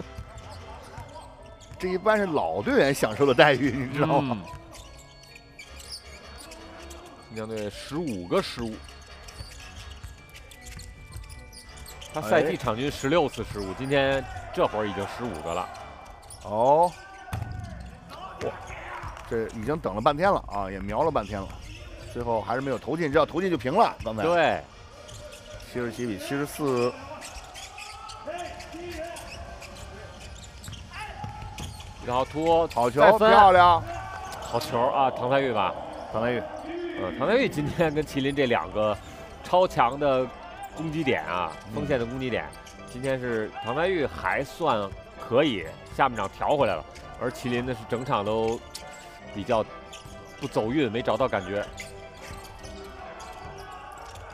这一般是老队员享受的待遇，你知道吗？ 新疆队15个失误，他赛季场均16次失误，今天这会儿已经15个了。 哦，哇，这已经等了半天了啊，也瞄了半天了，最后还是没有投进，只要投进就平了。刚才对 ，77比74。 然后突好球，漂亮， 好球啊！唐才玉吧， 唐才玉， 唐才玉今天跟麒麟这2个超强的攻击点啊，锋线的攻击点，今天是唐才玉还算可以，下半场调回来了，而麒麟呢是整场都比较不走运，没找到感觉。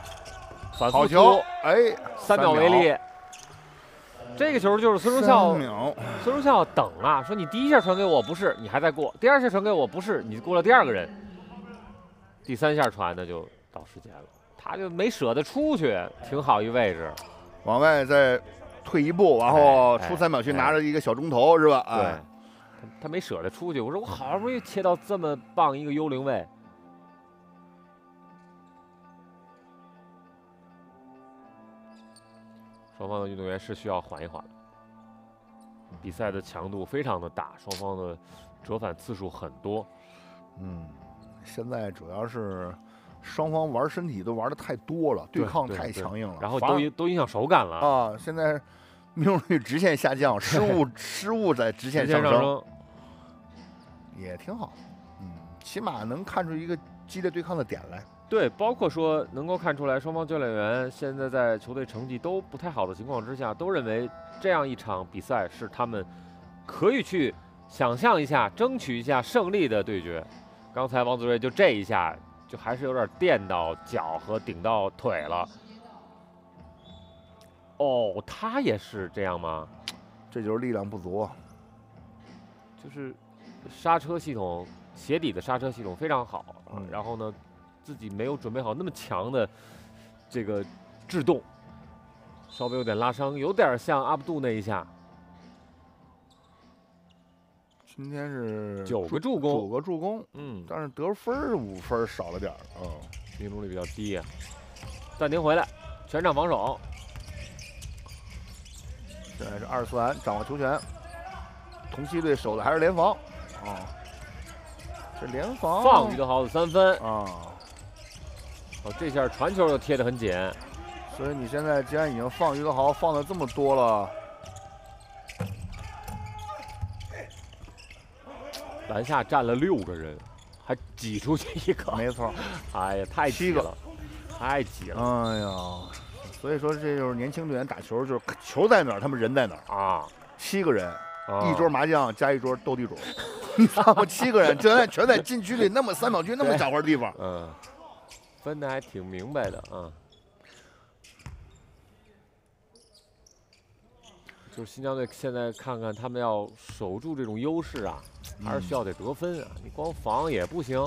反复球， 哎 ，3秒为例。这个球就是孙中孝，孙中孝等啊，说你第一下传给我不是，你还在过；第二下传给我不是，你过了第2个人；第3下传那就到时间了，他就没舍得出去，挺好一位置， 往外再退一步，然后出3秒去拿着一个小中投是吧？ 对，他没舍得出去。我说我好不容易切到这么棒一个幽灵位。双方的运动员是需要缓一缓了，比赛的强度非常的大，双方的折返次数很多。 现在主要是双方玩身体都玩的太多了，对抗太强硬了， 然后都影响手感了啊！现在命中率直线下降，失误在直线上升，也挺好。起码能看出一个激烈对抗的点来。 对，包括说能够看出来，双方教练员现在在球队成绩都不太好的情况之下，都认为这样一场比赛是他们可以去想象一下、争取一下胜利的对决。刚才王子睿就这一下，就还是有点垫到脚和顶到腿了。哦，他也是这样吗？ 这就是力量不足， 就是刹车系统，鞋底的刹车系统非常好，然后呢，自己没有准备好那么强的这个制动，稍微有点拉伤，有点像阿卜杜那一下。 今天是 9个助攻， 但是得分是5分，少了点命中率比较低啊。暂停回来，全场防守。 现在是24安掌握球权，同曦队守的还是联防这联防放于德豪的3分这下传球又贴得很紧， 所以你现在既然已经放于德豪放的这么多了， 篮下站了6个人，还挤出去1个， 没错， 哎呀，太挤了，太挤了， 哎呀，所以说这就是年轻队员打球，就是球在哪儿，他们人在哪儿啊，7个人，一桌麻将加一桌斗地主，你知道吗？7个人全在禁区里那么3秒区那么小块地方， 分的还挺明白的啊。就是新疆队现在看看他们要守住这种优势啊，还是需要得得分啊，你光防也不行。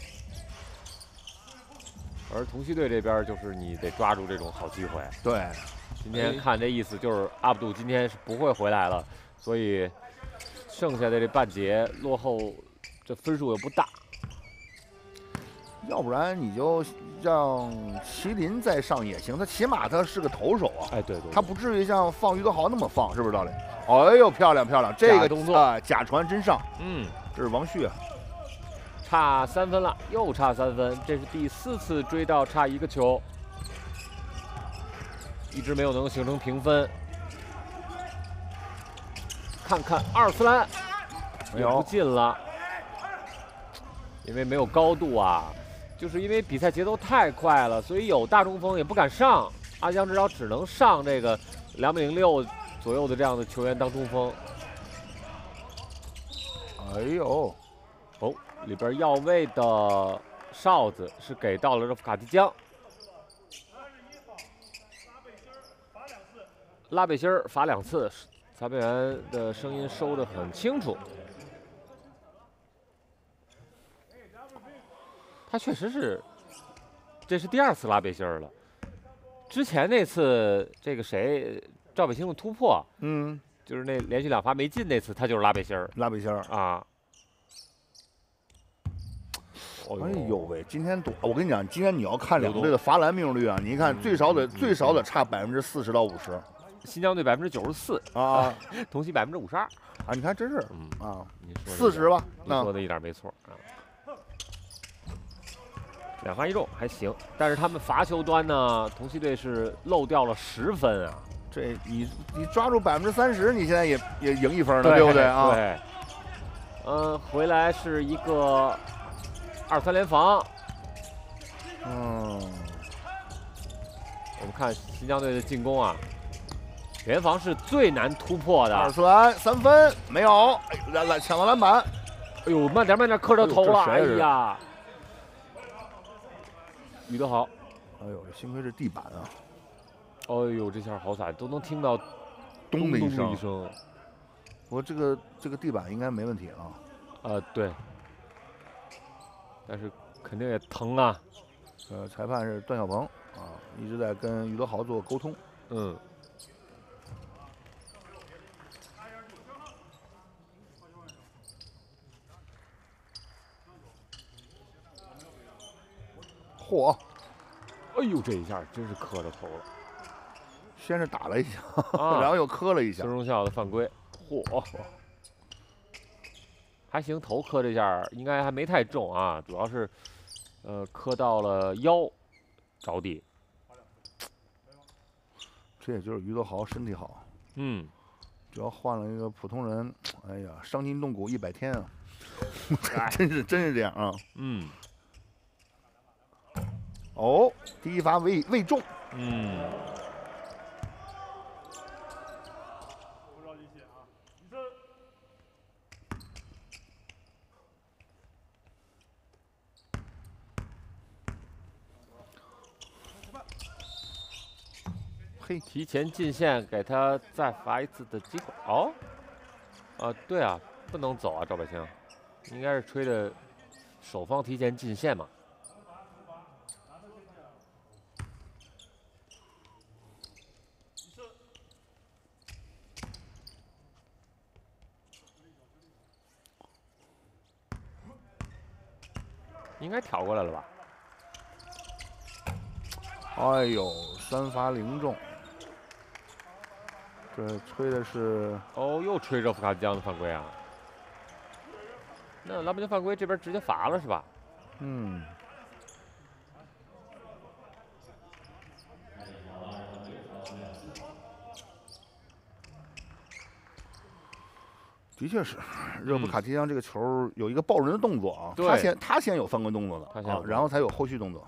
而同曦队这边就是你得抓住这种好机会。 对， 今天看这意思就是阿卜杜今天是不会回来了，所以剩下的这半节落后，这分数又不大。 要不然你就让麒麟再上也行，他起码他是个投手啊。 哎，对， 他不至于像放于德豪那么放，是不是道理？哎呦，漂亮，这个动作假传真上，这是王旭啊。 差3分了，又差3分，这是第4次追到差1个球，一直没有能够形成平分。看看阿尔斯兰也不进了，因为没有高度啊，就是因为比赛节奏太快了，所以有大中锋也不敢上，阿江指导只能上这个2.06米左右的这样的球员当中锋。 哎呦， 里边要位的哨子是给到了热夫卡迪江，拉背心儿罚2次，裁判员的声音收得很清楚。他确实是，这是第2次拉背心儿了。之前那次这个谁赵北清的突破，就是那连续2罚没进那次，他就是拉背心儿啊。 哎呦喂！今天我跟你讲，今天你要看两队的罚篮命中率啊，你看最少得差40%到50%， 新疆队94% 啊， 同曦52%啊， 你看真是40吧？ 你说的一点没错啊。2罚1中还行，但是他们罚球端呢，同曦队是漏掉了10分啊。 这你抓住30%，你现在也赢1分了，对不对啊？ 对。回来是一个2-3联防。我们看新疆队的进攻啊，联防是最难突破的。 阿尔斯兰3分没有，抢到篮板。 哎呦，慢点，磕着头了，哎呀！于德豪， 哎呦，幸亏是地板啊！ 哎呦，这下好惨，都能听到咚的一声。 不过这个地板应该没问题啊。 对。但是肯定也疼啊。 裁判是段小鹏啊，一直在跟于德豪做沟通。 嗯。 嚯！ 哎呦，这一下真是磕着头了。 先是打了一下，然后又磕了一下。 孙忠孝的犯规，嚯！还行，头磕这下应该还没太重啊，主要是磕到了腰着地。 这也就是于德豪身体好。 嗯。 只要换了一个普通人，哎呀，伤筋动骨100天啊！真是这样啊。 嗯。 哦，第一罚未中。 嗯。 嘿， 提前进线，给他再罚一次的机会。哦。对啊，不能走啊，赵百清，应该是吹的守方提前进线嘛。应该挑过来了吧？ 哎呦，3罚0中，这吹的是哦，又吹着福卡江的犯规啊！那拉布金犯规这边直接罚了是吧？ 嗯。的确是，热布卡提江这个球有一个抱人的动作啊，他先有犯规动作的啊，然后才有后续动作。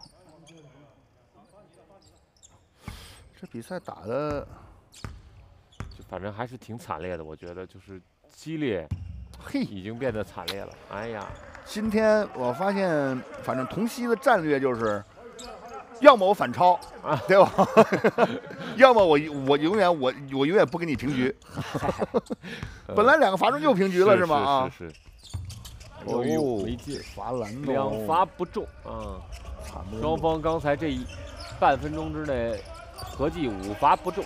这比赛打的， 就反正还是挺惨烈的，我觉得就是激烈， 嘿， 已经变得惨烈了。哎呀， 今天我发现，反正童曦的战略就是，要么我反超啊，对吧？要么我永远不跟你平局。本来2个罚中就平局了是吗？啊， 是。 哦呦， 没进， 罚篮 2罚不中啊！双方刚才这半分钟之内合计5罚不中。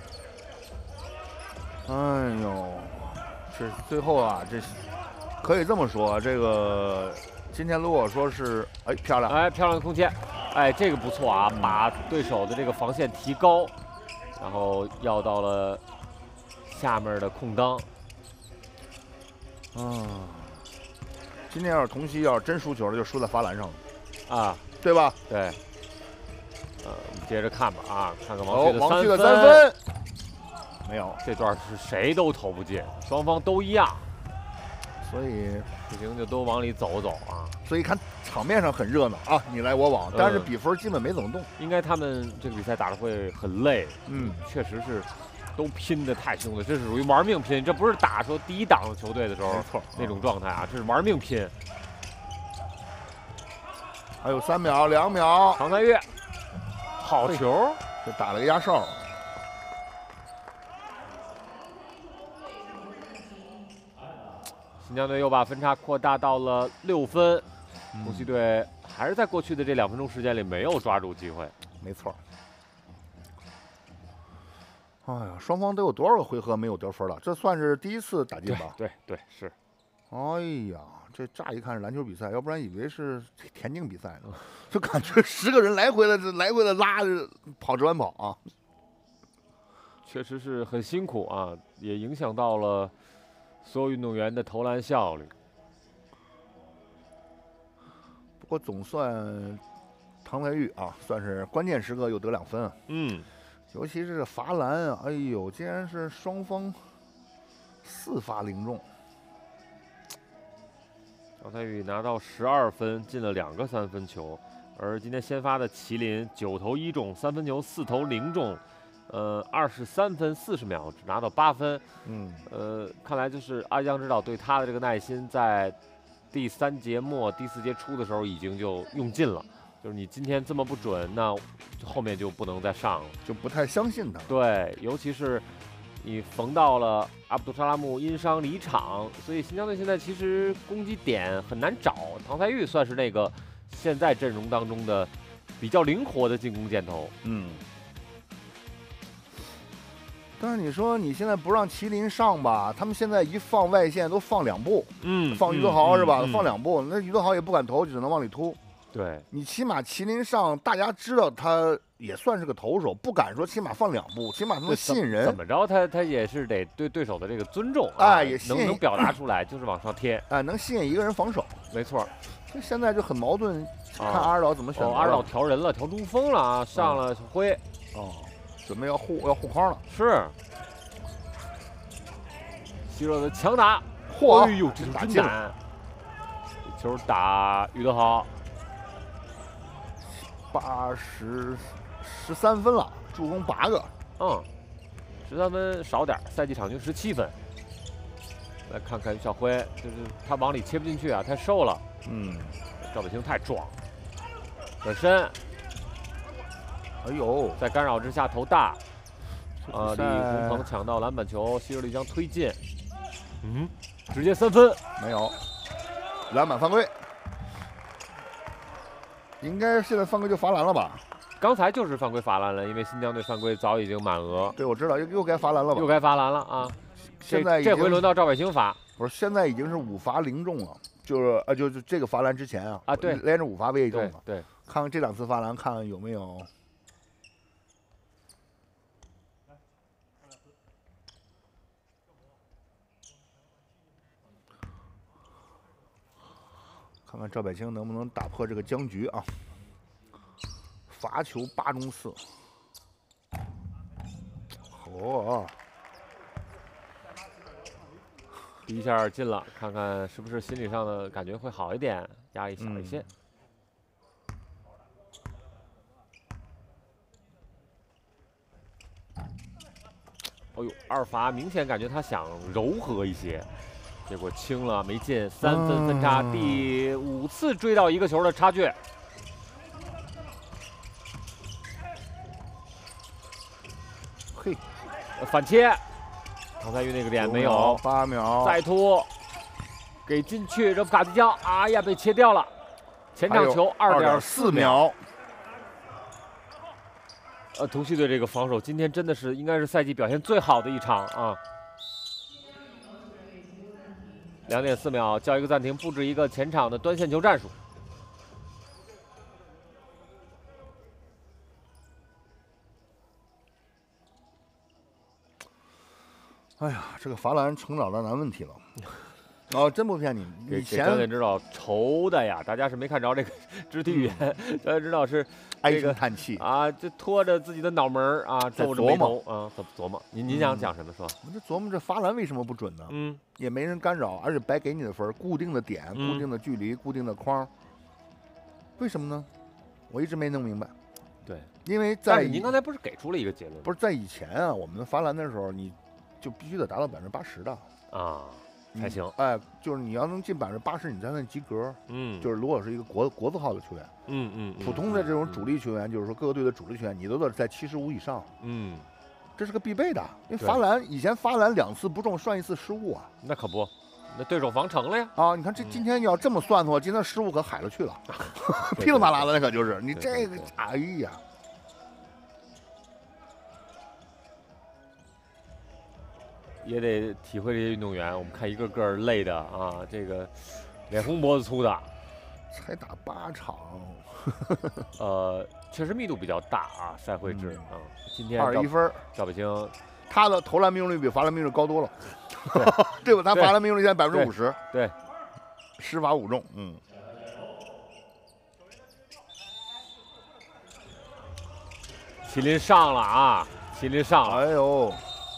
哎呦，这最后啊，这可以这么说，这个今天如果说是漂亮， 漂亮的空切，这个不错啊，把对手的这个防线提高，然后要到了下面的空当。 今天要是童曦要是真输球了，就输在罚篮上了， 啊， 对吧？ 对。我们接着看吧啊，看看王旭的 3 分，没有， 这段是谁都投不进，双方都一样， 所以不行就都往里走走啊。 所以看场面上很热闹啊，你来我往，但是比分基本没怎么动。 应该他们这个比赛打得会很累，确实是。都拼得太凶了，这是属于玩命拼，这不是打说第一档球队的时候那种状态啊，这是玩命拼。 还有3秒、2秒， 常才月，好球， 这打了个压哨。 新疆队又把分差扩大到了6分，童曦队还是在过去的这2分钟时间里没有抓住机会。 没错。哎呀，双方都有多少个回合没有得分了？这算是第一次打进吧？ 对，是。 哎呀，这乍一看是篮球比赛，要不然以为是田径比赛呢，就感觉10个人来回的拉着跑直弯跑啊。 确实是很辛苦啊，也影响到了所有运动员的投篮效率。 不过总算唐才玉啊，算是关键时刻又得2分啊。尤其是罚篮啊，哎呦，竟然是双方4罚0中。 唐才玉拿到12分，进了2个3分球，而今天先发的麒麟9投1中，3分球4投0中，23分40秒只拿到8分。看来就是阿江指导对他的这个耐心，在第3节末、第4节初的时候已经就用尽了。 就是你今天这么不准，那后面就不能再上了， 就不太相信他。 对，尤其是你逢到了阿卜杜沙拉木因伤离场，所以新疆队现在其实攻击点很难找。唐赛玉算是那个现在阵容当中的比较灵活的进攻箭头。 但是你说你现在不让麒麟上吧，他们现在一放外线都放2步，放于德豪是吧？放2步，那于德豪也不敢投，就只能往里突。 对， 你起码麒麟上，大家知道他也算是个投手，不敢说起码放2步，起码能吸引人。 怎么着，他也是得对对手的这个尊重， 也能表达出来，就是往上贴， 能吸引一个人防守。 没错， 所以现在就很矛盾，看阿尔岛怎么选择。 阿尔岛调人了，调中锋了啊，上了小辉， 准备要护框了。 是，希热的强打，哎呦，这打进了，球打于德豪。 13分了，助攻8个。 13分少点，赛季场均17分。来看看小辉，就是他往里切不进去啊，太瘦了。赵北星太壮，转身， 哎呦， 在干扰之下头大。李洪鹏抢到篮板球，希热力将推进。直接3分， 没有，篮板犯规。应该现在犯规就罚篮了吧？ 刚才就是犯规罚篮了，因为新疆队犯规早已经满额。 对，我知道，又该罚篮了吧？ 又该罚篮了啊！ 现在这回轮到赵北星罚， 不是，现在已经是5罚0中了，就是这个罚篮之前对， 连着5罚未中了。 对， 看看这2次罚篮，看看有没有。看看赵北星能不能打破这个僵局啊！罚球8中4， 第一下进了，看看是不是心理上的感觉会好一点，压力小一些。哎呦，2罚明显感觉他想柔和一些。结果轻了没进，3分分差，第5次追到1个球的差距。 嘿， 反切，唐赛玉那个点没有 ，8秒， 再突，给进去，热夫卡迪江，哎呀，被切掉了，前场球2.4秒。同曦队这个防守今天真的是应该是赛季表现最好的一场啊。2.4秒，叫一个暂停，布置一个前场的端线球战术。 哎呀，这个罚篮成长的难问题了。真不骗你，以前教练指导愁的呀，大家是没看着这个肢体语言，教练指导是唉声叹气啊，就拖着自己的脑门啊，皱着眉头啊，琢磨。您想讲什么？说我就琢磨这罚篮为什么不准呢？也没人干扰，而且白给你的分，固定的点、固定的距离、固定的框，为什么呢？我一直没弄明白。 对， 因为但是您刚才不是给出了一个结论？ 不是在以前啊，我们罚篮的时候，你就必须得达到80%的啊。才行， 就是你要能进80%，你才算及格。就是如果是一个国字号的球员，普通的这种主力球员，就是说各个队的主力球员，你都得在75以上，这是个必备的。因为罚篮以前罚篮2次不中算1次失误啊， 那可不，那对手防成了呀。 你看今天要这么算的话，今天失误可海了去了，噼里啪啦的那可就是你这个，哎呀。 也得体会这些运动员，我们看一个个累的啊，这个脸红脖子粗的， 才打8场， 确实密度比较大啊，赛会制啊。今天 21分， 赵北星， 他的投篮命中率比罚篮命中率高多了，对吧？他罚篮命中率现在50%， 对 ，10罚5中， 麒麟上了啊，麒麟上了， 哎呦。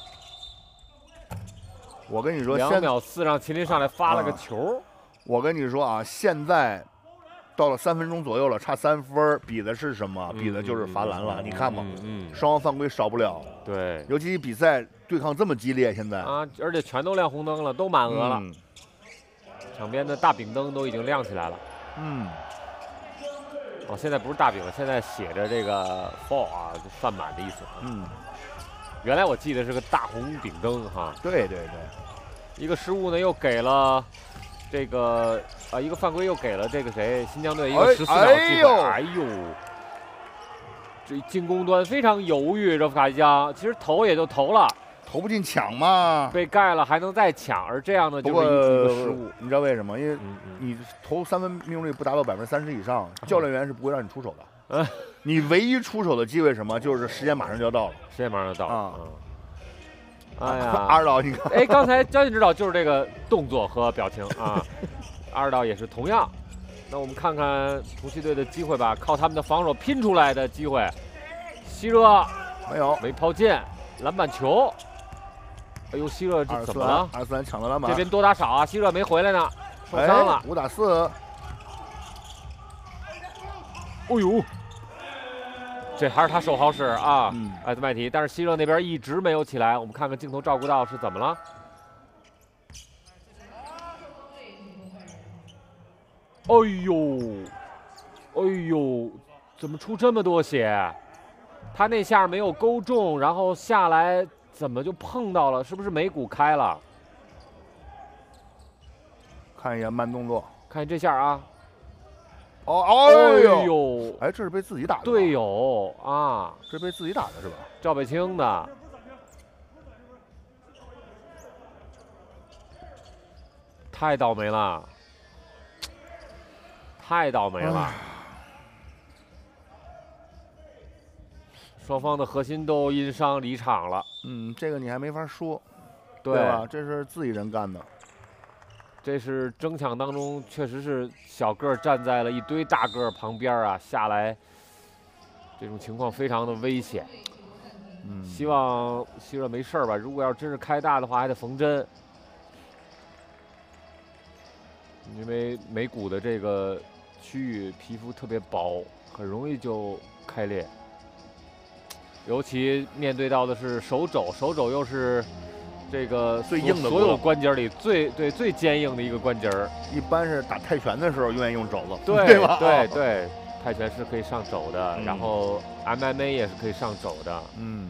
我跟你说 ，2秒4让麒麟上来发了个球。 我跟你说啊，现在到了3分钟左右了，差3分，比的是什么？比的就是罚篮了。你看吧，双方犯规少不了。 对， 尤其比赛对抗这么激烈，现在啊，而且全都亮红灯了，都满额了。场边的大饼灯都已经亮起来了。 哦，现在不是大饼了，现在写着这个 fall 啊，就饭满的意思。原来我记得是个大红顶灯哈。 对对对， 一个失误呢，又给了这个一个犯规，又给了这个谁新疆队一个14秒机会。哎呦，这进攻端非常犹豫，这卡迪江其实投也就投了。 投不进抢嘛， 被盖了还能再抢，而这样呢就是一个失误。 你知道为什么？因为你投3分命中率不达到30%以上，教练员是不会让你出手的。你唯一出手的机会什么？就是时间马上就要到了。 时间马上就到了啊！ 哎呀， 阿尔岛，你看， 哎，刚才交警指导就是这个动作和表情啊。阿尔岛也是同样。那我们看看同曦队的机会吧，靠他们的防守拼出来的机会。希热没抛进，篮板球。哎呦，希热这怎么了 ？24抢到篮板， 这边多打少啊，希热没回来呢，受伤了。 5打4。 哦呦，这还是他手好使啊，艾兹麦提。但是希热那边一直没有起来，我们看看镜头照顾到是怎么了。哎呦，哎呦，怎么出这么多血？他那下没有勾中，然后下来。怎么就碰到了？是不是眉骨开了？ 看一眼慢动作， 看这下啊！ 哎呦！哎，这是被自己打的。 队友啊， 这是被自己打的是吧？ 赵北清的。太倒霉了！太倒霉了！双方的核心都因伤离场了。 这个你还没法说，对吧？这是自己人干的。 这是争抢当中，确实是小个站在了一堆大个旁边啊，下来这种情况非常的危险。希望希热没事吧？如果要真是开大的话，还得缝针，因为眉骨的这个区域皮肤特别薄，很容易就开裂。尤其面对到的是手肘，手肘又是这个最硬的所有关节里最坚硬的一个关节。 一般是打泰拳的时候愿意用肘子， 对吧？ 对，泰拳是可以上肘的，然后 MMA 也是可以上肘的。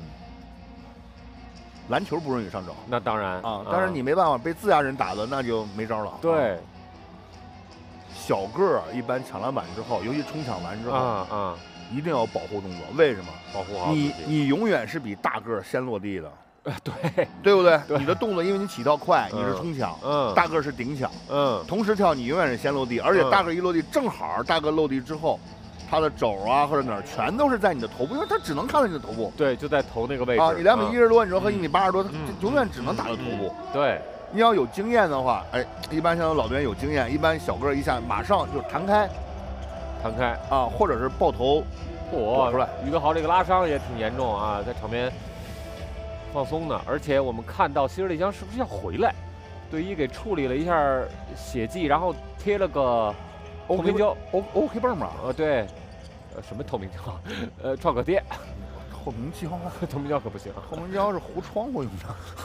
篮球不允许上肘， 那当然啊，但是你没办法，被自家人打的那就没招了。 对， 小个一般抢篮板之后，尤其冲抢完之后一定要保护动作，为什么？ 保护好你永远是比大个先落地的， 对不对？你的动作，因为你起跳快，你是冲抢，大个是顶抢，同时跳你永远是先落地，而且大个一落地，正好大个落地之后，他的肘啊或者哪儿全都是在你的头部，因为他只能看到你的头部， 对，就在头那个位置啊。你2米10多，你说和1米80多，永远只能打到头部。 对， 你要有经验的话，哎，一般像老队员有经验，一般小个一下马上就弹开啊，或者是抱头躲出来。 于德豪这个拉伤也挺严重啊，在场边放松呢。而且我们看到希热丽江是不是要回来？队医给处理了一下血迹，然后贴了个透明胶 OK 泵嘛？ 对，什么透明胶？创可贴。 透明胶， 透明胶可不行， 透明胶是糊窗户用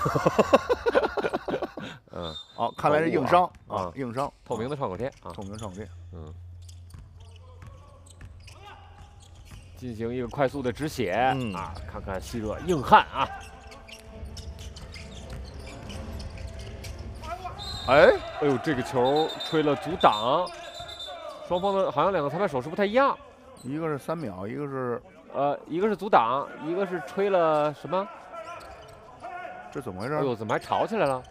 的。看来是硬伤啊，硬伤。 透明的创可贴啊， 透明的创可贴。 进行一个快速的止血啊，看看希热硬汉啊。哎呦，这个球吹了阻挡，双方的好像2个裁判手势不太一样， 一个是3秒，一个是阻挡，一个是吹了什么？ 这怎么回事？ 哎呦，怎么还吵起来了？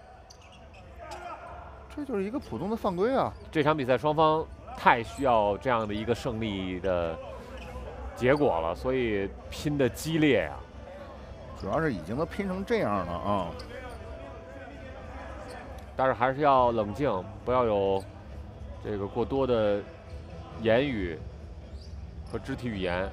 这就是一个普通的犯规啊！ 这场比赛双方太需要这样的一个胜利的结果了，所以拼的激烈呀。 主要是已经都拼成这样了啊！ 但是还是要冷静，不要有这个过多的言语和肢体语言。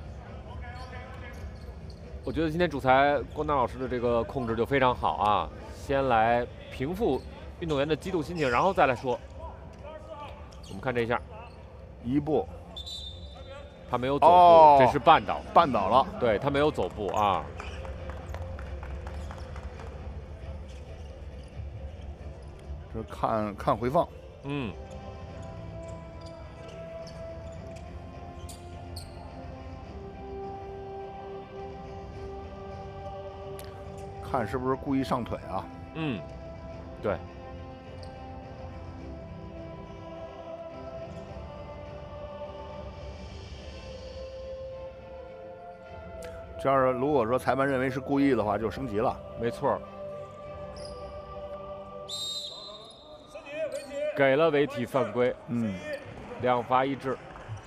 我觉得今天主裁郭娜老师的这个控制就非常好啊，先来平复运动员的激动心情，然后再来说。我们看这一下， 一步， 他没有走步，这是绊倒了， 对他没有走步啊。 这看回放， 看是不是故意上腿啊？ 嗯，对。 这要是如果说裁判认为是故意的话，就升级了。 没错。给了违体犯规。2罚1掷。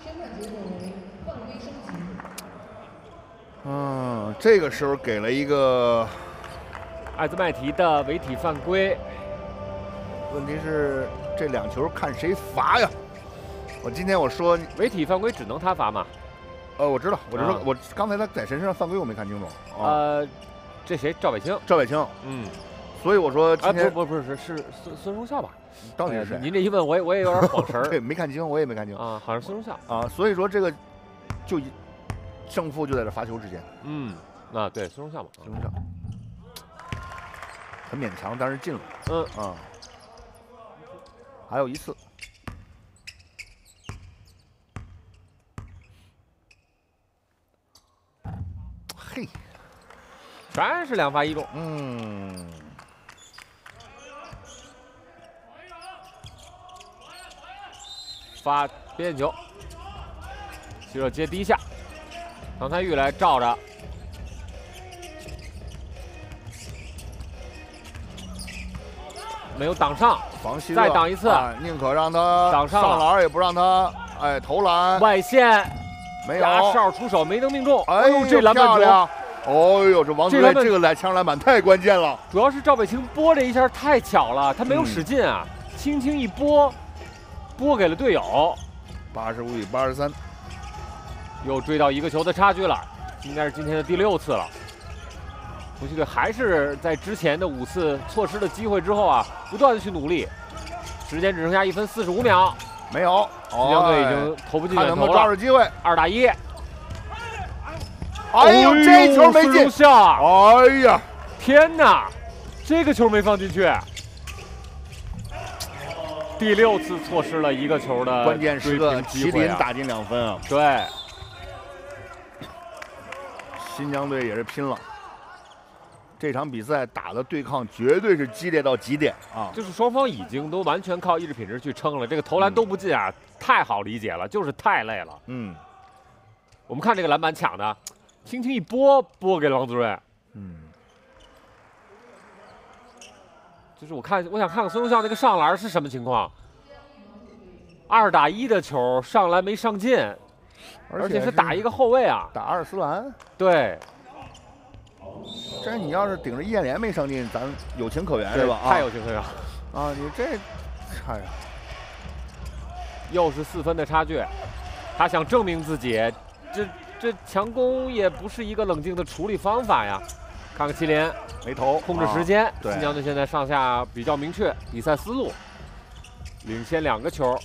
这个时候给了一个艾兹麦提的违体犯规。 问题是这2球看谁罚呀？今天我说违体犯规只能他罚嘛。 我知道，我就说，我刚才他在谁身上犯规我没看清楚。 这谁？赵伟清。 赵伟清。所以我说今天不是孙荣孝吧？ 到底是谁？ 您这一问，我也有点晃神儿。 对，没看清，我也没看清啊，好像孙荣孝啊。所以说这个就胜负就在这罚球之间。 对，孙荣孝嘛， 孙荣孝很勉强，但是进了。还有一次。嘿， 全是2罚1中。发边线球，徐热接第一下，唐才玉来罩着，没有挡上， 防西再挡一次， 宁可让他挡上篮也不让他，投篮外线没有， 压哨出手没能命中， 哎呦这篮板球， 这王子睿这个抢篮板太关键了， 主要是赵北清拨这一下太巧了，他没有使劲啊，轻轻一拨给了队友 ，85-83， 又追到1个球的差距了，应该是今天的第6次了。同曦队还是在之前的5次错失的机会之后啊，不断的去努力。时间只剩下1分45秒， 没有， 新疆队已经投不进远投了。 看能不能抓住机会 ，2打1。 哎呦，这球没进！哎呀， 天哪，这个球没放进去。第6次错失了1个球的关键时刻，麒麟打进2分啊！ 对， 新疆队也是拼了。这场比赛打的对抗绝对是激烈到极点啊！ 就是双方已经都完全靠意志品质去撑了，这个投篮都不进啊，太好理解了，就是太累了。我们看这个篮板抢的，轻轻一拨给了王子睿。就是我想看看孙荣孝那个上篮是什么情况。2打1的球上篮没上进，而且是打一个后卫啊， 打阿尔斯兰。 对。 这你要是顶着叶莲没上进，咱有情可原是吧？ 太有情可原啊！你这，哎呀， 又是4分的差距，他想证明自己，这强攻也不是一个冷静的处理方法呀。看看麒麟没投， 控制时间，新疆队现在上下比较明确，比赛思路，领先2个球。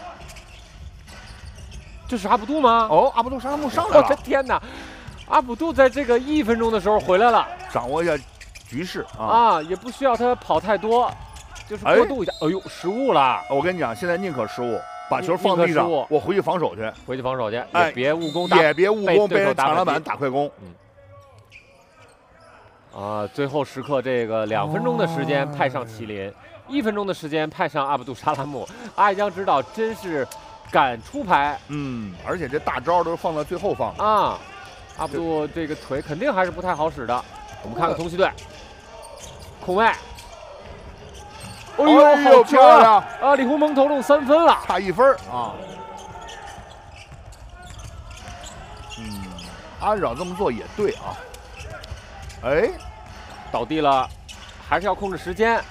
这是阿卜杜吗？ 阿卜杜沙拉木上来了！ 我的天哪！阿卜杜在这个1分钟的时候回来了， 掌握一下局势也不需要他跑太多，就是过渡一下。哎呦，失误了！ 我跟你讲，现在宁可失误，把球放地上，我回去防守去，也别误攻，被人抢篮板打快攻。 最后时刻这个2分钟的时间派上麒麟，1分钟的时间派上阿卜杜沙拉木，阿江指导真是敢出牌。 而且这大招都是放到最后放啊。阿卜杜这个腿肯定还是不太好使的，我们看看同曦队，空位，哎呦，好漂亮啊！李鸿萌投中3分了， 差1分啊。按照这么做也对啊。 倒地了，还是要控制时间。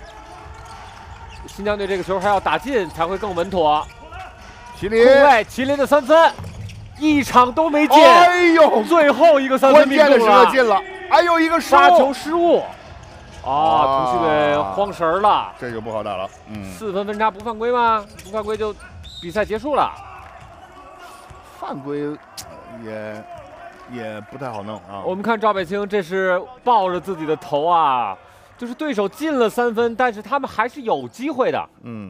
新疆队这个球还要打进才会更稳妥。 麒麟， 空位，麒麟的3分。1场都没进， 哎呦， 最后一个3分命中了， 关键的时刻进了，哎呦，一个杀球失误，同曦队慌神了， 这就不好打了。 4分分差不犯规吗？不犯规就比赛结束了。 犯规也不太好弄啊。 我们看赵北清，这是抱着自己的头啊，就是对手进了3分，但是他们还是有机会的。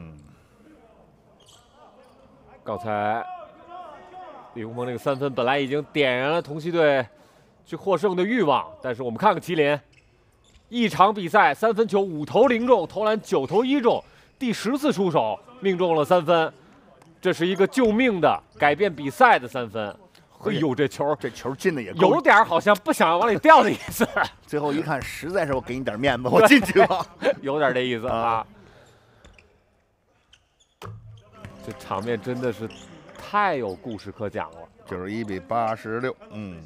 刚才李鸿萌那个3分本来已经点燃了同曦队去获胜的欲望，但是我们看看麒麟， 一场比赛3分球5投0中，投篮9投1中，第10次出手命中了3分，这是一个救命的改变比赛的3分。哎呦，这球进的也有点好像不想要往里掉的意思。 最后一看，实在是我给你点面子，我进去吧， 有点这意思啊。这场面真的是太有故事可讲了。 91比86，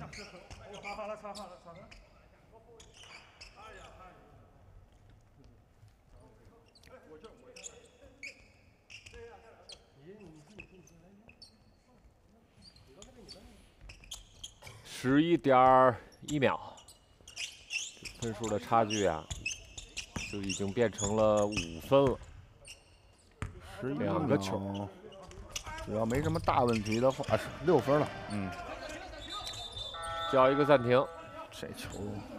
11.1秒，分数的差距啊，就已经变成了5分了。2个球， 只要没什么大问题的话，是6分了。 叫一个暂停。 这球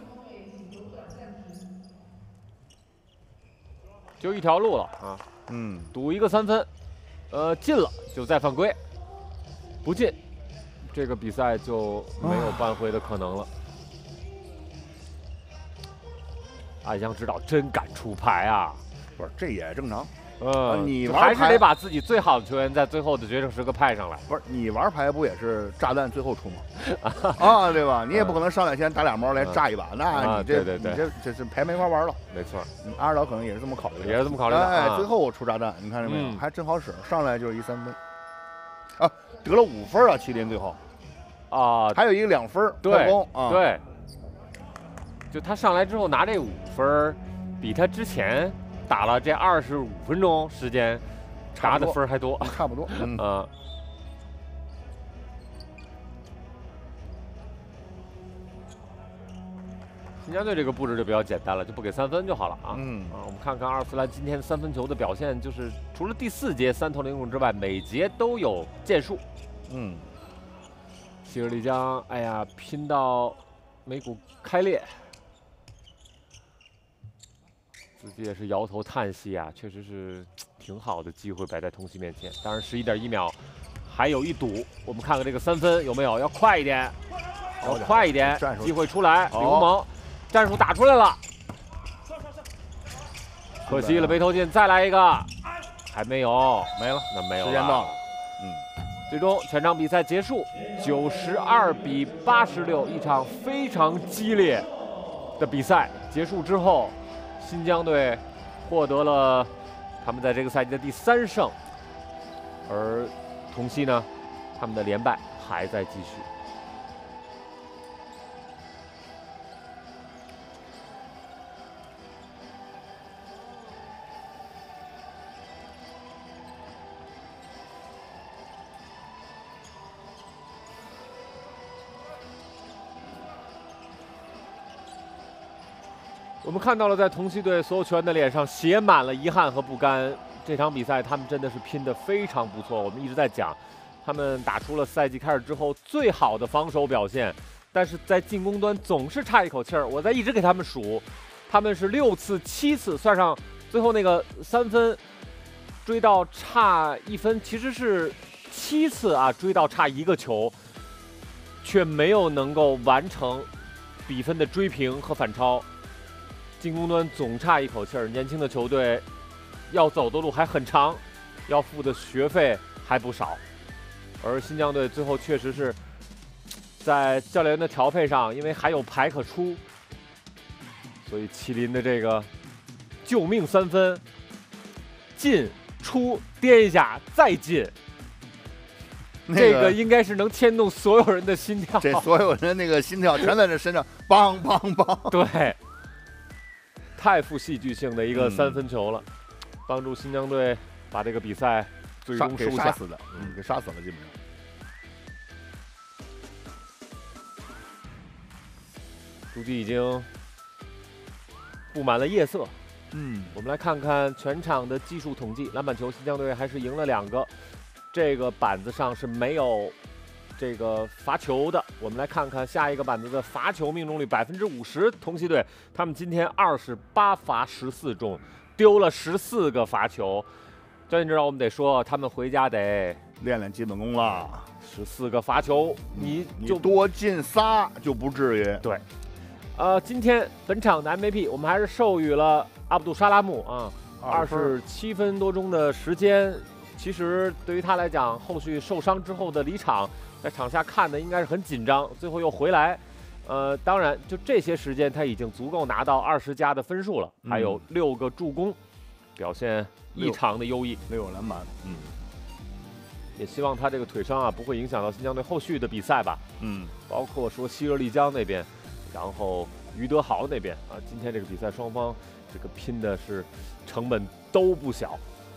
就一条路了啊。赌一个3分，进了就再犯规，不进，这个比赛就没有扳回的可能了。安阳指导真敢出牌啊！ 不是，这也正常。你还是得把自己最好的球员在最后的决胜时刻派上来。 不是，你玩牌不也是炸弹最后出吗？对吧？你也不可能上来先打2毛来炸一把，那你这这牌没法玩了。 没错， 阿指导可能也是这么考虑的， 也是这么考虑的。 哎，最后我出炸弹，你看见没有？还真好使，上来就是一3分。啊，得了5分啊！麒麟最后啊， 还有一个2分快攻啊，对，就他上来之后拿这5分，比他之前打了这25分钟时间，拿的分还多， 差不多。 新疆队这个布置就比较简单了，就不给3分就好了啊。我们看看阿尔斯兰今天3分球的表现，就是除了第4节3投0中之外，每节都有建树。希尔里江，哎呀，拼到眉骨开裂。自己也是摇头叹息啊，确实是挺好的机会摆在童熙面前。当然11.1秒，还有一赌，我们看看这个3分有没有，要快一点，要快一点，机会出来，刘蒙战术打出来了，可惜了，没投进，再来一个，还没有， 没了， 那没有了， 时间到了， 最终全场比赛结束，92比86，一场非常激烈的比赛结束之后。新疆队获得了他们在这个赛季的第3胜，而童熙呢，他们的连败还在继续。我们看到了，在童熙队所有球员的脸上写满了遗憾和不甘。这场比赛他们真的是拼得非常不错。我们一直在讲，他们打出了赛季开始之后最好的防守表现，但是在进攻端总是差一口气儿。我在一直给他们数，他们是6次、7次，算上最后那个3分追到差1分，其实是7次啊，追到差1个球，却没有能够完成比分的追平和反超。进攻端总差一口气儿，年轻的球队要走的路还很长，要付的学费还不少。而新疆队最后确实是在教练员的调配上，因为还有牌可出，所以麒麟的这个救命3分，进出颠一下再进，这个应该是能牵动所有人的心跳。 这所有人那个心跳全在这身上，梆梆梆。 对。太富戏剧性的一个3分球了，帮助新疆队把这个比赛最终收下。 杀死的，给杀死了，基本上。 朱迪已经布满了夜色。我们来看看全场的技术统计，篮板球新疆队还是赢了2个，这个板子上是没有这个罚球的。我们来看看下一个板子的罚球命中率50%，童熙队他们今天28罚14中，丢了14个罚球。教练指导，我们得说他们回家得练练基本功了。 14个罚球，你就多进仨就不至于。 对， 今天本场的 MVP 我们还是授予了阿卜杜沙拉木啊，27分多钟的时间。其实对于他来讲，后续受伤之后的离场，在场下看的应该是很紧张，最后又回来。当然就这些时间他已经足够拿到20加的分数了，还有6个助攻，表现异常的优异 ，6个篮板。 也希望他这个腿伤啊不会影响到新疆队后续的比赛吧。包括说西热丽江那边，然后于德豪那边啊，今天这个比赛双方这个拼的是成本都不小。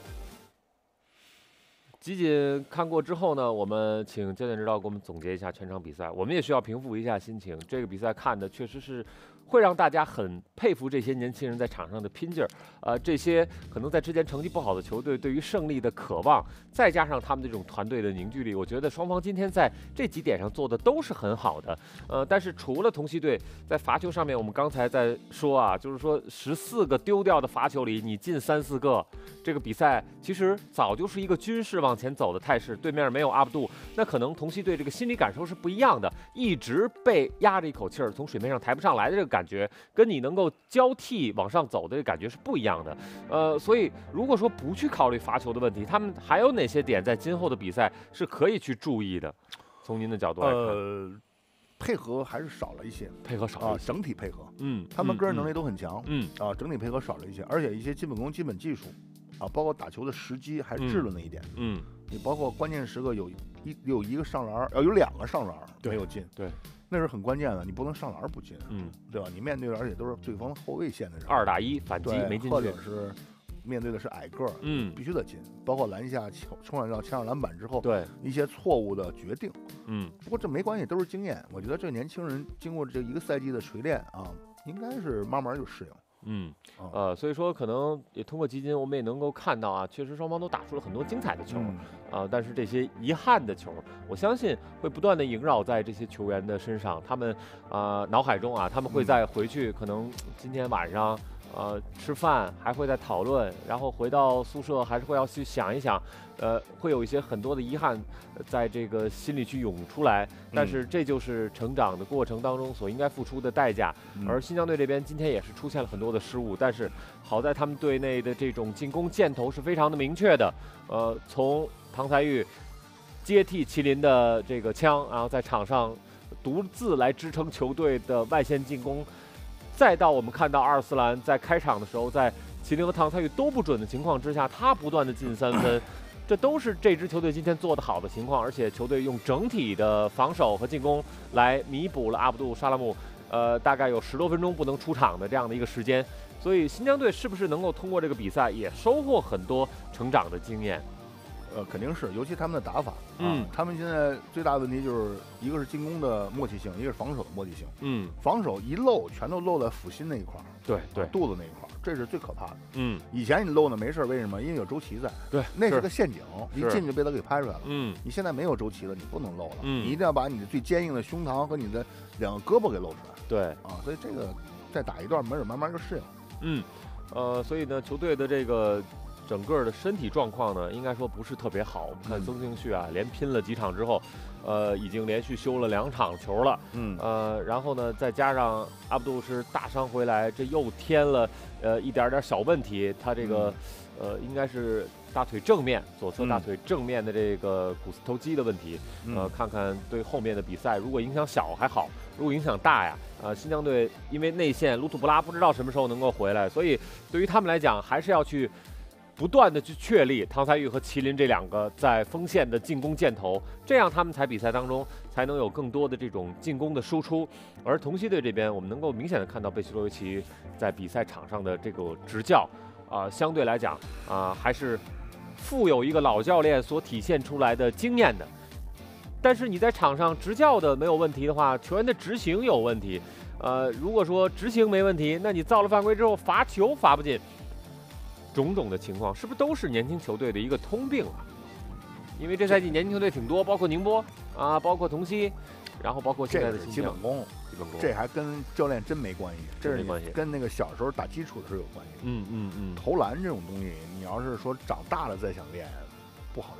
集锦看过之后呢，我们请教练指导给我们总结一下全场比赛。我们也需要平复一下心情，这个比赛看的确实是会让大家很佩服这些年轻人在场上的拼劲儿。这些可能在之前成绩不好的球队对于胜利的渴望，再加上他们这种团队的凝聚力，我觉得双方今天在这几点上做的都是很好的。但是除了同曦队在罚球上面，我们刚才在说啊，就是说14个丢掉的罚球里，你进3、4个。这个比赛其实早就是一个军事往前走的态势，对面没有阿卜杜，那可能同曦队这个心理感受是不一样的，一直被压着一口气儿从水面上抬不上来的这个感觉，跟你能够交替往上走的这个感觉是不一样的。所以如果说不去考虑罚球的问题，他们还有哪些点在今后的比赛是可以去注意的？从您的角度来看， 配合还是少了一些，整体配合，他们个人能力都很强，整体配合少了一些，而且一些基本功、基本技术。包括打球的时机还滞了那一点，你包括关键时刻有一个上篮，有2个上篮没有进， 对， 那是很关键的，你不能上篮不进，对吧？你面对的而且都是对方后卫线的人 ，2打1反击没进去， 或者是面对的是矮个儿，必须得进，包括篮下冲上抢上篮板之后， 对一些错误的决定，不过这没关系，都是经验。我觉得这个年轻人经过这1个赛季的锤炼啊，应该是慢慢就适应。 所以说可能也通过集锦，我们也能够看到啊，确实双方都打出了很多精彩的球，但是这些遗憾的球，我相信会不断的萦绕在这些球员的身上，他们脑海中啊，他们会再回去，可能今天晚上吃饭还会再讨论，然后回到宿舍还是会要去想一想，会有一些很多的遗憾在这个心里去涌出来，但是这就是成长的过程当中所应该付出的代价。而新疆队这边今天也是出现了很多的失误，但是好在他们队内的这种进攻箭头是非常的明确的，从唐才玉接替麒麟的这个枪，然后在场上独自来支撑球队的外线进攻。再到我们看到阿尔斯兰在开场的时候，在麒麟和唐才玉都不准的情况之下，他不断的进3分，这都是这支球队今天做得好的情况。而且球队用整体的防守和进攻来弥补了阿卜杜沙拉木，大概有10多分钟不能出场的这样的一个时间。所以新疆队是不是能够通过这个比赛也收获很多成长的经验？ 肯定是，尤其他们的打法，他们现在最大的问题就是一个是进攻的默契性，一个是防守的默契性，防守一漏全都漏在腹心那一块， 对， 肚子那一块，这是最可怕的。以前你漏呢没事，为什么？因为有周琦在， 对， 那是个陷阱，一进就被他给拍出来了。你现在没有周琦了，你不能漏了，你一定要把你的最坚硬的胸膛和你的2个胳膊给露出来。 对， 所以这个再打一段，慢慢就适应。 所以呢，球队的这个整个的身体状况呢，应该说不是特别好。我们看曾庆旭啊，连拼了几场之后，已经连续休了2场球了。然后呢，再加上阿卜杜是大伤回来，这又添了一点小问题。他这个应该是大腿正面左侧大腿正面的这个股四头肌的问题。看看对后面的比赛，如果影响小还好，如果影响大呀，新疆队因为内线卢图布拉不知道什么时候能够回来，所以对于他们来讲，还是要去不断的去确立唐才玉和麒麟这2个在锋线的进攻箭头，这样他们比赛当中才能有更多的这种进攻的输出。而同曦队这边，我们能够明显的看到贝西罗维奇在比赛场上的这个执教，相对来讲还是富有一个老教练所体现出来的经验的。但是你在场上执教的没有问题的话，球员的执行有问题。如果说执行没问题，那你造了犯规之后罚球罚不进。种种的情况是不是都是年轻球队的一个通病啊？因为这赛季年轻球队挺多，包括宁波包括同曦，然后包括现在的基本功，这还跟教练真没关系，这是跟那个小时候打基础的时候有关系。投篮这种东西，你要是说长大了再想练，不好练了。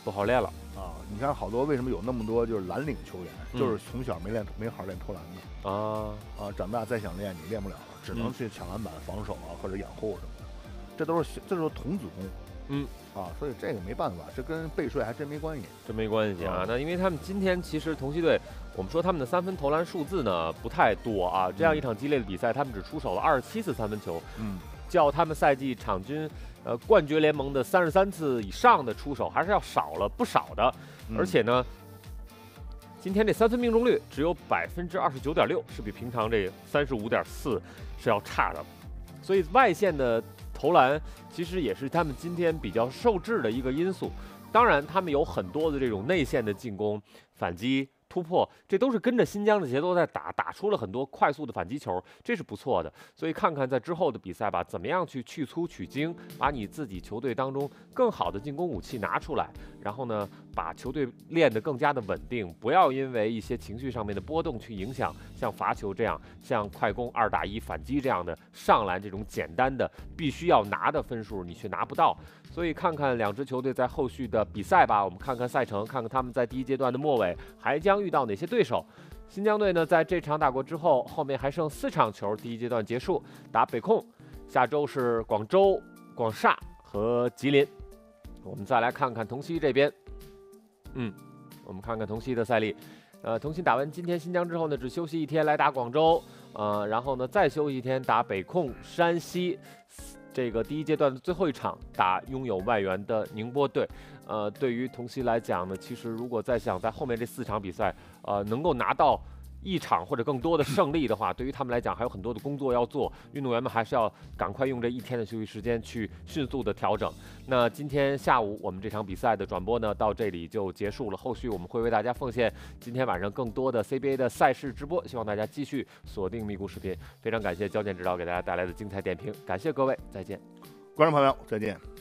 不好练了啊！你看好多为什么有那么多就是蓝领球员，就是从小没好练投篮的啊，长大再想练你练不了了，只能去抢篮板、防守啊或者掩护什么的，这都是童子功。所以这个没办法，这跟背税还真没关系， 真没关系啊。那因为他们今天其实同曦队，我们说他们的3分投篮数字呢不太多啊，这样一场激烈的比赛，他们只出手了27次3分球，较他们赛季场均冠绝联盟的33次以上的出手还是要少了不少的，而且呢，今天这3分命中率只有29.6%，是比平常这35.4%是要差的，所以外线的投篮其实也是他们今天比较受制的一个因素。当然，他们有很多的这种内线的进攻、反击、突破，这都是跟着新疆的节奏在打出了很多快速的反击球，这是不错的。所以看看在之后的比赛吧，怎么样去去粗取精，把你自己球队当中更好的进攻武器拿出来，然后呢，把球队练得更加的稳定，不要因为一些情绪上面的波动去影响像罚球这样、像快攻2打1反击这样的上篮这种简单的必须要拿的分数，你却拿不到。所以看看两支球队在后续的比赛吧，我们看看赛程，看看他们在第一阶段的末尾还将遇到哪些对手。新疆队呢，在这场打过之后，后面还剩4场球，第一阶段结束，打北控，下周是广州、广厦和吉林。我们再来看看同曦这边，我们看看同曦的赛例。同曦打完今天新疆之后呢，只休息1天来打广州，然后呢再休息1天打北控、山西。这个第一阶段的最后一场打拥有外援的宁波队，对于同曦来讲呢，其实如果再想在后面这4场比赛，能够拿到1场或者更多的胜利的话，对于他们来讲还有很多的工作要做，运动员们还是要赶快用这1天的休息时间去迅速的调整。那今天下午我们这场比赛的转播呢，到这里就结束了，后续我们会为大家奉献今天晚上更多的 CBA 的赛事直播，希望大家继续锁定咪咕视频。非常感谢焦健指导给大家带来的精彩点评，感谢各位，再见， 观众朋友再见。